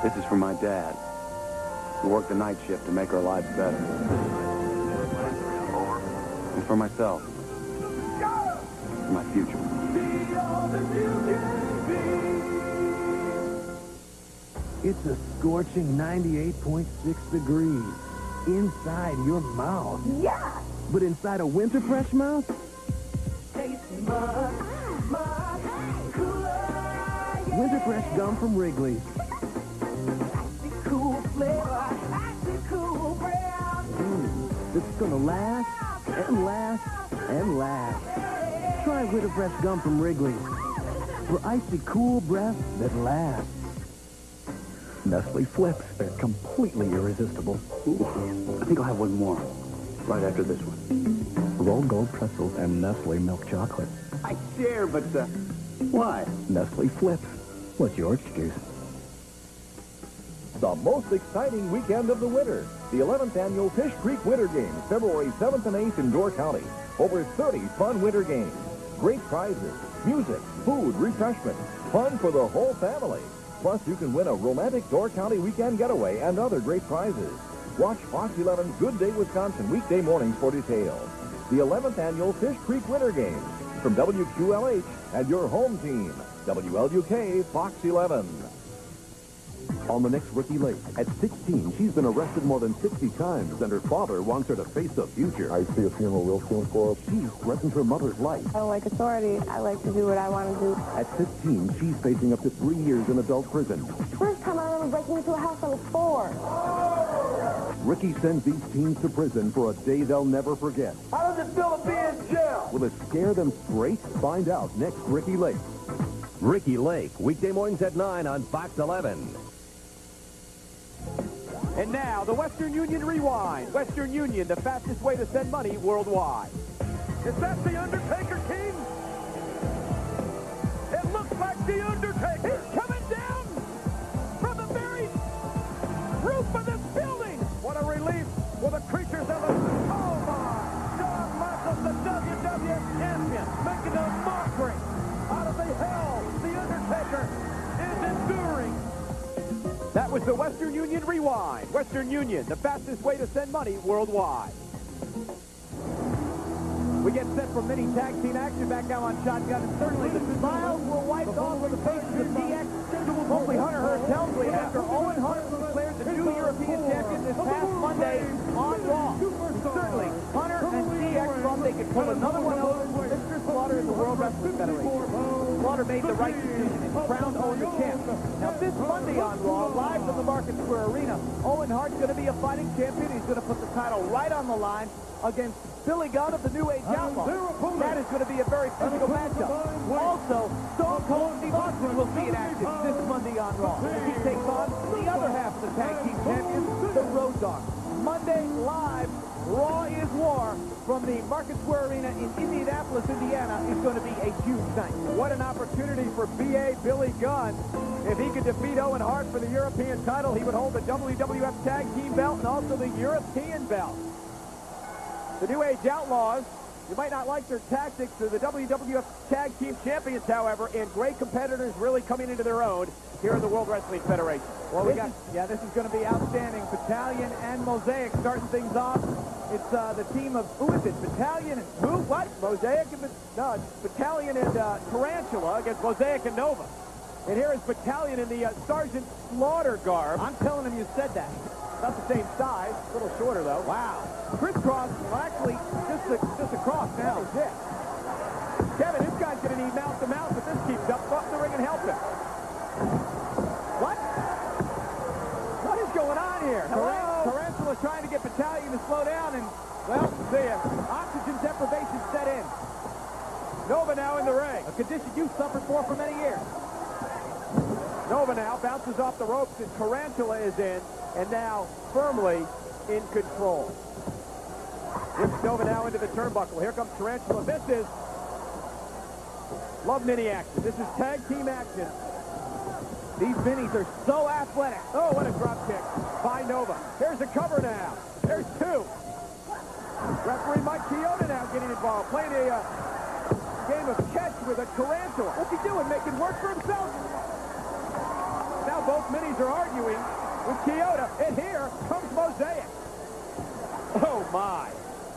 This is for my dad, who worked the night shift to make our lives better. And for myself. For my future. It's a scorching 98.6 degrees inside your mouth. Yeah! But inside a winter fresh mouth? Winter fresh gum from Wrigley's. Cool flavor, cool brown. It's gonna last and last and last. Try winter fresh gum from Wrigley's for icy cool breath that lasts. Nestle Flips. They're completely irresistible. Ooh, I think I'll have one more right after this one. Rolled Gold pretzels and Nestle milk chocolate. I share, but why? Nestle Flips. What's your excuse? The most exciting weekend of the winter. The 11th annual Fish Creek Winter Games, February 7th and 8th in Door County. Over 30 fun winter games. Great prizes, music, food, refreshment, fun for the whole family. Plus, you can win a romantic Door County weekend getaway and other great prizes. Watch Fox 11's Good Day Wisconsin weekday mornings for details. The 11th annual Fish Creek Winter Games from WQLH and your home team, WLUK Fox 11. On the next Rookie Lake, at 16, she's been arrested more than 60 times, and her father wants her to face the future. I see a funeral real soon for her. She's threatened her mother's life. I don't like authority. I like to do what I want to do. At 15, she's facing up to 3 years in adult prison. First time I remember breaking into a house, I was 4. Ricky sends these teens to prison for a day they'll never forget. How does it feel to be in jail? Will it scare them straight? Find out next Rookie Lake. Rookie Lake, weekday mornings at 9 on Fox 11. And now, the Western Union Rewind. Western Union, the fastest way to send money worldwide. Is that the Undertaker, King? It looks like the Undertaker. He's coming down from the very roof of this building. What a relief for the creatures of the... Oh, my! Shawn Michaels, the WWF champion, making a mockery out of the hell the Undertaker is enduring. That was the Western Union Rewind. Western Union, the fastest way to send money worldwide. We get set for mini tag team action back now on Shotgun, and certainly the smiles were wiped off of the faces of DX. Hopefully Hunter heard Helmsley after Owen Hart was declared the new European champion this past Monday on Raw. Certainly, Hunter and DX thought they could pull another one over Mr. Slaughter in the World Wrestling Federation. Slaughter made the right decision and crowned Owen the champ. Now this Monday on Raw, live from the Market Square Arena, Owen Hart's going to be a fighting champion. He's going to put the title right on the line against Billy Gunn of the New Age Outlaws. That is going to be a very physical matchup. Also, Stone Cold Steve Austin will be in action this Monday on Raw. He takes on the other half of the tag team champions, the Road Dogs. Monday live, Raw is War from the Market Square Arena in Indianapolis, Indiana is going to be a huge night. What an opportunity for B.A. Billy Gunn. If he could defeat Owen Hart for the European title, he would hold the WWF Tag Team belt and also the European belt. The New Age Outlaws, you might not like their tactics. They're the WWF Tag Team Champions, however, and great competitors really coming into their own here in the World Wrestling Federation. Well, this is going to be outstanding. Battalion and Mosaic starting things off. It's the team of, who is it? Battalion and who? What? Mosaic and, no, it's Battalion and Tarantula against Mosaic and Nova. And here is Battalion in the Sergeant Slaughter garb. I'm telling him you said that. About the same size, a little shorter though. Wow. Crisscross, well actually, just across now. Yeah. Kevin, this guy's going to need mouth-to-mouth if this keeps up. Go up the ring and help him. What? What is going on here? Hello? Tarantula trying to get Battalion to slow down and, well, see ya. Oxygen deprivation set in. Nova now in the ring. A condition you've suffered for many years. Nova now bounces off the ropes and Tarantula is in. And now firmly in control. Whips Nova now into the turnbuckle. Here comes Tarantula. This is love mini action. This is tag team action. These minis are so athletic. Oh, what a drop kick by Nova. Here's a cover now. There's two. Referee Mike Chioda now getting involved. Playing a game of catch with a Tarantula. What's he doing? Making work for himself. Now both minis are arguing with Kyoto. And here comes Mosaic. Oh, my.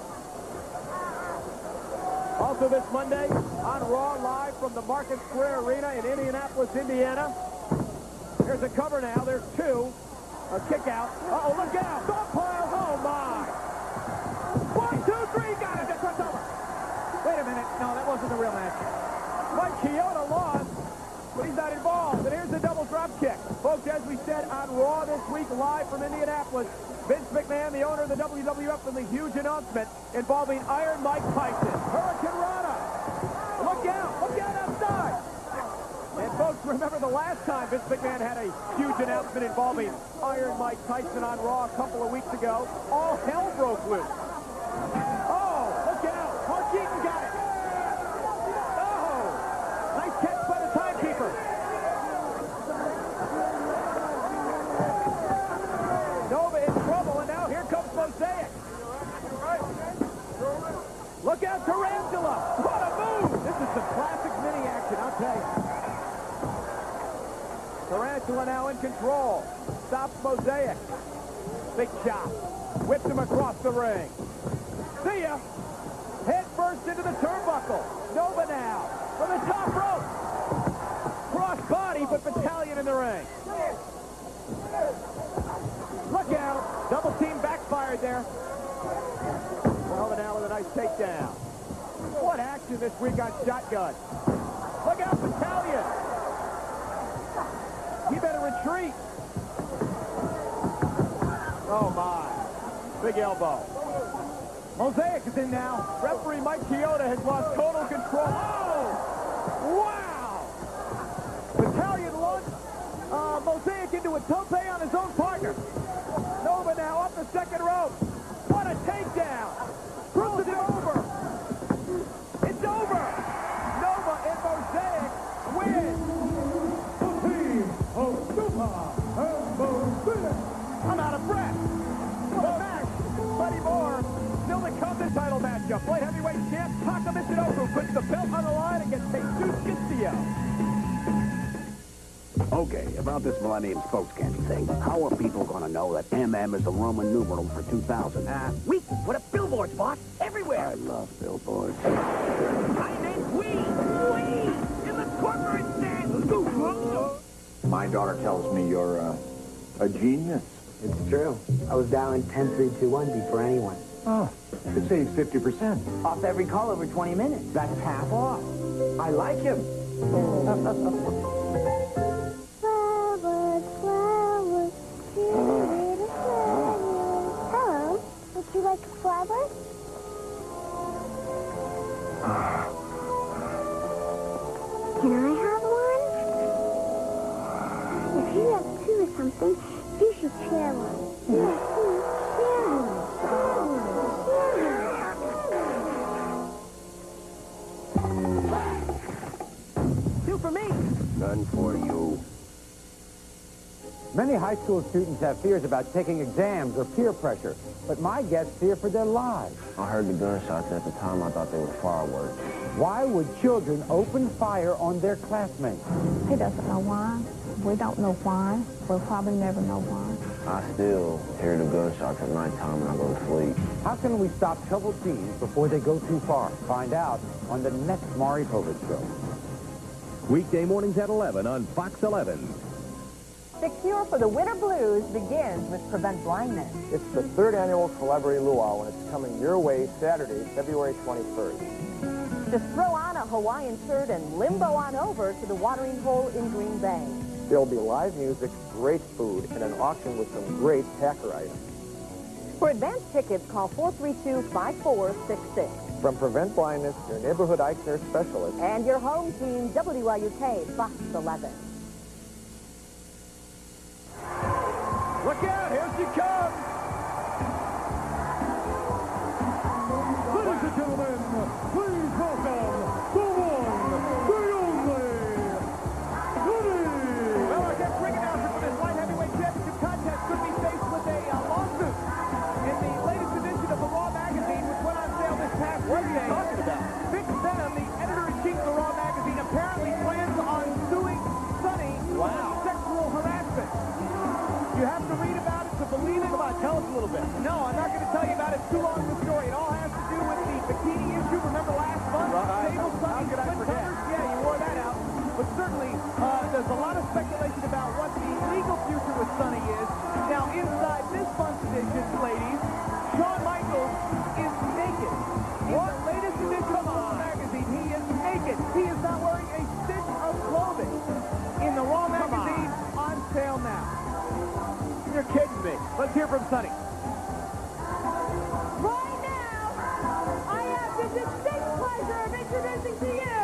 Also this Monday, on Raw, live from the Market Square Arena in Indianapolis, Indiana. Here's a cover now. There's two. A kick out. Uh-oh, look out. Dog piles. Oh, my. 1, 2, 3. Got it. Just runs over. Wait a minute. No, that wasn't the real match. Mike Kyoto lost, but he's not involved. And here's the double drop kick. Folks, as we said, on Raw this week, live from Indianapolis, Vince McMahon, the owner of the WWF, with a huge announcement involving Iron Mike Tyson. Hurricane Rana. Look out. Look out outside. And folks, remember the last time Vince McMahon had a huge announcement involving Iron Mike Tyson on Raw a couple of weeks ago? All hell broke loose. Oh, look out. Mark Eaton got it. Oh, nice catch by the timekeeper. Nova in trouble, and now here comes Mosaic. Look out, Tarantula. What a move. This is some classic mini action, I'll tell you. Tarantula now in control. Stops Mosaic. Big chop. Whips him across the ring. See ya. Head first into the turnbuckle. Nova now from the top rope. Cross body, but Battalion in the ring. Look out. Double team backfired there. Nova now with a nice takedown. What action this week on Shotgun. Look out, Battalion. You better retreat. Oh, my. Big elbow. Mosaic is in now. Referee Mike Kyoto has lost total control. Oh! Wow! Battalion launched Mosaic into a tope on his own partner. Nova now up the second rope. What a takedown! Throws it over. It's over. Nova and Mosaic win. I'm out of breath. What a match. Plenty more. Still to come, the title matchup. Light heavyweight champ Taka Michinoku puts the belt on the line against Jesus Castillo. Okay, about this Millennium Spokes Candy thing. How are people going to know that MM is the Roman numeral for 2000? We put up billboards, boss, everywhere. I love billboards. I meant we in the corporate stand. My daughter tells me you're a genius. It's true. I was dialing 10321 before anyone. Oh, it saves 50%. Off every call over 20 minutes. That's half off. I like him. Hello. Would you like flowers? Can I have one? If you have two or something, you should share one. Two for me. None for you. Many high school students have fears about taking exams or peer pressure, but my guests fear for their lives. I heard the gunshots at the time. I thought they were fireworks. Why would children open fire on their classmates? He doesn't know why. We don't know why. We'll probably never know why. I still hear the gunshots at nighttime when I go to sleep. How can we stop troubled teens before they go too far? Find out on the next Maury Povich Show. Weekday mornings at 11 on Fox 11. The cure for the winter blues begins with Prevent Blindness. It's the 3rd annual Celebrity Luau, and it's coming your way Saturday, February 21st. Just throw on a Hawaiian shirt and limbo on over to the watering hole in Green Bay. There'll be live music, great food, and an auction with some great Packer items. For advance tickets, call 432-5466. From Prevent Blindness, your neighborhood eye care specialist. And your home team, WWK Fox 11. Look out, here she comes. Ladies and gentlemen, please welcome the one, the only, Well, our guest ring announcer for this light heavyweight championship contest could be faced with a lawsuit in the latest edition of the Raw magazine, which went on sale this past Wednesday. What are you talking about? Vic Benham, the editor-in-chief of the Raw magazine, apparently plans on suing Sonny for sexual harassment. there's a lot of speculation about what the legal future with Sonny is. Now, inside this month's edition, ladies, Shawn Michaels is naked. In the latest edition of Raw magazine, he is naked. He is not wearing a stitch of clothing. In the Raw magazine, on sale now. You're kidding me. Let's hear from Sonny. Right now, I have the distinct pleasure of introducing to you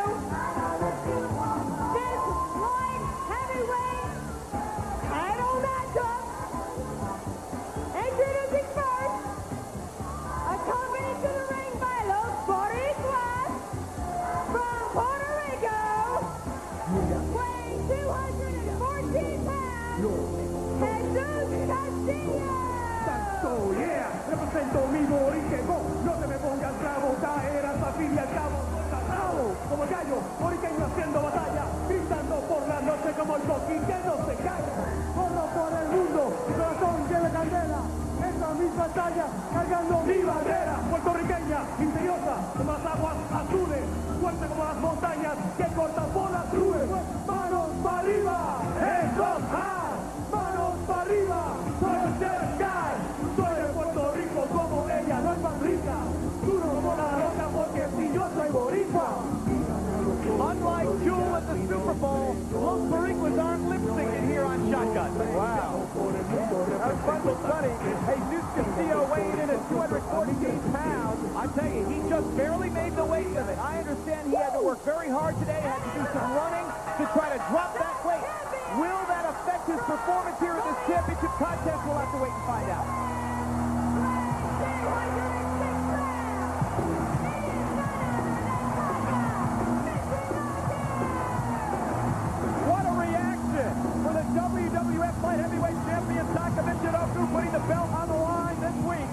this light heavyweight title matchup. Introducing first, accompanied to the ring by Los Boricuas from Puerto Rico, weighing 214 pounds, Jesus Castillo. Oh yeah, represento mi boriqueño, no te me pongas bravo, caerás a fin y al cabo, bravo, como el gallo, boriqueño haciendo batalla, gritando por la noche como el coquín que no se cae. Corro por el mundo, corazón lleva candela, esta es mi batalla, cargando mi bandera, puertorriqueña, misteriosa, como las aguas azules, fuerte como las montañas que cortan por las nubes. Manos para arriba, hands up high, manos para arriba, soy el sky. Soy de Puerto Rico como ella, no es más rica. Duro como la roca porque si yo soy boricua. Unlike Jewel at the Super Bowl, Los Boricuas aren't lip-syncing here on Shotgun. Wow. That was fun with Sonny. Jesus Castillo weighing in at 214 pounds. I tell you, he just barely made the weight limit. I understand he had to work very hard today, had to do some running to try to drop that weight. Will that affect his performance here in this championship contest? We'll have to wait and find out. What a reaction for the WWF Light Heavyweight Champion Taka Michinoku, putting the belt on the line this week.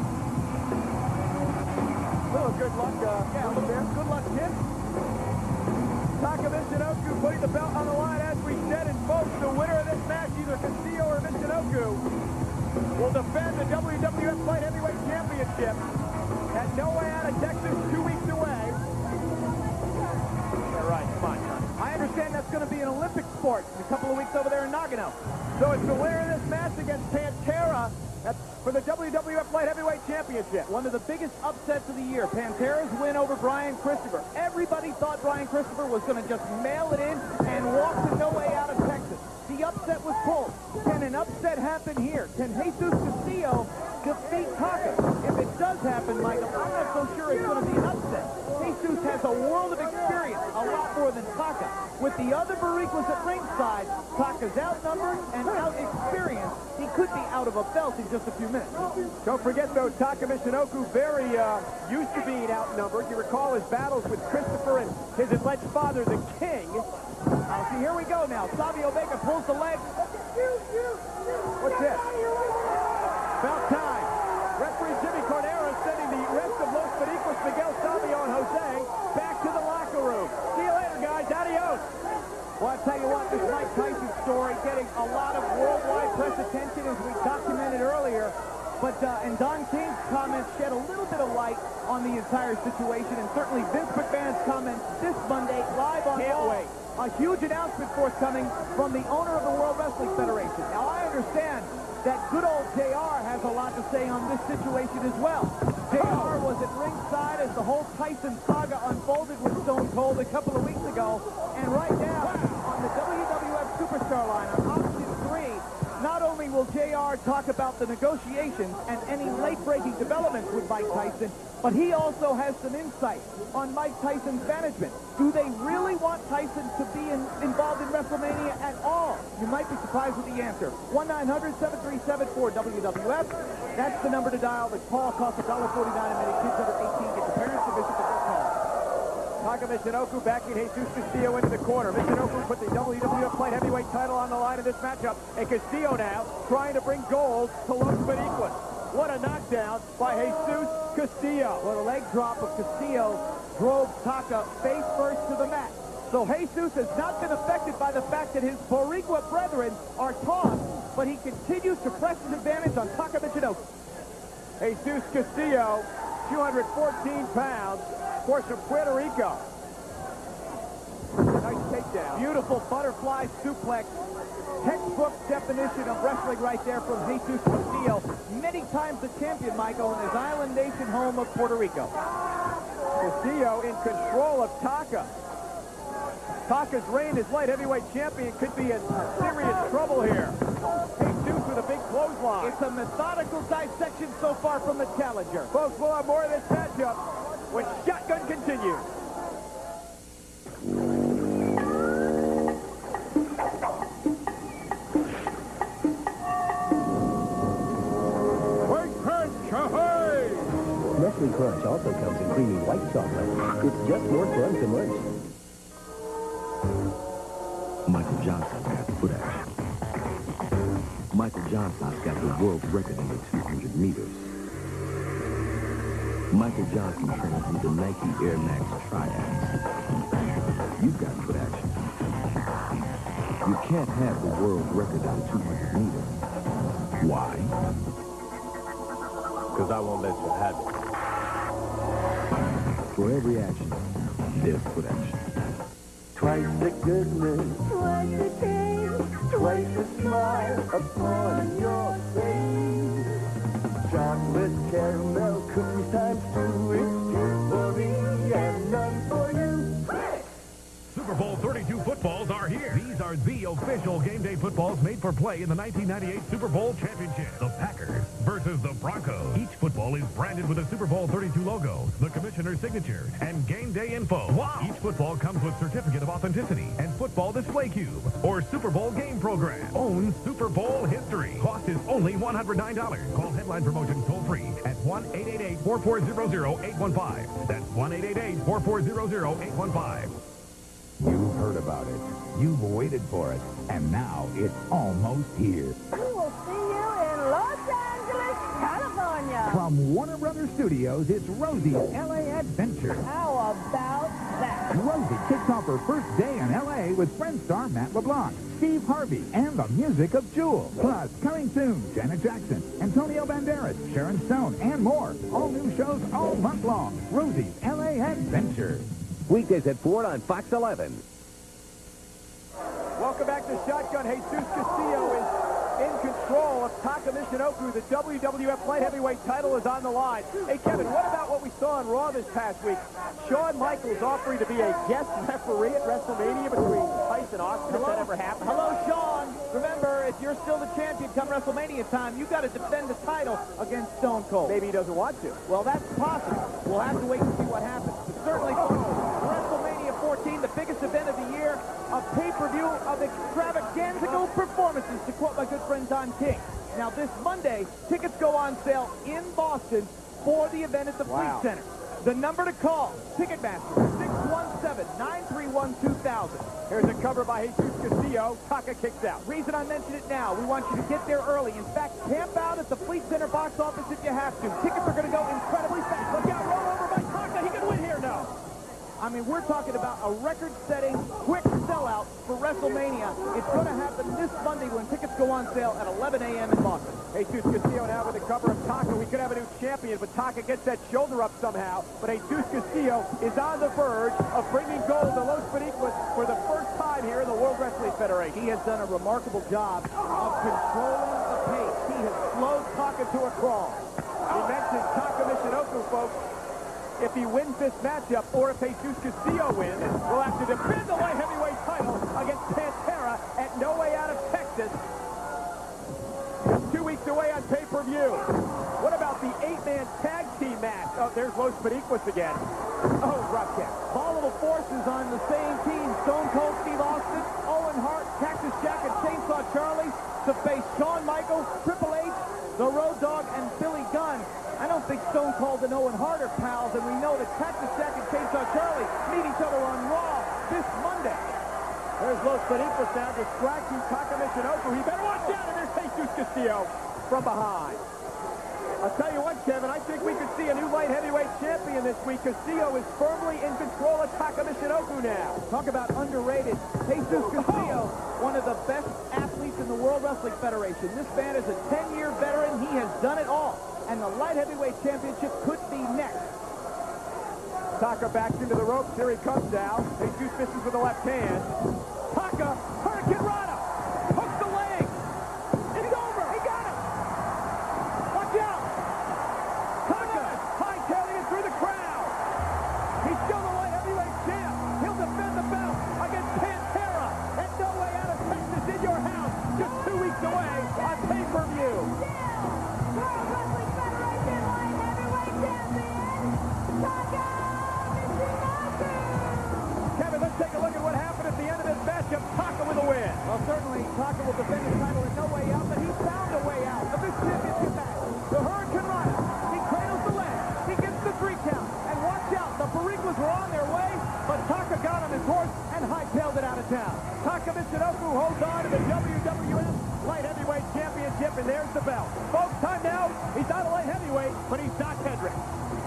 Oh, good luck, good luck, kid. Taka Michinoku putting the belt on the line, as we said, and folks, the winner of this match, either Castillo or Michinoku, will defend the WWF Light Heavyweight Championship at No Way Out of Texas 2 weeks away. All right, come on. I understand that's going to be an Olympic sport in a couple of weeks over there in Nagano. So it's the winner of this match against Pantera for the WWF Light Heavyweight Championship. One of the biggest upsets of the year. Pantera's win over Brian Christopher. Everybody thought Brian Christopher was going to just mail it in and walk to No Way Out of Texas. The upset was pulled. Can an upset happen here? Can Jesus Castillo defeat Taka? If it does happen, Michael, I'm not so sure it's going to be an upset. Jesus has a world of experience, a lot more than Taka. With the other Boricuas at ringside, Taka's outnumbered and out-experienced. He could be out of a belt in just a few minutes. Don't forget, though, Taka Michinoku very used to being outnumbered. You recall his battles with Christopher and his alleged father, the King. See, here we go now. Savio Vega pulls the leg. What's this? About time. Referee Jimmy Cordero sending the rest of Los Boricuas, Miguel Savio and Jose, back to the locker room. See you later, guys. Adios. Well, I tell you what, this Mike Tyson story getting a lot of worldwide press attention, as we documented earlier. But, and Don King's comments shed a little bit of light on the entire situation, and certainly Vince McMahon's comments this Monday live on Raw. A huge announcement forthcoming from the owner of the World Wrestling Federation. Now, I understand that good old JR has a lot to say on this situation as well. JR was at ringside as the whole Tyson saga unfolded with Stone Cold a couple of weeks ago. And right now, on the WWF Superstar line, on option 3, not only will JR talk about the negotiations and any late-breaking developments with Mike Tyson, but he also has some insight on Mike Tyson's management. Do they really want Tyson to be involved in WrestleMania at all? You might be surprised with the answer. 1-900-737-4WWF. That's the number to dial. The call costs $1.49 a minute. Kids under 18 get the parents to visit the call. Taka Michinoku backing Jesus Castillo into the corner. Michinoku put the WWF Light Heavyweight title on the line in this matchup. And Castillo now trying to bring gold to Los Boricuas. What a knockdown by Jesus Castillo. Well, the leg drop of Castillo drove Taka face first to the mat. So Jesus has not been affected by the fact that his Boricua brethren are tossed, but he continues to press his advantage on Taka Michinoku. Jesus Castillo, 214 pounds, of course, from Puerto Rico. Nice take takedown. Beautiful butterfly suplex. Textbook definition of wrestling right there from Jesus Castillo. Many times the champion, Michael, in his island nation home of Puerto Rico. Castillo in control of Taka. Taka's reign as light heavyweight champion could be in serious trouble here. Jesus with a big clothesline. It's a methodical dissection so far from the challenger. Folks, we'll have more of this matchup when Shotgun continues. Nestle Crunch also comes in creamy white chocolate. It's just more fun to munch. Michael Johnson's got foot action. Michael Johnson's got the world record in the 200 meters. Michael Johnson trains with the Nike Air Max Triads. You've got foot action. You can't have the world record in the 200 meters. Why? Because I won't let you have it. For every action, there's foot action. Twice the goodness, twice the taste, twice the smile upon your face. Chocolate caramel cookies times 2, it's 2 for me and none for you. Hey! Super Bowl 32 footballs are here. These are the official game day footballs made for play in the 1998 Super Bowl championship. The Packers versus the Broncos. Each football is branded with a Super Bowl 32 logo, the commissioner's signature, and game day info. Wow! Each football comes with certificate of authenticity and football display cube or Super Bowl game program. Own Super Bowl history. Cost is only $109. Call Headline Promotions toll free at 1-888-4400-815. That's 1-888-4400-815. You've heard about it. You've waited for it. And now it's almost here. We will see you in Los Angeles, California. From Warner Brothers Studios, it's Rosie's L.A. Adventure. How about that? Rosie kicks off her first day in L.A. with friend star Matt LeBlanc, Steve Harvey, and the music of Jewel. Plus, coming soon, Janet Jackson, Antonio Banderas, Sharon Stone, and more. All new shows all month long. Rosie's L.A. Adventure. Weekdays at 4 on Fox 11. Welcome back to Shotgun. Jesus Castillo is in control of Taka Michinoku. The WWF Light Heavyweight title is on the line. Hey, Kevin, what about what we saw on Raw this past week? Shawn Michaels offering to be a guest referee at WrestleMania between Tyson Austin, if that ever happened. Hello, Shawn. Remember, if you're still the champion come WrestleMania time, you've got to defend the title against Stone Cold. Maybe he doesn't want to. Well, that's possible. We'll have to wait and see what happens. But certainly, WrestleMania 14, the biggest event of the year, a pay-per-view of extravaganza performances, to quote my good friend Don King. Now, this Monday, tickets go on sale in Boston for the event at the Fleet Center. The number to call, Ticketmaster, 617-931-2000. Here's a cover by Jesus Castillo. Taka kicks out. Reason I mention it now, we want you to get there early. In fact, camp out at the Fleet Center box office if you have to. Tickets are going to go incredibly fast. Look out, roll over by Taka. He can win here now. I mean, we're talking about a record-setting, quick sellout for WrestleMania. It's going to happen this Monday when tickets go on sale at 11 a.m. in Boston. Jesus Castillo now with the cover of Taka. We could have a new champion, but Taka gets that shoulder up somehow. But Jesus Castillo is on the verge of bringing gold to Los Boricuas for the first time here in the World Wrestling Federation. He has done a remarkable job of controlling the pace. He has slowed Taka to a crawl. We mentioned Taka Michinoku, folks. If he wins this matchup, or if Jesus Castillo wins, we'll have to defend the light heavyweight title against Pantera at No Way Out of Texas. Just 2 weeks away on pay-per-view. What about the 8-man tag team match? Oh, there's Los Boricuas again. Oh, drop kick. Volatile forces on the same team. Stone Cold Steve Austin, Owen Hart, Cactus Jack, and Chainsaw Charlie to face Shawn Michaels, Triple H, the Road Dogg, and Billy Gunn. I don't think Stone Cold and Owen Hart are pals, and we know that Cactus Jack and Chainsaw Charlie meet each other on Raw this Monday. There's Los Boricuas now distracting Taka Michinoku. He better watch out, and there's Jesus Castillo from behind. I'll tell you what, Kevin, I think we could see a new light heavyweight champion this week. Castillo is firmly in control of Taka Michinoku now. Talk about underrated. Jesus Castillo, one of the best athletes in the World Wrestling Federation. This man is a 10-year veteran. He has done it all. And the light heavyweight championship could be next. Taka backs into the ropes. Here he comes now. He shoots misses with the left hand. Taka, Hurricane Rana, hooks the leg. It's over. He got him. Watch out. Taka hightailing it through the crowd. He's still the light heavyweight champ. He'll defend the belt against Pantera and No Way Out of Texas in your house just 2 weeks away on pay-per-view. World Wrestling Federation light heavyweight champion, Taka Michinoku. Kevin, let's take a look at what happened at the end of this matchup. Taka with a win. Well, certainly Taka will defend his title in No Way Out, but he found a way out of this championship match. The Hurricane Rana. He cradles the leg. He gets the 3 count. And watch out, the Barriguas were on their way, but Taka got on his horse and hightailed it out of town. Taka Michinoku holds on to the WWF Light Heavyweight Championship, and there's the belt. Folks, time now. He's not a light heavyweight, but he's Doc Hendricks.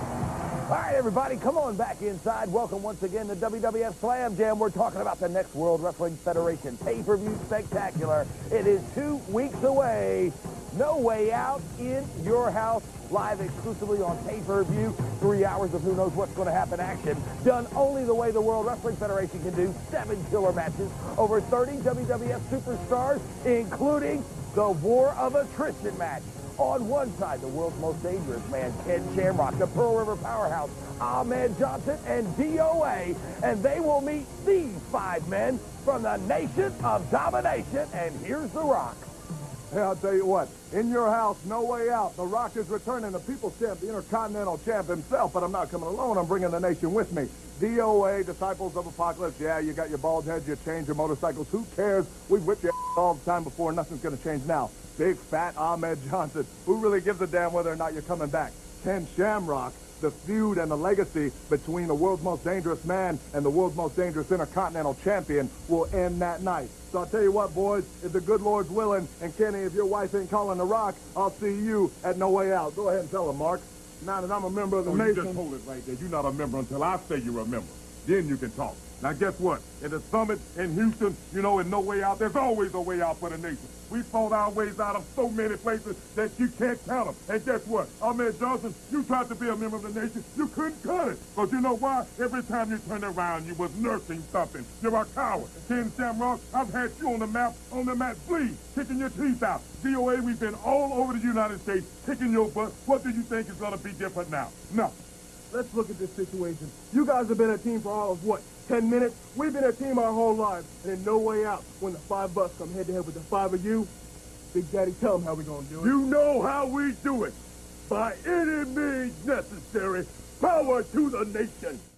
All right, everybody, come on back inside. Welcome once again to WWF Slam Jam. We're talking about the next World Wrestling Federation pay-per-view spectacular. It is 2 weeks away. No Way Out in your house, live exclusively on pay-per-view. 3 hours of who knows what's going to happen action. Done only the way the World Wrestling Federation can do. 7 killer matches. Over 30 WWF superstars, including the War of Attrition match. On one side, the world's most dangerous man, Ken Shamrock, the Pearl River Powerhouse, Ahmed Johnson, and DOA. And they will meet these 5 men from the Nation of Domination. And here's The Rock. Hey, I'll tell you what, in your house, No Way Out. The Rock is returning, the People's Champ, the Intercontinental Champ himself, but I'm not coming alone. I'm bringing the nation with me. DOA, Disciples of Apocalypse. Yeah, you got your bald heads, you change your motorcycles. Who cares? We whip your all the time before. Nothing's going to change now. Big, fat Ahmed Johnson. Who really gives a damn whether or not you're coming back? Ken Shamrock. The feud and the legacy between the world's most dangerous man and the world's most dangerous Intercontinental Champion will end that night. So I'll tell you what, boys, if the good Lord's willing, and Kenny, if your wife ain't calling The Rock, I'll see you at No Way Out. Go ahead and tell him, Mark. Now that I'm a member of the nation. You just hold it right there. You're not a member until I say you're a member. Then you can talk. Now, guess what? At the summit in Houston, you know, in No Way Out, there's always a way out for the nation. We fought our ways out of so many places that you can't count them. And guess what? Ahmed Johnson, you tried to be a member of the nation. You couldn't cut it. Because you know why? Every time you turned around, you was nursing something. You're a coward. Ken Shamrock, I've had you on the mat, bleed, kicking your teeth out. DOA, we've been all over the United States, kicking your butt. What do you think is going to be different now? No. Let's look at this situation. You guys have been a team for all of what? 10 minutes? We've been a team our whole lives. And in No Way Out, when the 5 of us come head-to-head with the 5 of you, Big Daddy, tell them how we gonna do it. You know how we do it. By any means necessary. Power to the nation.